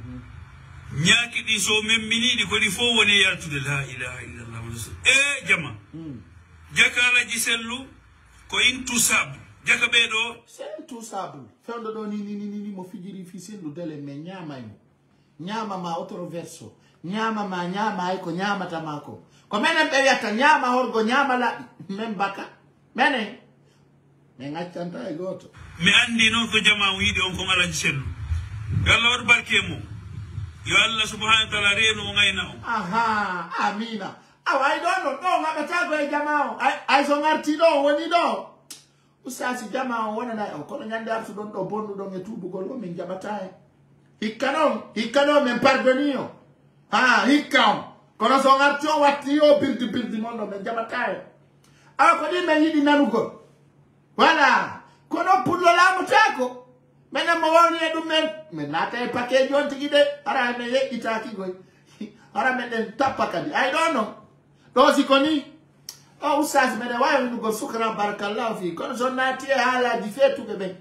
nyaki di so memmini di ko di fo woni yartude la ilaha illallah e jama jakala jiselu ko intusable jaka be do c'est intusable fendo do ni ni ni ni mo fijiri fiselu dele me nyama imo nyama ma otro verso nyama ma nyama ay ko nyama tamako ko menen be yata nyama horgo nyama la men baka menen me ngaccanta e goto mi andi non ko jama wiide on ko ngala jiselu yalla wad barkemo yo Allah subhanahu wa ta'ala reno ngayna o aha amina awai do no do ngabata go e jamao ay ay so ngarti do woni do Oustaz jamao wona na ko no nyande artu don do bondu do ngetubu gol o min jabata e hikkanon hikkanon men pardonio ha hikkam kono so ngarti o watti o birdi birdi mon do men jabata e ala ko di men yidi nanugol voilà kono pudlo la mutako mena mo woni e dum men men nata e paquet jonti gide ara me yekita ki goy ara men den tappa kadi I don't know do si koni o Oustaz me de wayo ni go sukra barakallahu fi kono so nati hala di fetu bebe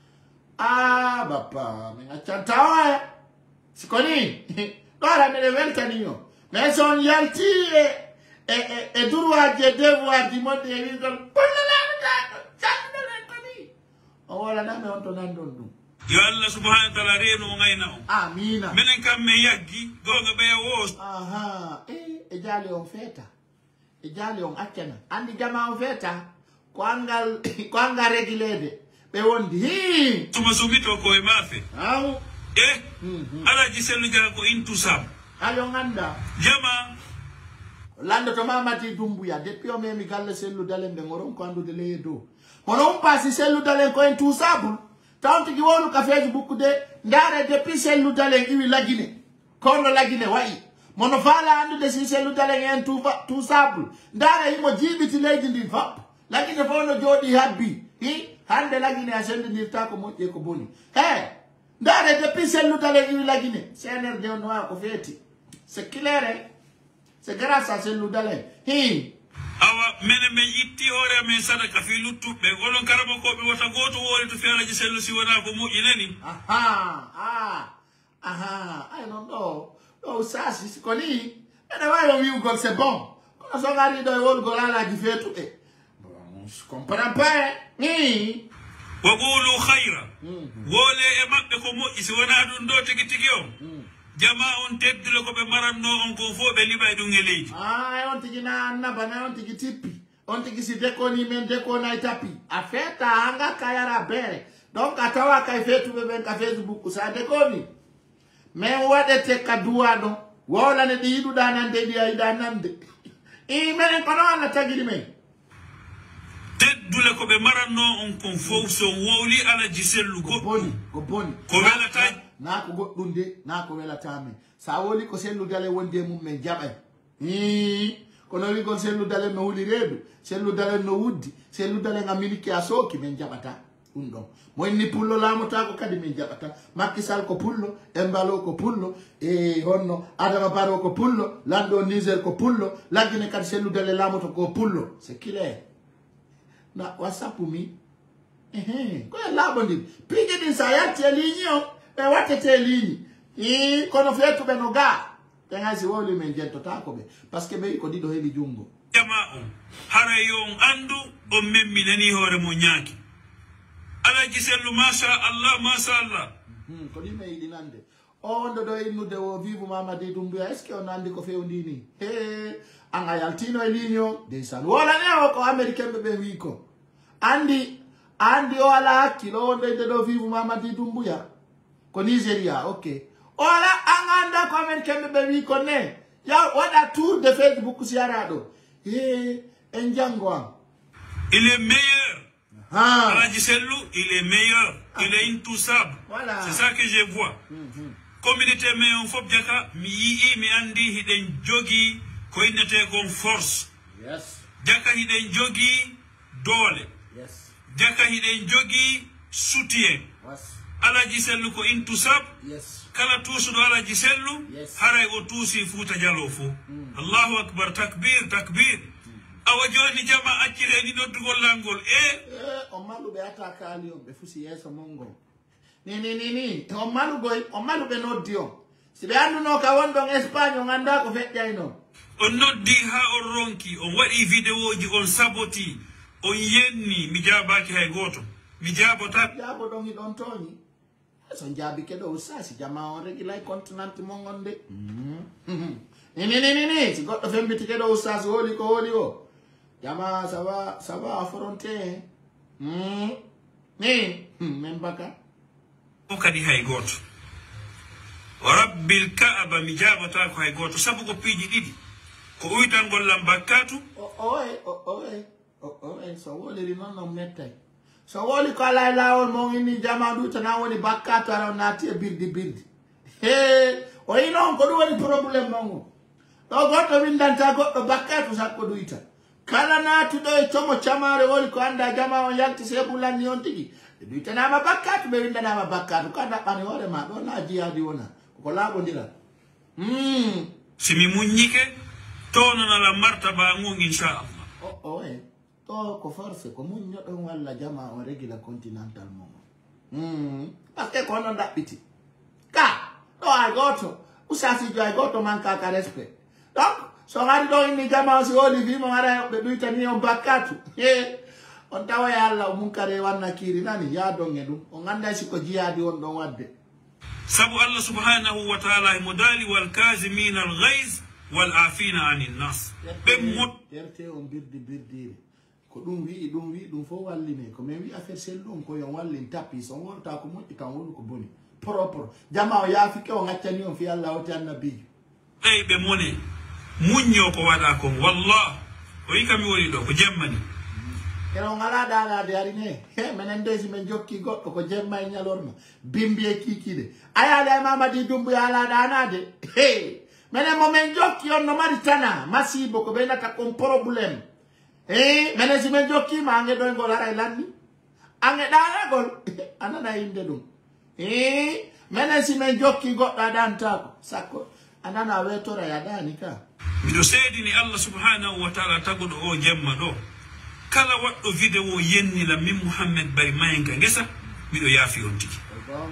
ah baba me achanta wa si koni do ara me de weltani yo mais son yalti e e e droit de devoir di monde e wi gol polala ta ta koni o wala na me on to nan don dum yo Allah subhanahu wa ta'ala reno ngayna o amina menen kam me yaggi gonga be wo aha eh e jale on feta e jale on akkena andi jama on feta ko angal ko anga regilede be wondi hi tuma subito ko e mafe aw eh ala jiselu jara ko intusab ayo nganda jama lando to mamati dumbuya depuis o memi galle selu dalen be ngoron ko andu de leedo hono on passi selu dalen ko intusable tanti ki wonu ka Facebook de ndare depuis selu dalen iwi lagine kono lagine wai mono fala andu de selu dalen en tout tout sable ndare himo jibiti leydi ndi fap lagine fono jodi habbi hi hande lagine asende nirta ko mojje ko boni he ndare depuis selu dalen iwi lagine C N R D on wa ko feti c'est clair c'est grâce à selu dalen hi awa mene men yitti hore men sadaka fi luttube golon karamo ko be wota goto wori to fiala ji sellu si wona ko mujinani aha ah aha I don't know oh ça c'est coni ene wayo wi gol c'est bon kono so ngari do wol gol ala di fetu e bon je comprends pas ni وقولوا خيرا ولا امبه كو مو سي ونا دون دو تيغي تيغيو جماعه on teddule ko be maranno on ko fo be libay dum ngeleji ah on tigi na annaba na on tigi tippi on tigi si dekoni men dekona tapi afeta anga kayara bere donc atawa kay fetu be ben ka Facebook sa dekoni mais wadete kadua do wala ne diidu danande di ay danande e men ko non la tagiri men teddule ko be maranno on kon fo so wowli ala jiselu go boni go boni ko wela tay na ko goddunde na ko wela tame sa woli ko sellu dale wonde mum men jabay hi kono wi ko sellu dale no wuli redu sellu dale no wuddi sellu dale nga miliki asoki men jabata dum don moy ni pullo lamuta ko kadi men jabata Macky Sall ko pullo Embalo ko pullo e honno Adama Barrow ko pullo lando Niger ko pullo lagine kadi sellu dale lamuta ko pullo c'est clair na WhatsApp mi eh ko la bondi pige din sa yatti linyo e watete linyi i kono fetu be no ga tengazi woli men jento tako be parce que be ko dido heli jungo jama'u hara yon andu o memmi nani hore mo nyaaki ala giselu masha Allah masha Allah hmm ko di me dinande o ndo do inude o vivu mama de dumbu est-ce que on andi ko fewndini he anga yaltino e linyo de san wala ne ko americain be be wi ko andi andi wala kilo ndo do vivu mama de dumbu ya ko Nigeria okay ora anganda ko americain be wi ko ne ya wada tour de Facebook si arado eh enjangwa il est meilleur ah ala giselu il est meilleur il est intouchable voilà c'est ça que je vois mm-hmm. Communauté mais on faut bien ka mi yi mi andi hiden jogi ko indete kon force yes jaka hiden jogi dole yes jaka hiden jogi soutien yes ala giselu ko intusab yes kala tusu do ala giselu yes. haray o tusi futa jalo fu mm. Allahu akbar takbir takbir mm. awajoni jama akire ni noddugol langol e eh o malu be ataka ali o be fusi yeso mongo ni ni ni ni o malu boy o malu be noddio sibe andu no ka wondo Espagne nganda ko fedda ino on noddi ha on ronki on wadi video ji on saboti on yenni mi jabaki hay goto mi jabota jabo dongi don toni so jabi kedo usasi jama on regi lay continent mongonde mhm ni ni ni ni si goddo fembiti kedo usasi holi ko holi o jama ça va ça va affronter mhm ni men baka kadi hay goto rabbil kaaba mi jabota ko hay goto sabu ko piji didi ko uytan gollam bakkatu o oe o oe o oe so woli ri non non mettay so woli ko lay lawol mo ngi jama du tan woni bakkatu ara nati e birdi birdi he o ino ko do woni problème mongo do goto windanta goddo bakkatu sakko duita kala natu do e tomo chamare woli ko anda jama on yalti se bulani on tigi duita na bakkatu be windana ma bakkatu kada bani hore ma do na jiadi wona ko labo ndira mm simi munyike tono na la martaba ngongi inshallah o o e to ko force ko munyo do walla jama on regula continental mo mm parce que kono ndabiti ka do ay goto usasi jo ay goto manka ka respect donc so ngari do ni jama si oli vi mo ara be duita ni on bakkatu eh on tawa yalla o munkare wanna kiri nani ya donge dum o nganda si ko jiadi on don wadde sabu Allah subhanahu wa ta'ala mudali wal kazimin al ghaiz wal afina anin nas be mot yerte on birdi birdi ko dum wi dum wi dum fo walline ko men wi affaire sellum ko yon wallin tapi so wonta ko motti kan wonu ko boni propre jama o yafi ke o ngaccani on fi Allah o tan nabi ay be mone munyo ko wada ko wallah o yikami woni do ko jemmani kero ngala dala de arine he menen desi men jokki goddo ko jemma e nyalorma bimbi e kikide ayale mamadi dumbu yala dana de he menen mo men jokki on no mari tana masibo ko benata kon problème eh menen si men jokki ma nge do ngol ara landi ange dana gol anana inde dum eh menen si men jokki goddo adanta ko sakko anana wetora ya dani ka mi do sedini Allah subhanahu wa ta'ala tagudo o jemma do kala waddo video yenni la min Muhammad bari mayenga ngesa bido yafi on tiki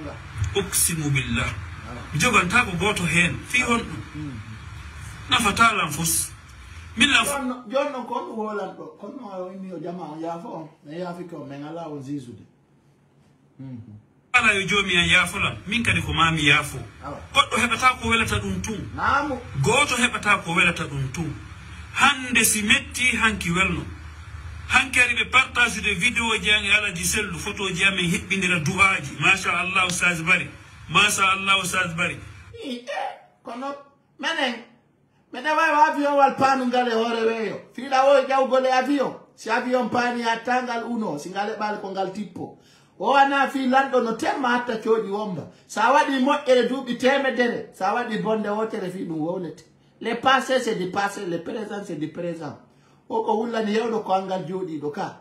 uksimu billah mi jogan ta ko goto hen fi on na fatala fus min la jonno ko wala ko no mi o jama ya fo ne yafi ko men ala on zizude ala yo jomi an yafolam min kadi ko mami yafo goddo hebata ko welata dum tum namu goto hebata ko welata dum tum hande si metti hanki welno hanki ari be partage de vidéo jangi ala di sellu photo ji amen hebbindira duaji masha Allah ustaz bari masha Allah ustaz bari kono menen menen way avion wal panu ngale hore weyo fila wo jaw gole avion si avion pani atangal uno singale bal ko ngal tipo o ana fi lando no temma hatta coodi womba sa wadi moƴƴere duuɓi temedere sa wadi bonde wotere fi ɗum wownete les passés c'est du passé les présents c'est du présent o ko wullani yewɗo ko angal jooɗiɗo ka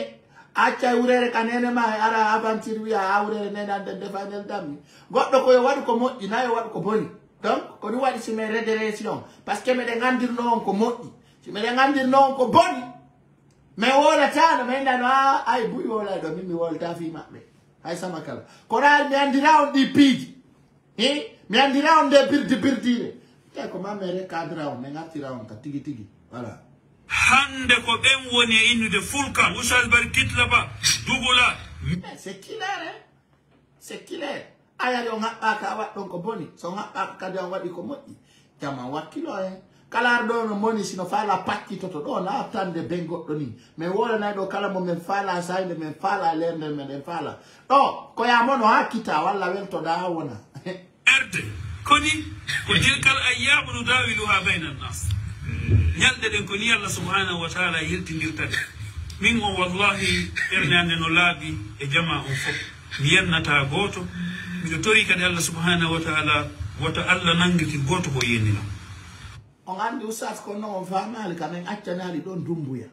acca wurere ka nene ma ara aventure wiya a wurere nene anden defanel dammi goɗɗo koyo waɗi ko moƴƴi na yo waɗi ko boni donc ko ɗum waɗi simen rédération par ce que meɗen gandirno on ko moƴƴi si meɗen gandirno on ko boni mais wolata no men dano a ay buy wolay do min mi wolta fi mabbe ay sama kala ko dal mi andira on di piiji eh mi andira on de birdi birdire te ko mamere cadre on men attira on ka tigi tigi voilà hande ko ben woni e innude fulkan usal bari kitla ba dugula c'est clair hein c'est clair aya yo ngabba ka wat don ko boni so ngabba ka don wadi ko moddi jama wakkilo hein kala do no moni sino fala pakki toto do na tande ben goddo ni me wala na do kala mo men fala sainde men fala lende men fala do ko ya mono hakita walla welto da wona erde koni ko tilkal ayyamu nudawiluha bayna an-nas nyalde den ko ni Allah subhanahu wa ta'ala yiltindirtade min on wallahi ernande no laabi e jama on fop mi yennata goto mi tori kadi Allah subhanahu wa ta'ala wata Allah nangiti goto ko yennina on andi usas ko non famali kamen accanali don dumbuya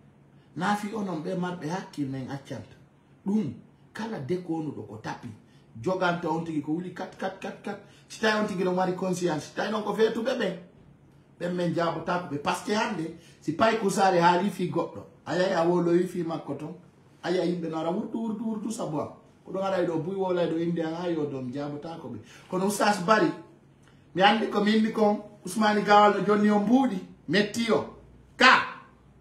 nafi onon be marbe hakkil men accanta dum kala dekonu do ko tapi joganta on tigi ko wuli kat kat kat kat si tay on tigi no mari conscience tay non ko fetu bebe be men jabo tapu be parce que hande si pay ko sare hali fi goddo aya ya wolo yi fi makoto aya yimbe na ra wurtu wurtu wurtu sabwa ko do ngara do buy wola do inde an ayo don jabo tako be kono usas bari mi andi ko mi ko Ousmane Gawal no jonni o mbuudi mettio ka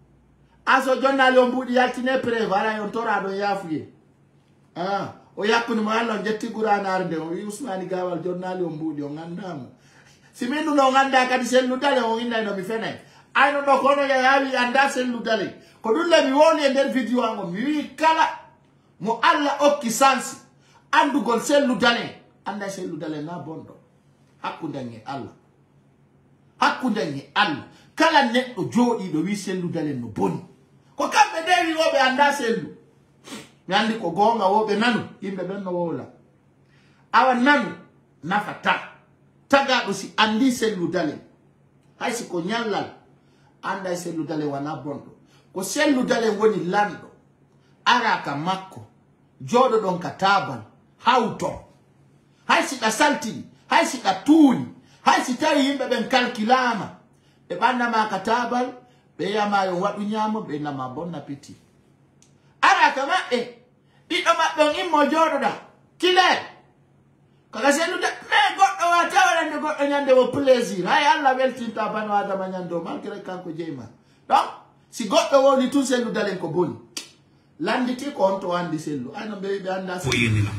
aso jonnali o mbuudi yaltine preuve ala yon torado yafuye ah o yakkuno mo Allah jetti guranarde o wi Ousmane Gawal jonnali o mbuudi o ngandamo simindu no nganda kadi sellu dale o inda no mi fenay ayno do kono ya yawi anda sellu dale ko dulle mi woni e der video ango mi wi kala mo Allah okki sansi andugol sellu dale anda sellu dale na bondo hakkunde nge Allah hakkunde nge Allah kala neddo jodi do wi sellu dale no boni ko kambe dewi wobe anda sellu mi andi ko gonga wobe nanu yimbe ben no wola awa nanu nafata taga do si andi sellu dale hay si ko nyallal anda sellu dale wana bondo ko sellu dale woni lando araka makko jodo don katabal hauto hay si da salti hay si da tuni hay si tawi yimbe ben kalkilama be banda ma katabal be yama yo wadu nyamo be na ma bon appétit ara kama e bido mabbe immo jodo da kile kaga selu da me goddo wa tawala ne goddo nyande wo plaisir hay Allah weltinta banu adama nyando malgré kanko jeyma donc si goddo woni tout selu dalen ko boni landiti ko on to andi selu ayno be be anda ko yenina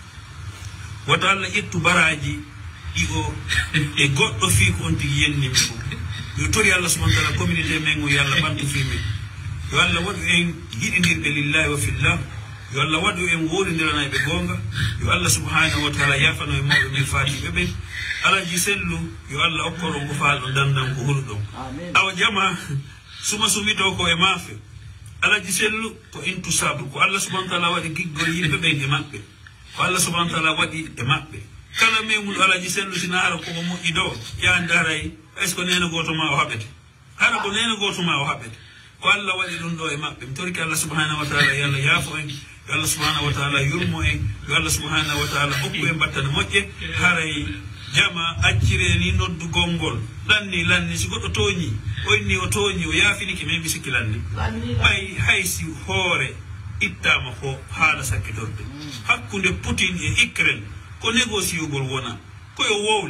wata Allah ittu baraji igo e goddo fi ko on tigi yenni ko yo tori Allah subhanahu wa ta'ala communauté men yo Allah bantu fi men yo Allah wadu en yididirbe lillahi wa fillah yo Allah wadu en wolindirana be gonga yo Allah subhanahu wa ta'ala yafano e mawbe min faati bebe alaji sellu yo Allah okkoro ko faalo dandan ko hurdo amen aw jama suma sumito ko e mafe alaji sellu ko intu sabu ko Allah subhanahu wa ta'ala wadi giggol yimbe be e mabbe ko Allah subhanahu wa ta'ala wadi e mabbe kala memul alaji sellu sinara ko mo ido ya ndaray est-ce que nena goto ma o habete hara ko nena goto ma o habete ko Allah wadi dum do e mabbe mi torki Allah subhanahu wa ta'ala yalla yafo en yo Allah subhanahu wa ta'ala yurmo en yo Allah subhanahu wa ta'ala okku en battana mojje haray jama accire ni noddu gongol lanni lanni si goddo toñi onni o toñi o yafini ke membi sikilanni ay haysi hoore ittama ko haala sakkitorde hakkunde Putin e Ukraine ko négocier gol wona ko yo wowle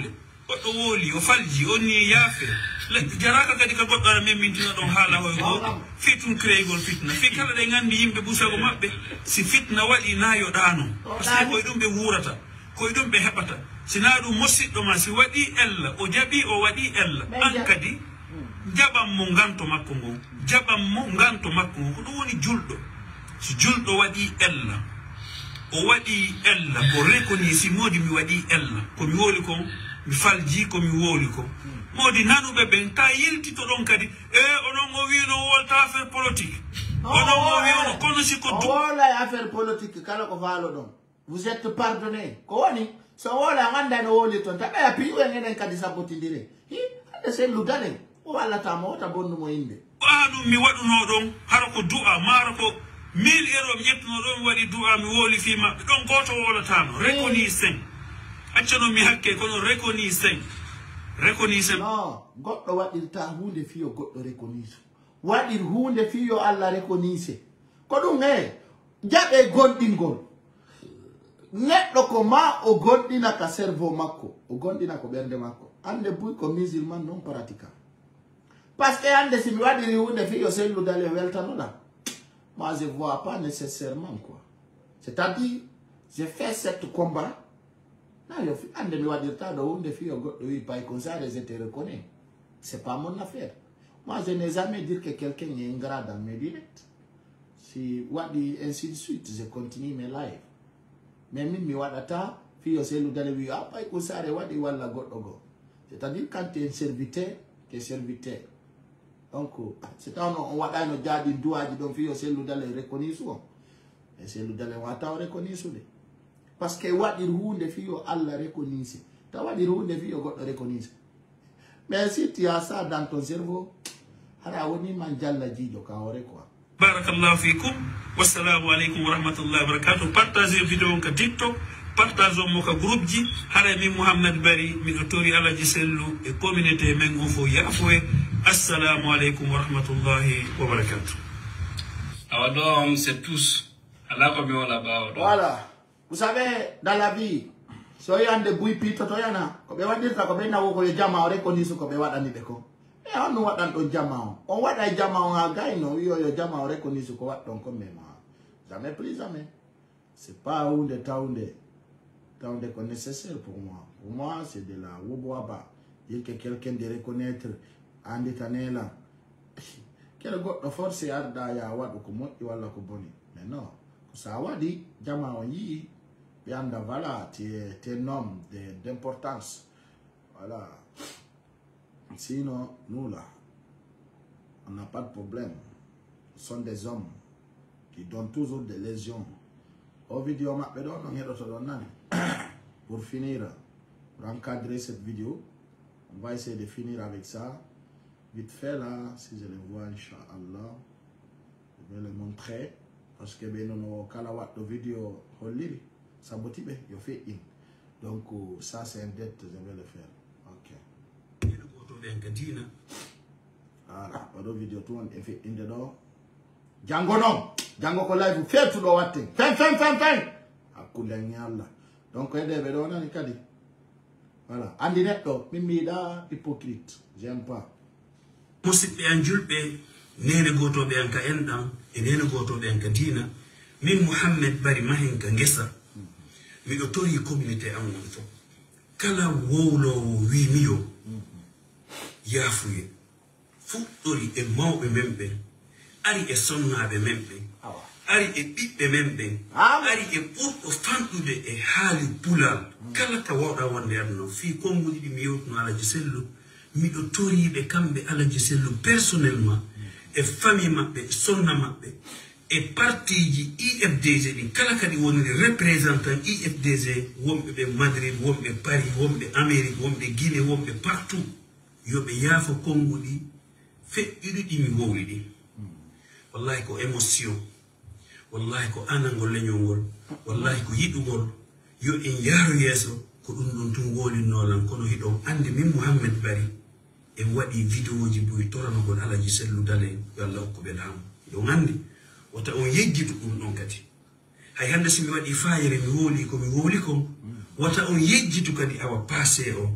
goɗɗo wooli o falji on ni yaafe jaraka kadi ka goɗɗo ara memmintina ɗon haala hoye goto fitun créygol fitna fi kala ɗe gandi yimɓe busago maɓɓe si fitna waɗi na yoɗano par ce que koye ɗum ɓe wurata koye ɗum ɓe heɓata sina ɗum mossiɗɗo ma si waɗi ella o jaɓi o waɗi ella an kadi jaɓan mo ganto makko ngon jaɓan mo ganto makko ngon ko ɗum woni julɗo so julɗo waɗi ella o waɗi ella o reconi si modi mi waɗi ella komi wooli kon mi falji komi wooli ko modi nanuɓe ɓen ta yiltito ɗon kadi e onon o wino wolta affaire politique onon o wino kono si ko wolay affaire politique kala ko faalo ɗon vous êtes pardonné ko woni so wola ganda no woli toon taɓa ya piiwen enen kadi sabbotidire hi hande selludalen o wallatama wota bonnumo yimɓe ɗum mi waɗuno ɗon hara ko du'a mara ko mille euro mi ƴettuno ɗon mi waɗi du'a mi wooli fi maɓɓe ɗon goto wolatano reconi cinq accano mi hakke kono reconi cinq reconi cinq non goɗɗo waɗirta hunde fiyo goɗɗo reconiso waɗir hunde fiyo Allah reconise ko ɗum e jaɓe gonɗingol neɗɗo ko ma o gonɗina ka cerveau makko o gonɗina ko ɓernde makko ande buy ko musulman non pratica par ce que ande si mi waɗiri hunde fiyo selludale weltanoɗa moi je vois pas nécessairement quoi c'est-à-dire j'ai fait cette combat là yo ande mi waɗirta ɗo hunde fiyo goɗɗo wi pay comme ça je te reconnais c'est pas mon affaire moi je n'ai jamais dit que quelqu'un est ingrat dans mes directs si waɗi ainsi de suite je continue mes lives mais min mi waɗata fiyo selludale wi a pay comme ça waɗi walla goɗɗo go c'est-à-dire quand tu es un serviteur tu es serviteur donc c'est un on waɗa no jaaɗi duwaji ɗon fiyo selludale reconisu on e selludale wata o reconisude par ce que waɗir hunde fiyo Allah reconise ta waɗir hunde fiyo goɗɗo reconise mais si tu as ça dans ton cerveau hara woni man jalla jiijo ka ore quoi barakallahu fikum wassalamu aleykum wa rahmatullahi wa barakatuh partagez vidéo on ka TikTok partage o mo ka groupe ji hara min Mouhammad Bari miɗo tori Alaji Sellu e communauté men on fo yafoe assalamu aleykum wa rahmatullahi wa barakatuh awa c'est tous ala ko mi wala bawo voilà vous savez dans la vie so yande buy pito to yana ko be wadirta ko be nawo ko jama o reconnise ko be wadani be ko e on no wadan do jama on on wada jama on ha gaino yo yo jama o reconnise ko wadon ko mema jamais plus jamais c'est pas unde taunde taunde ko nécessaire pour moi pour moi c'est de la woboaba dire que quelqu'un de reconnaître andi tanela quel goddo force arda ya wadu ko moƴƴi walla ko boni mais non ko sa wadi jama on yi bi anda voilà tu es un homme d'importance voilà sinon nous là on n'a pas de problème ce sont des hommes qui donnent toujours des lésions au vidéo ma be don ngedo to don nani pour finir pour encadrer cette vidéo on va essayer de finir avec ça vite fait là si je le vois inchallah je vais le montrer parce que ben non kala wat de vidéo holli sabotibe yo fait in donc ça c'est un dette je vais le faire ok voilà odo vidéo to on e fait inde do jango non jango ko live fait to do watte fen fen fen fen akule nyalla donc e debe do nani kadi voilà andi netto mimmi da hypocrite j'aime pas musidɓe an julɓe nene gotoɓe an ka enɗan e nene gotoɓe an ka dina min Mouhammad Bari mahen ka ngesa miɗo tori communauté am on fof kala wowlowo wimiyo yaafuye fuɗɗori e mawɓe men ɓen ari e sonnaɓe men ɓen ari e ɓiɓɓe men ɓen ari e ɓurɗo fanɗude e haali pulal kala ka wawɗa wonde adno fi konguɗi ɗi mi yewtuno Alaji Sellu miɗo toriɓe kamɓe Alaji Sellu personnellement e famille maɓɓe e sonna maɓɓe e partiji I F D G ɗin kala kadi woniri représentant I F D G wonɓe ɓe Madrid wonɓe Paris wonɓe Amérique wonɓe Guinée wonɓe partout yoɓe yaafo konguɗi feƴƴuɗi ɗi mi wowli ɗin wallahi ko émotion wallahi ko anangol leñol ngol wallahi ko yiɗugol yo en yaaru yeeso ko ɗum ɗon tun wolinnolan kono hiɗon andi min Mouhammad Bari en waɗi vidéo ji boy toranogol Alaji Sellu Dale yo Allah hokku ɓe laamu ɗon andi wata on yejjitu ɗum ɗon kadi hay hande somi waɗi fayire mi wowli ko mi wowli kon wata on yejjitu kadi awa passé o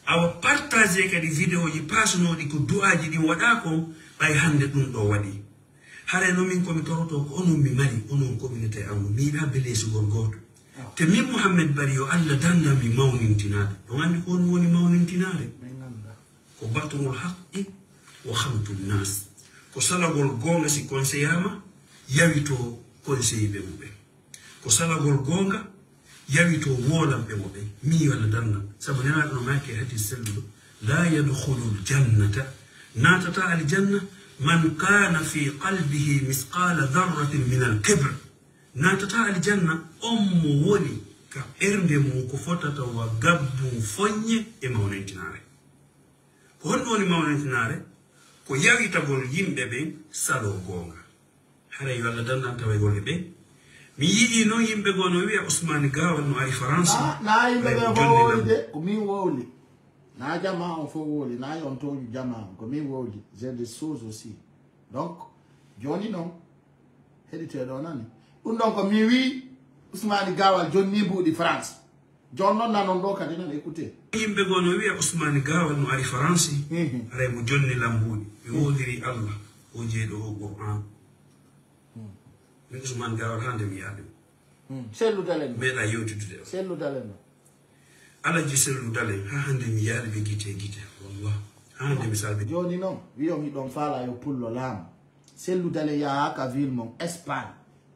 awa partager kadi vidéo ji pasno di ko duaji di wada ko bay hande dum do wadi hare no min ko mi toroto ko onon mi mari onon communauté am mi ba bele su gol goto te min Muhammad bari yo Allah danna mi mawnintinade do andi ko woni mawnintinade ko batrul haqqi wa khamtun nas ko salagol gonga si conseillama yawito conseiller be mbe ko salagol gonga yawito wolam be mbe mi wala danna sabu nana no make hati selludo la yadkhulul jannata natata al janna man kana fi qalbihi misqala dharratin min al kibr natata al janna ummu woni ka ernde mu ko fotata wa gabbu fonye e mawnetinare ko hon woni mawnetinare ko yawitagol yimbe be salo gonga hare wala danna tawagol be mi yidi no yimbe gono wi Ousmane Gawal no ari France na yimbe be woli de ko min woli na jama on fo woli na yon to jama ko min woli j'ai des choses aussi donc joni non hedite do nani dum donc mi wi Ousmane Gawal joni budi France jon non nanon do kadi nan écoutez yimbe gono wi Ousmane Gawal no ari France are mo jonni lambudi mi wodiri Allah o jeedo o Qur'an min Ousmane Gawal hande mi yaade sellu dalen me la yotude sellu dalen ala ji sellu dalen ha hande mi yaade be gite gite wallah hande mi salbe joni non wi o mi don fala yo pullo lam sellu dalen ya ka ville mon Espagne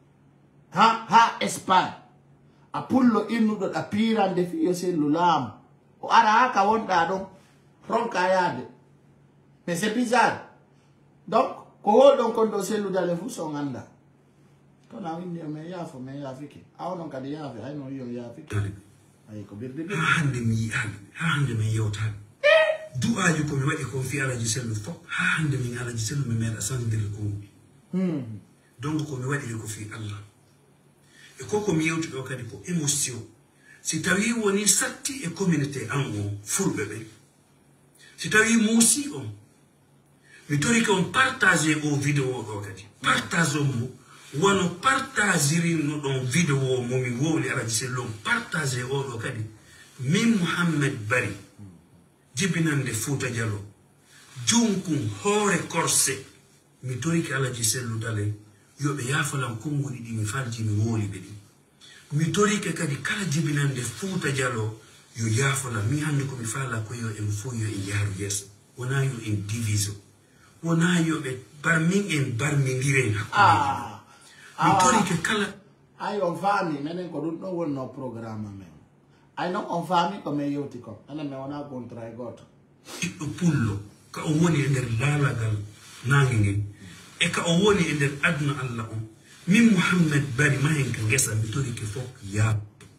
ha ha Espagne a pullo innudo da pirande fi yo sellu lam o ara ka wonda don ronka yaade mais c'est bizarre donc ko hodon kon do sellu dalen fu so nganda to na windi me ya fo me ya fiki aw non kadi ya fi ay no yo ya fiki ay ko birde be hande mi yaade hande mi yewtan du'aaji ko mi wadi ko fi ala ji sellu fo hande mi ala ji sellu mi meda sandir ko hmm donc ko mi wadi ko fi Allah e ko ko mi yewtu do kadi ko émotion si tawi woni satti e communauté ango fulbe be si tawi musi on mi tori ko on partager o vidéo do kadi partage mo wono partager no don vidéo mo mi woni ala ji sellu partager o do kadi min Muhammad bari jibinande Fouta Jallo jonkun hore korse mi tori ko ala ji sellu dale yobe yafalam kongoni di mi falji mi woni be di mi tori ke kadi kala jibinande Fouta Jallo yo yafala mi hande ko mi fala ko yo en fo yo en yaaru yes wona yo en division wona yo be barmin en barmindiren ah mi tori ke kala ay on fami menen ko dum do wonno programme men ay non on fami ko me yewti ko ana me wona contrat goto do pullo ka o woni nder lalagal nangi ngi e ka o woni e nder aduna Allah on min Muhammad bari mahen ka gesa mi tori ke fok ya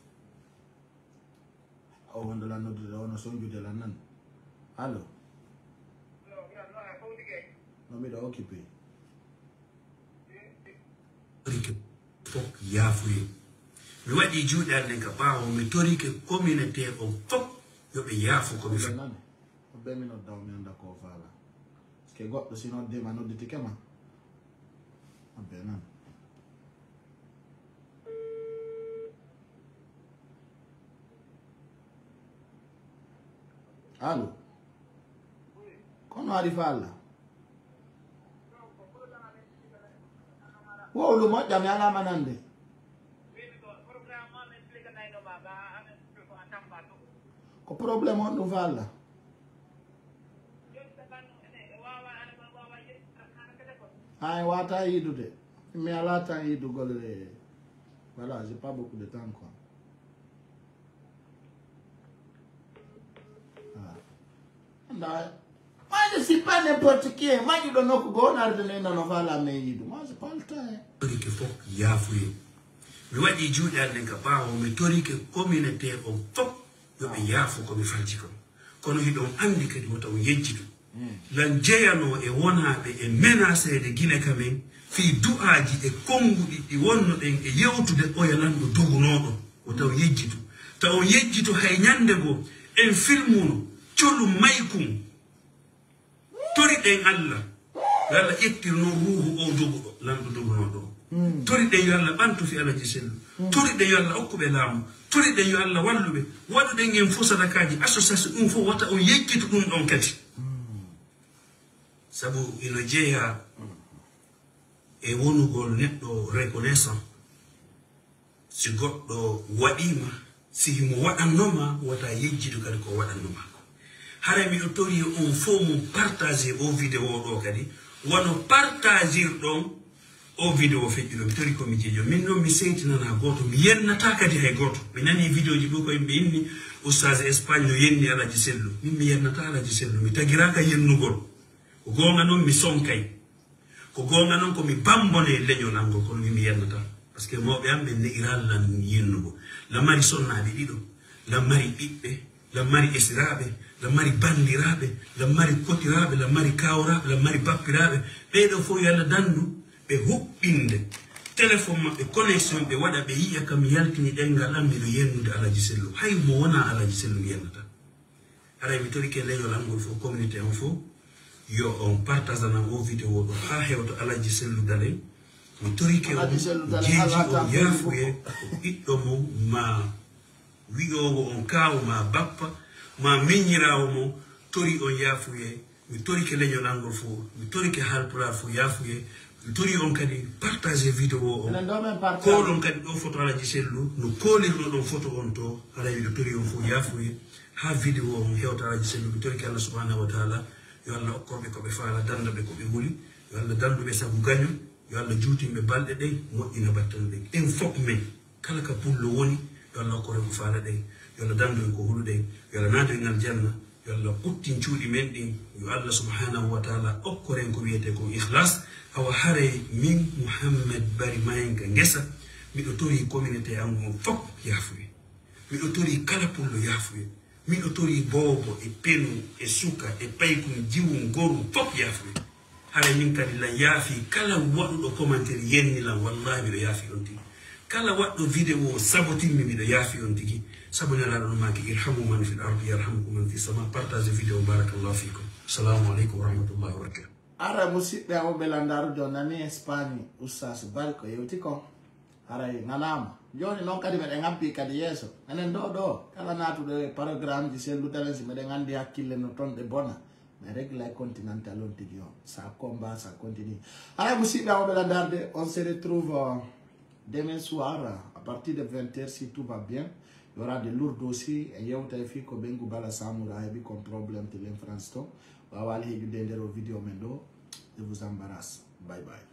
o wonde la nodde ono sonjude la nan allo no mi do occupé tori ke fok ya fuye mi wadi juudal ne ka bawo mi tori ke communauté o fok yo be yafu ko mi fa nan o be mi no daw mi anda ko fala ke goddo sino de ma nodde ti kema abe nan allo kono ari falla wo lu mo jam ala manande ko problem on do falla ay wata yidude mi ala tan yidu golle voilà j'ai pas beaucoup de temps quoi ah moi je suis pas n'importe qui moi je donne ko go na de na no falla me yidu moi c'est pas le temps tori ke fok ya fuye mi wadi juudal ne ka bawo mi tori ke communauté o fok yo be yafu ko mi falti ko kono hidon andi kadi wota o yejjitu lan jeyano e wonabe e menace de gine kamen fi du'aaji e kongudi di wonno den e yewtude o yalando dogunodo wota o yejjitu ta o yejjitu hay nyande go en filmuno cholu maykum tori den Allah wala ektirno ruhu o dogudo lando dogunodo tori de yo Allah bantu fi alaji sellu tori de yo Allah okkube laamu tori de yo Allah wallube wadu de ngem fo sadakaji association um fo wata o yekkitu dum don kati sabu ino jeya e wonugol neddo reconnaissant si goddo wadima si himo wadannoma wata yejjidu kadi ko wadannoma hare mi do tori on fo mo partager o vidéo do kadi wono partager don o vidéo fejjudo mi tori ko mi jejo min non mi seytinana goto mi yennata kadi hay goto mi nani vidéo ji do ko yimbe inni oustaz Espagne no yenni alaji sellu min mi yennata alaji sellu mi tagiraka yennugol ko gonga non mi sonkay ko gonga non ko mi bambone leñol ango ko mi yennata parce que mobe ambe ne irallan yennugo la mari sonnabe dido la mari bibbe la mari esirabe la mari bandirabe la mari kotirabe la mari kawrabe la mari bappirabe be do fo yalla dandu be hubbinde téléphone mabbe connexion be wada be yiya kam yaltini dengal ambe do yennude alaji sellu hay mo wona alaji sellu yennata ara mi tori ke leñol angol fo communauté on fo yo on partage na o vidéo do ha hewto alaji sellu dale mi tori ke o jeji o yafuye iddo mo ma wi'owo on kawo ma bappa ma miñirawo mo tori on yafuye mi tori ke leñol angol fo mi tori ke halpulaar fo yafuye mi tori on kadi partage vidéo on kolon kadi ɗo photo alaji sellu no kolirno ɗon photo on to ala wiɗo tori on fo yafuye ha vidéo on hewta alaji sellu mi tori ke Allah subhanahu wa taala yo Allah okkorɓe koɓe faala dandaɓe koɓe huli yo Allah danduɓe sabu gaño yo Allah juutimɓe balɗe ɗe moƴƴina battan ɗe en fof men kala ka pullo woni yo Allah okkore ko faala ɗen yo Allah dandu en ko huluɗen yo Allah naado en aljanna yo Allah ɓuttin cuuɗi men ɗin yo Allah subhanahu wa taala okkore en ko wiyete ko ikhlas awa hare min Mouhamed Bari Mayenga Ngesa miɗo tori communauté am on fof yaafuye miɗo tori kala pullo yaafuye miɗo tori bobo e penu e suka e paykum jiwum gorum fof yaafuye hare min kadi la yaafi kala waɗuɗo commentaire yenni lan wallahi miɗo yaafi on tigi kala waɗɗo vidéo sabotinmi miɗo yaafi on tigi sabu nelaɗo no maki irhamu man fil ardi yarhamukum man fi sama partage vidéo barakallahu fikum assalamu aleykum wa rahmatullahi wa barakatuh ara musidɓe awoɓe landaru jo nani Espagne oustaz Bari ko yewti ko haray nanama joni noon kadi meɗen abbi kadi yeeso enen ɗo ɗo kala natuɗo e programme ji selludalen si meɗen andi hakkille no ton ɗe bona mais règle ay continental on tigi on ça combat ça continue haray musidɓe awoɓe landarde on se retrouve euh, demain soir à partir de vingt heures si tout va bien il y aura de lourds dossiers et yewta e fi ko ɓengu bala samoura heeɓi comme problème te l'en France to wawali heejude nder o vidéo men ɗo je vous embarrasse bye bye.